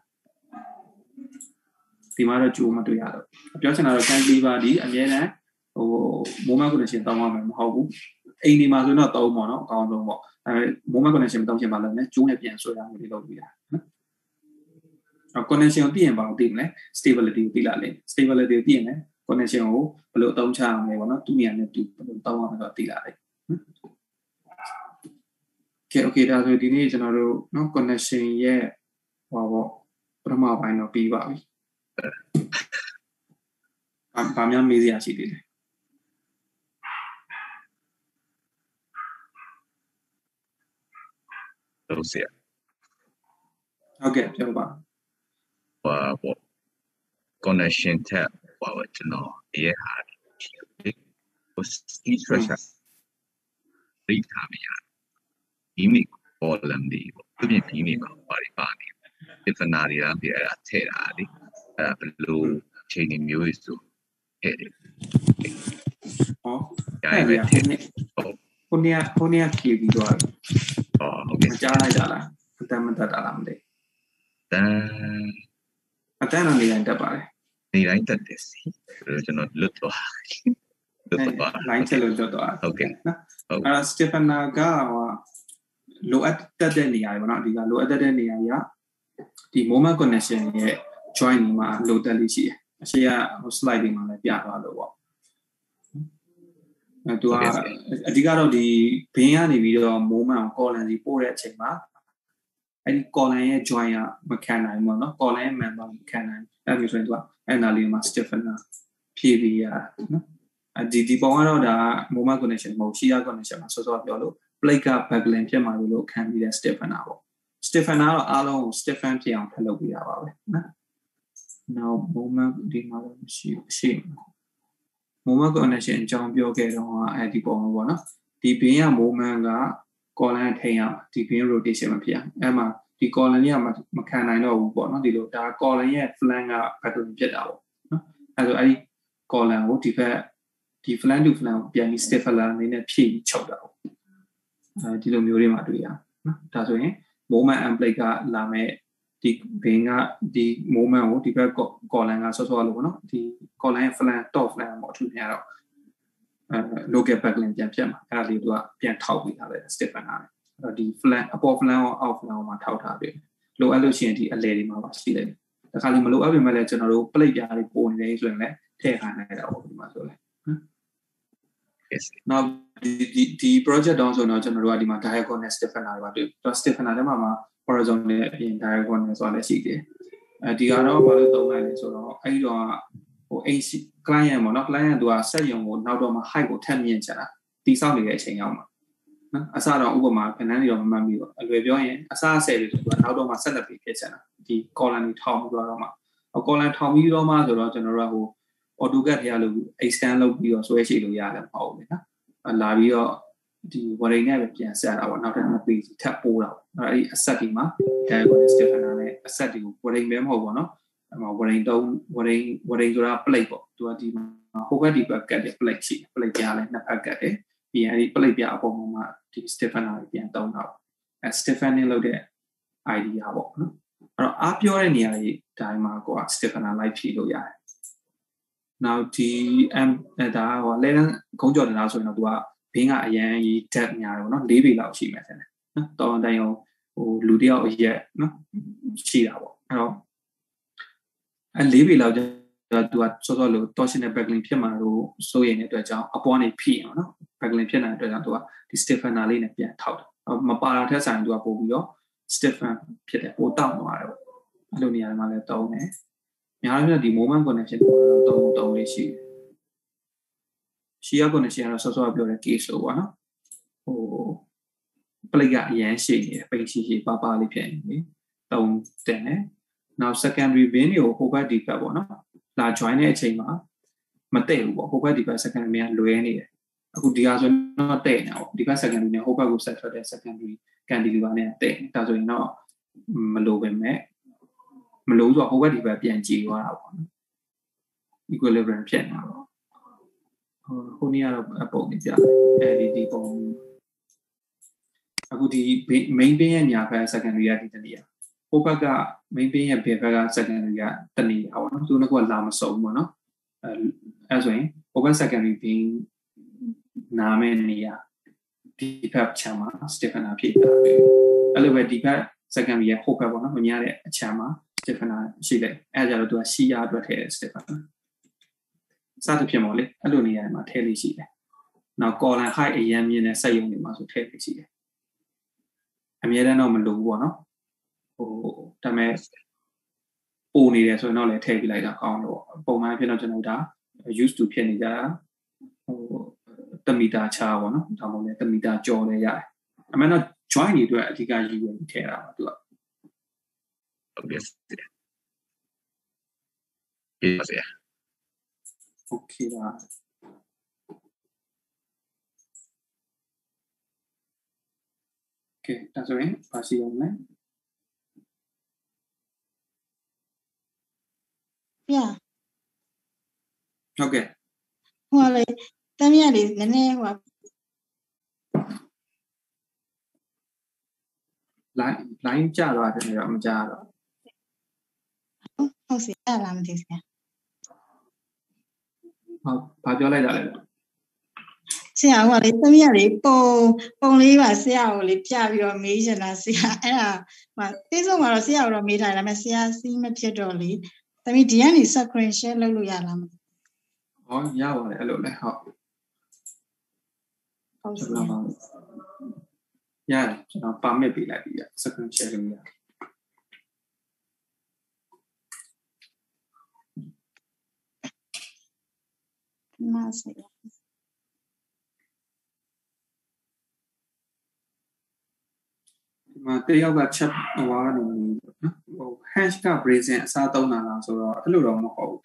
ဒီမှာတော့ကျိုးမတွေ့ရတော့ပြောချင်တာတော့ cantilever ဒီအများနဲ့ဟို moment connection တောင်းရမယ်မဟုတ်ဘူးအိမ်ဒီမှာဆိုတော့တောင်းပါတော့အကောင်းဆုံးပေါ့အဲ moment connection မတောင်းချင်ပါလို့ねကျိုးနဲ့ပြန်ဆွဲရမယ်ဒီလိုလုပ်ရတာနော်အဲ connection ကိုသိရင်ဘာလို့သိမလဲ stability ကိုသိလာလေ stability ကိုသိရင်လည်း connection ကိုဘယ်လိုအသုံးချရမလဲပေါ့နော်သူ့နေရာနဲ့သူဘယ်လိုတောင်းရမလဲဆိုတော့သိလာလေနော် Okay okay ဒါဆိုဒီနေ့ကျွန်တော်တို့နော် connection ရဲ့ဟောပေါ့ပထမပိုင်းတော့ပြီးပါပြီအဘာများမေးစရာရှိသေးလဲလို့ဆရာဟုတ်ကဲ့ပြောပါဟောပေါ့ connection ထက်ဟောကျွန်တော်ရဲ့ဟာဟို structure ရိတ်ထားမရဒီမိ column တွေပေါ့သူပြင်ပြီးနေမှာပါပါနေ different တွေလားပြအဲ့ဒါထည့်တာလေအဲ့ဘယ်လိုချိန်တွေမျိုးတွေဆိုထည့်တယ်ဟောအဲ့ဒါထည့်နေဟိုနေဟိုနေဖြည့်ပြီးတော့ဟောဟုတ်ကဲ့ကြားလိုက်ကြလားအတမ်းမတတ်တာလားမသိတန်းအတမ်းတော့နေတိုင်းတက်ပါတယ်နေတိုင်းတက်တယ်စီကျွန်တော်လွတ်သွားလွတ်သွား line ချက်လို့လွတ်သွားဟုတ်ကဲ့နော်အဲ့ Stefana ကဟိုလိုအပ်တဲ့နေရာတွေပေါ့နော်အဓိကလိုအပ်တဲ့နေရာကြီးကဒီ moment connection ရဲ့ join မှာလိုတက်လေးရှိတယ်အရှိကဟို slide တွေမှာလည်းပြသွားလို့ပေါ့အဲသူကအဓိကတော့ဒီဘင်းကနေပြီးတော့ moment ကို column စီပို့တဲ့အချိန်မှာအဲဒီ column ရဲ့ join ကမခံနိုင်ဘူးเนาะ column ရဲ့ member မခံနိုင်အဲမျိုးဆိုရင်သူကအဲ့နာလေးမှာ Stefana ဖြည့်ပြီးရနော်ဒီဒီပုံကတော့ဒါ moment connection မဟုတ် shear connection မှာစောစောပြောလို့ plate က backlink ဖြစ်မှာလို့ခံပြီးတဲ့ Stefana ပေါ့ Stefana တော့အားလုံးကို Stefan ဖြစ်အောင်ထပ်လုပ်ပြရပါပဲနော် now moment ဒီမှာရှိရှိ moment connection အကြောင်းပြောခဲ့တော့အဲဒီပုံပေါ့နော်ဒီဘင်းက moment က column ထိန်းရဒီ bin rotation မဖြစ်အောင်အဲ့မှာဒီ column ကြီးကမခံနိုင်တော့ဘူးပေါ့နော်ဒီလိုဒါ column ရဲ့ flank က pattern ဖြစ်တာပေါ့နော်အဲ့ဆိုအဲ့ဒီ column ကိုဒီဘက်ဒီ flank to flank ကိုပြန်ပြီး stapler အနေနဲ့ဖြည့်ပြီးချုပ်တာပေါ့အဲဒီလိုမျိုးတွေမှာတွေ့ရနော်ဒါဆိုရင် moment and plate ကလာမဲ့ဒီ bin ကဒီ moment ကိုဒီဘက် column ကဆော့ဆော့လို့ပေါ့နော်ဒီ column ရဲ့ flank top flank ပေါ့အထူးများတော့အဲ local backlink ပြန်ဖြတ်မှာအဲ့ဒါလေးသူကပြန်ထောက်ပြီးထားတယ် Stefana နဲ့အဲ့တော့ဒီ flank အပေါ် flank ရောအောက် flank မှာထောက်ထားပြီလိုအပ်လို့ရှိရင်ဒီအလဲတွေမှာပါရှိတယ်တခါလေမလိုအပ်ပေမဲ့လည်းကျွန်တော်တို့ plate ပြားတွေပိုနေတယ်ဆိုရင်လည်းထည့်ခိုင်းလိုက်တာပေါ့ဒီမှာဆိုလဲ yes now ဒီဒီ project down ဆိုတော့ကျွန်တော်တို့ကဒီမှာ diagonal Stefana တွေပါတွေ့တော့ Stefana ထဲမှာမှာ horizontal နဲ့အပြင် diagonal ဆိုတာလည်းရှိတယ်အဲဒီကတော့ဘာလို့သုံးလိုက်လဲဆိုတော့အဲ့ဒီတော့ဟို ac client ပေါ့နော် client ကသူကစက်ရုံကိုနောက်တော့မှ height ကိုထပ်မြင့်ချတာတိစောက်နေတဲ့အချိန်ရောက်မှာနော်အစတော့ဥပမာခဏနေတော့မမှတ်မိတော့အလွယ်ပြောရင်အစဆယ်လို့ဆိုတော့နောက်တော့မှဆက်လက်ပြီးဖြစ်ချတာဒီ column တွေထောင်ပြီးတော့မှ column ထောင်ပြီးတော့မှဆိုတော့ကျွန်တော်တို့ကဟို AutoCAD ထဲကလို့ extend လုပ်ပြီးတော့ဆွဲရှိလို့ရတယ်မဟုတ်ဘူးလေနော်လာပြီးတော့ဒီ wiring နဲ့ပဲပြန်ဆက်တာပေါ့နောက်ထပ်နှစ် page ထပ်ပိုးတာပေါ့အဲ့ဒီအဆက်ဒီမှာ diagonal Stefana နဲ့အဆက်ဒီကို wiring ပဲမဟုတ်ဘူးနော်အဲ့မှာ wiring တုံး wiring wiring ဆိုတာ plate ပေါ့သူကဒီမှာဟိုဘက်ဒီဘက်ကတ်တဲ့ plate ရှိ plate ပြားလဲနှစ်ဖက်ကတ်တယ်ပြီးရင်အဲ့ဒီ plate ပြားအပေါ်မှာဒီ Stefana ကိုပြန်တုံးတာပေါ့အဲ Stefana လုပ်တဲ့ idea ပေါ့နော်အဲ့တော့အားပြောတဲ့နေရာကြီးတိုင်းမှာကိုက Stefana လိုက်ဖြည့်လို့ရတယ် now ဒီ m ဒါဟိုလဲခုံးကြော်တင်လားဆိုရင်တော့သူကဘင်းကအရန်ကြီး depth များတယ်ပေါ့နော်၄ပေလောက်ရှိမယ်ဆင်တယ်နော်တော်တိုင်အောင်ဟိုလူတယောက်အရက်နော်ရှိတာပေါ့အဲ့တော့အဲ၄ပေလောက်ကျတော့သူကစောစောလို့ torsional backlink ဖြစ်မှာလို့စိုးရိမ်တဲ့အတွက်ကြောင့်အပေါ်ကနေဖိအောင်နော် backlink ဖြစ်နေတဲ့အတွက်ကြောင့်သူကဒီ Stefana လေးနဲ့ပြန်ထောက်တယ်မပါတာထက်ဆိုင်သူကပို့ပြီးတော့ Stefan ဖြစ်တယ်ပို့တောက်သွားတယ်ပေါ့အဲ့လိုနေရာမှာလည်းတောင်းတယ်များများဒီ moment connection တုံးတုံးလေးရှိတယ် shear connection ကတော့စောစောပြောတဲ့ case လို့ပေါ့နော်ဟို plate ကအရန်ရှိနေတယ်ပိတ်ရှိရှိပါပါလေးဖြစ်နေတယ်တုံးတင်တယ်နောက် secondary bin တွေကိုဟိုဘက်ဒီဘက်ပေါ့နော်လာ join တဲ့အချိန်မှာမတည့်ဘူးပေါ့ဟိုဘက်ဒီဘက် secondary ကလွဲနေတယ်အခုဒီဟာဆိုတော့တည့်နေတာပေါ့ဒီဘက် secondary နဲ့ဟိုဘက်ကိုဆက်ထွက်တဲ့ secondary cantilever နဲ့တည့်ဒါဆိုရင်တော့မလိုပဲမဲ့မလို့ဆိုတော့ဟိုဘက်ဒီဘက်ပြန်ကြည့်သွားတာပေါ့နော် equilibrium ဖြစ်နေတာပေါ့ဟိုဟိုနေ့ကတော့ပုံနေကြတယ်အဲဒီဒီပုံအခုဒီ main pin ရဲ့ညာဘက် secondary ကဒီတနေရာဟိုဘက်က main pin ရဲ့ဘယ်ဘက်က secondary ကတနေရာပေါ့နော်သူတို့ကလာမစုံဘူးပေါ့နော်အဲအဲဆိုရင်ဟိုဘက် secondary pin နာမည်နေရာဒီဘက်ချမ်းမှာ Stefana ဖြစ်တာပဲအဲ့လိုပဲဒီဘက် secondary ရဲ့ဟိုဘက်ပေါ့နော်မများတဲ့အချမ်းမှာ Stefana ရှိတယ်အဲကြတော့သူက shear အတွက်ထည့်တယ် Stefana စသဖြင့်ပေါ့လေအဲ့လိုနေရာမှာထည့်လို့ရှိတယ်နောက် column height အရင်မြင်တဲ့စက်ရုံတွေမှာဆိုထည့်လို့ရှိတယ်အများတန်းတော့မလိုဘူးပေါ့နော်ဟိုဒါပေမဲ့ပို့နေတယ်ဆိုရင်တော့လည်းထည့်ပြလိုက်တာကောင်းတော့ပုံမှန်ဖြစ်တော့ကျွန်တော်ဒါ used to ဖြစ်နေကြတာဟိုတမီတာချာပေါ့နော်ဒါမှမဟုတ်လည်းတမီတာကျော်လည်းရတယ်အမှန်တော့ join တွေအတွက်အဓိကယူရထည့်တာပါသူကဟုတ်ကဲ့ကျေးဇူးပါ okay ပါ Okay, that's right. Pass it on, man. Yeah. Okay. Well, tell me this. Nene, what? Line, line, chalo, I think I'm chalo. Oh, see, I am this. Oh, Pablo, like that. See, I want to tell me a po, only was see how the Piavi or Mason. I see, ah, but this one was see how made I am a see, I see me Piedoli. Tell me, the end is so cringe, Luluyalam. Oh, yeah, well, hello, like how. Yeah, you know, palm maybe like yeah, second sharing. Yeah. Nice. Mà tây áo gà chắp hóa thì hash cả present sa tông nào nào rồi đó lúc đó mà hậu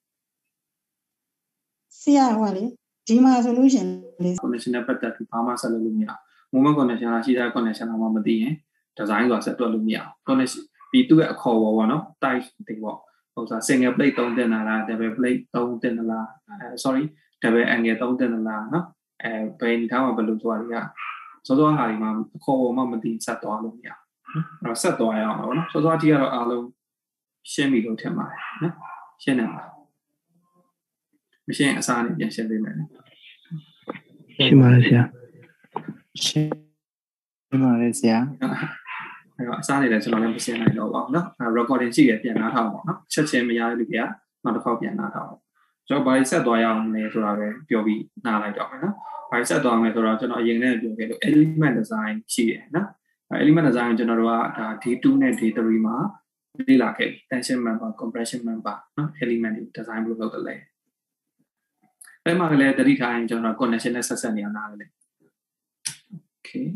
See how well, Jima solution. connection bắt đầu thì pharma sa luôn nhỉ, moment connection là chỉ ra connection là mà đi ấy, design rồi sẽ tuột luôn nhỉ, connection vì tôi đã khó vào nó tay tình vào, hoặc là single plate tông tên là double plate tông tên là sorry double angle tông tên là nó, bên tháo mà bật rồi à. Số đó hay mà khó mà mình tin sát đó luôn nhỉ, rồi sát đó à nó, số đó thì là alo xem bị đâu thêm mà, xem nào, mình xem sao này, nhận xem bên này, xem Malaysia, xem Malaysia, rồi sao này là cho nó làm xem này đâu đó, recording chỉ cái tiền nào thao mà, chất xem mình giao được cái, nó được khó tiền nào thao, cho bài sát đó à này rồi cái biểu bị nào lại đó nữa. Bài sát đó này rồi cho nó yên này biểu cái element design chỉ đó, element design cho nó là D two này D three mà đi là cái tension member, compression member, element design luôn đâu cái này. Cái mà cái này dari thay cho nó connection này sát sát này nào này. Okay.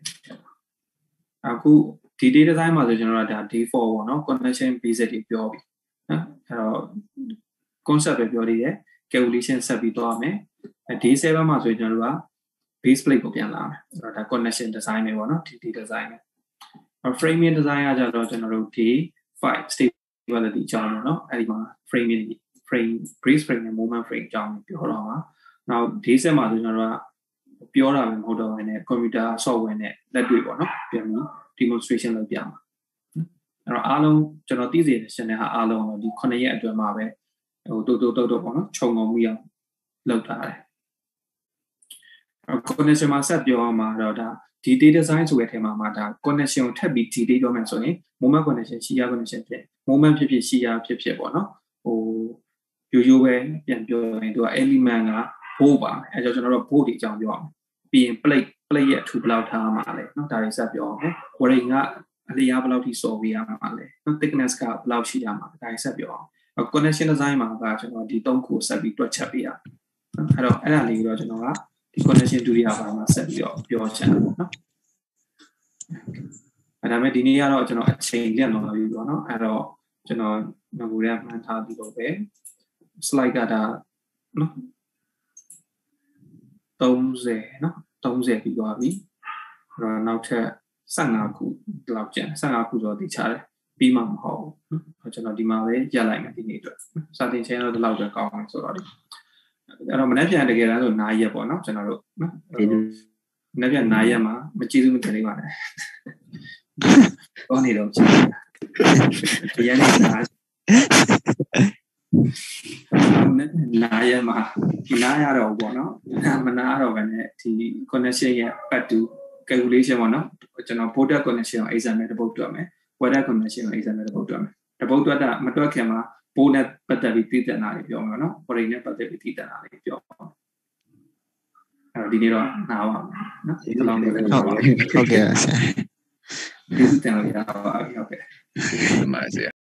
Aku D design mà rồi cho nó là D four nó connection basic thì biểu bị, rồi concept về biểu đi đấy, calculation sẽ bị to mấy. D seven mà rồi cho nó là base plate củaပြန်လာတယ်ဒါ connection design ပဲပေါ့နော် D design ပဲ framing design ကကြတော့ကျွန်တော်တို့ D five stability အကြောင်းပေါ့နော်အဲ့ဒီမှာ framing frame brace frame နဲ့ moment frame အကြောင်းပြောတော့မှာနောက် D set မှာဆိုကျွန်တော်တို့ကပြောတာပဲမဟုတ်တော့ဘဲနဲ့ computer software နဲ့လက်တွေ့ပေါ့နော်ပြန်ပြီး demonstration လုပ်ပြမှာအဲ့တော့အားလုံးကျွန်တော်သိစေတဲ့ channel ဟာအားလုံးဒီnineရက်အတွင်းမှာပဲဟိုတိုးတိုးတိုးတိုးပေါ့နော်ခြုံငုံပြီးအောင်လုပ်ထားတယ်connection မှာဆက်ပြောအောင်မှာတော့ဒါဒီ data design ဆိုတဲ့ထဲမှာမှာဒါ connection ကိုထပ်ပြီး detail ပြောမယ်ဆိုရင် moment connection ရှိရ connection ဖြစ် moment ဖြစ်ဖြစ်ရှိရဖြစ်ဖြစ်ပေါ့နော်ဟိုရိုးရိုးပဲပြန်ပြောရင်သူက element က bolt ပါအဲကြောင့်ကျွန်တော်တို့ bolt တွေအကြောင်းပြောအောင်ပြီးရင် plate plate ရဲ့အထူဘယ်လောက်ထားမှာလဲเนาะဒါတွေဆက်ပြောအောင် weighing ကအလျားဘယ်လောက်ထိစော်ပေးရမှာလဲเนาะ thickness ကဘယ်လောက်ရှိရမှာဒါတွေဆက်ပြောအောင် connection design မှာကကျွန်တော်ဒီသုံးခုဆက်ပြီးတွက်ချက်ပေးရအဲ့တော့အဲ့ဒါလေးတော့ကျွန်တော်ကဒီ connection ဒုတိယပိုင်းမှာဆက်ပြီးတော့ပြောချင်တယ်နော်အဲ့ဒါမဲ့ဒီနေ့ကတော့ကျွန်တော်အချိန်လက်တော့လာပြီပေါ့နော်အဲ့တော့ကျွန်တော်ငကူရဲမှန်းထားပြီးတော့ပဲ slide ကဒါနော်thirtyနော်thirtyပြီးသွားပြီအဲ့တော့နောက်ထပ်fifteenခုလောက်ကျန်fifteenခုဆိုတော့တခြားတယ်ပြီးမှမဟုတ်ဘူးကျွန်တော်ဒီမှာပဲရက်လိုက်မယ်ဒီနေ့အတွက်စာသင်ချိန်တော့ဒီလောက်ပဲကောင်းအောင်ဆိုတော့အဲ့တော့မနေ့ပြန်တကယ်တမ်းဆိုnineရက်ပေါ့နော်ကျွန်တော်တို့နော်မနေ့ပြန်nineရက်မှာမကြည့်ဘူးမတင်လေးပါနဲ့တော့နေတော့ကြည့်ဒီရက်နေ့နားnineရက်မှာဒီနားရတော့ပေါ့နော်မနာတော့ပဲနဲ့ဒီ connection ရဲ့ path to calculation ပေါ့နော်ကျွန်တော် product connection ကို exam နဲ့တပုတ်တွက်မယ် weather connection ကို exam နဲ့တပုတ်တွက်မယ်တပုတ်တွက်တာမတွက်ခင်မှာပိုးနဲ့ပတ်သက်ပြီးသိတဲ့နားလေးပြောမှာနော် foreign နဲ့ပတ်သက်ပြီးသိတဲ့နားလေးပြောပါအဲ့တော့ဒီနေ့တော့နားပါမယ်နော်ဒီလောက်လေးဟုတ်ဟုတ်ကဲ့ဆရာဒီစတဲ့နားလေးပါဟုတ်ကဲ့မှန်ပါဆရာ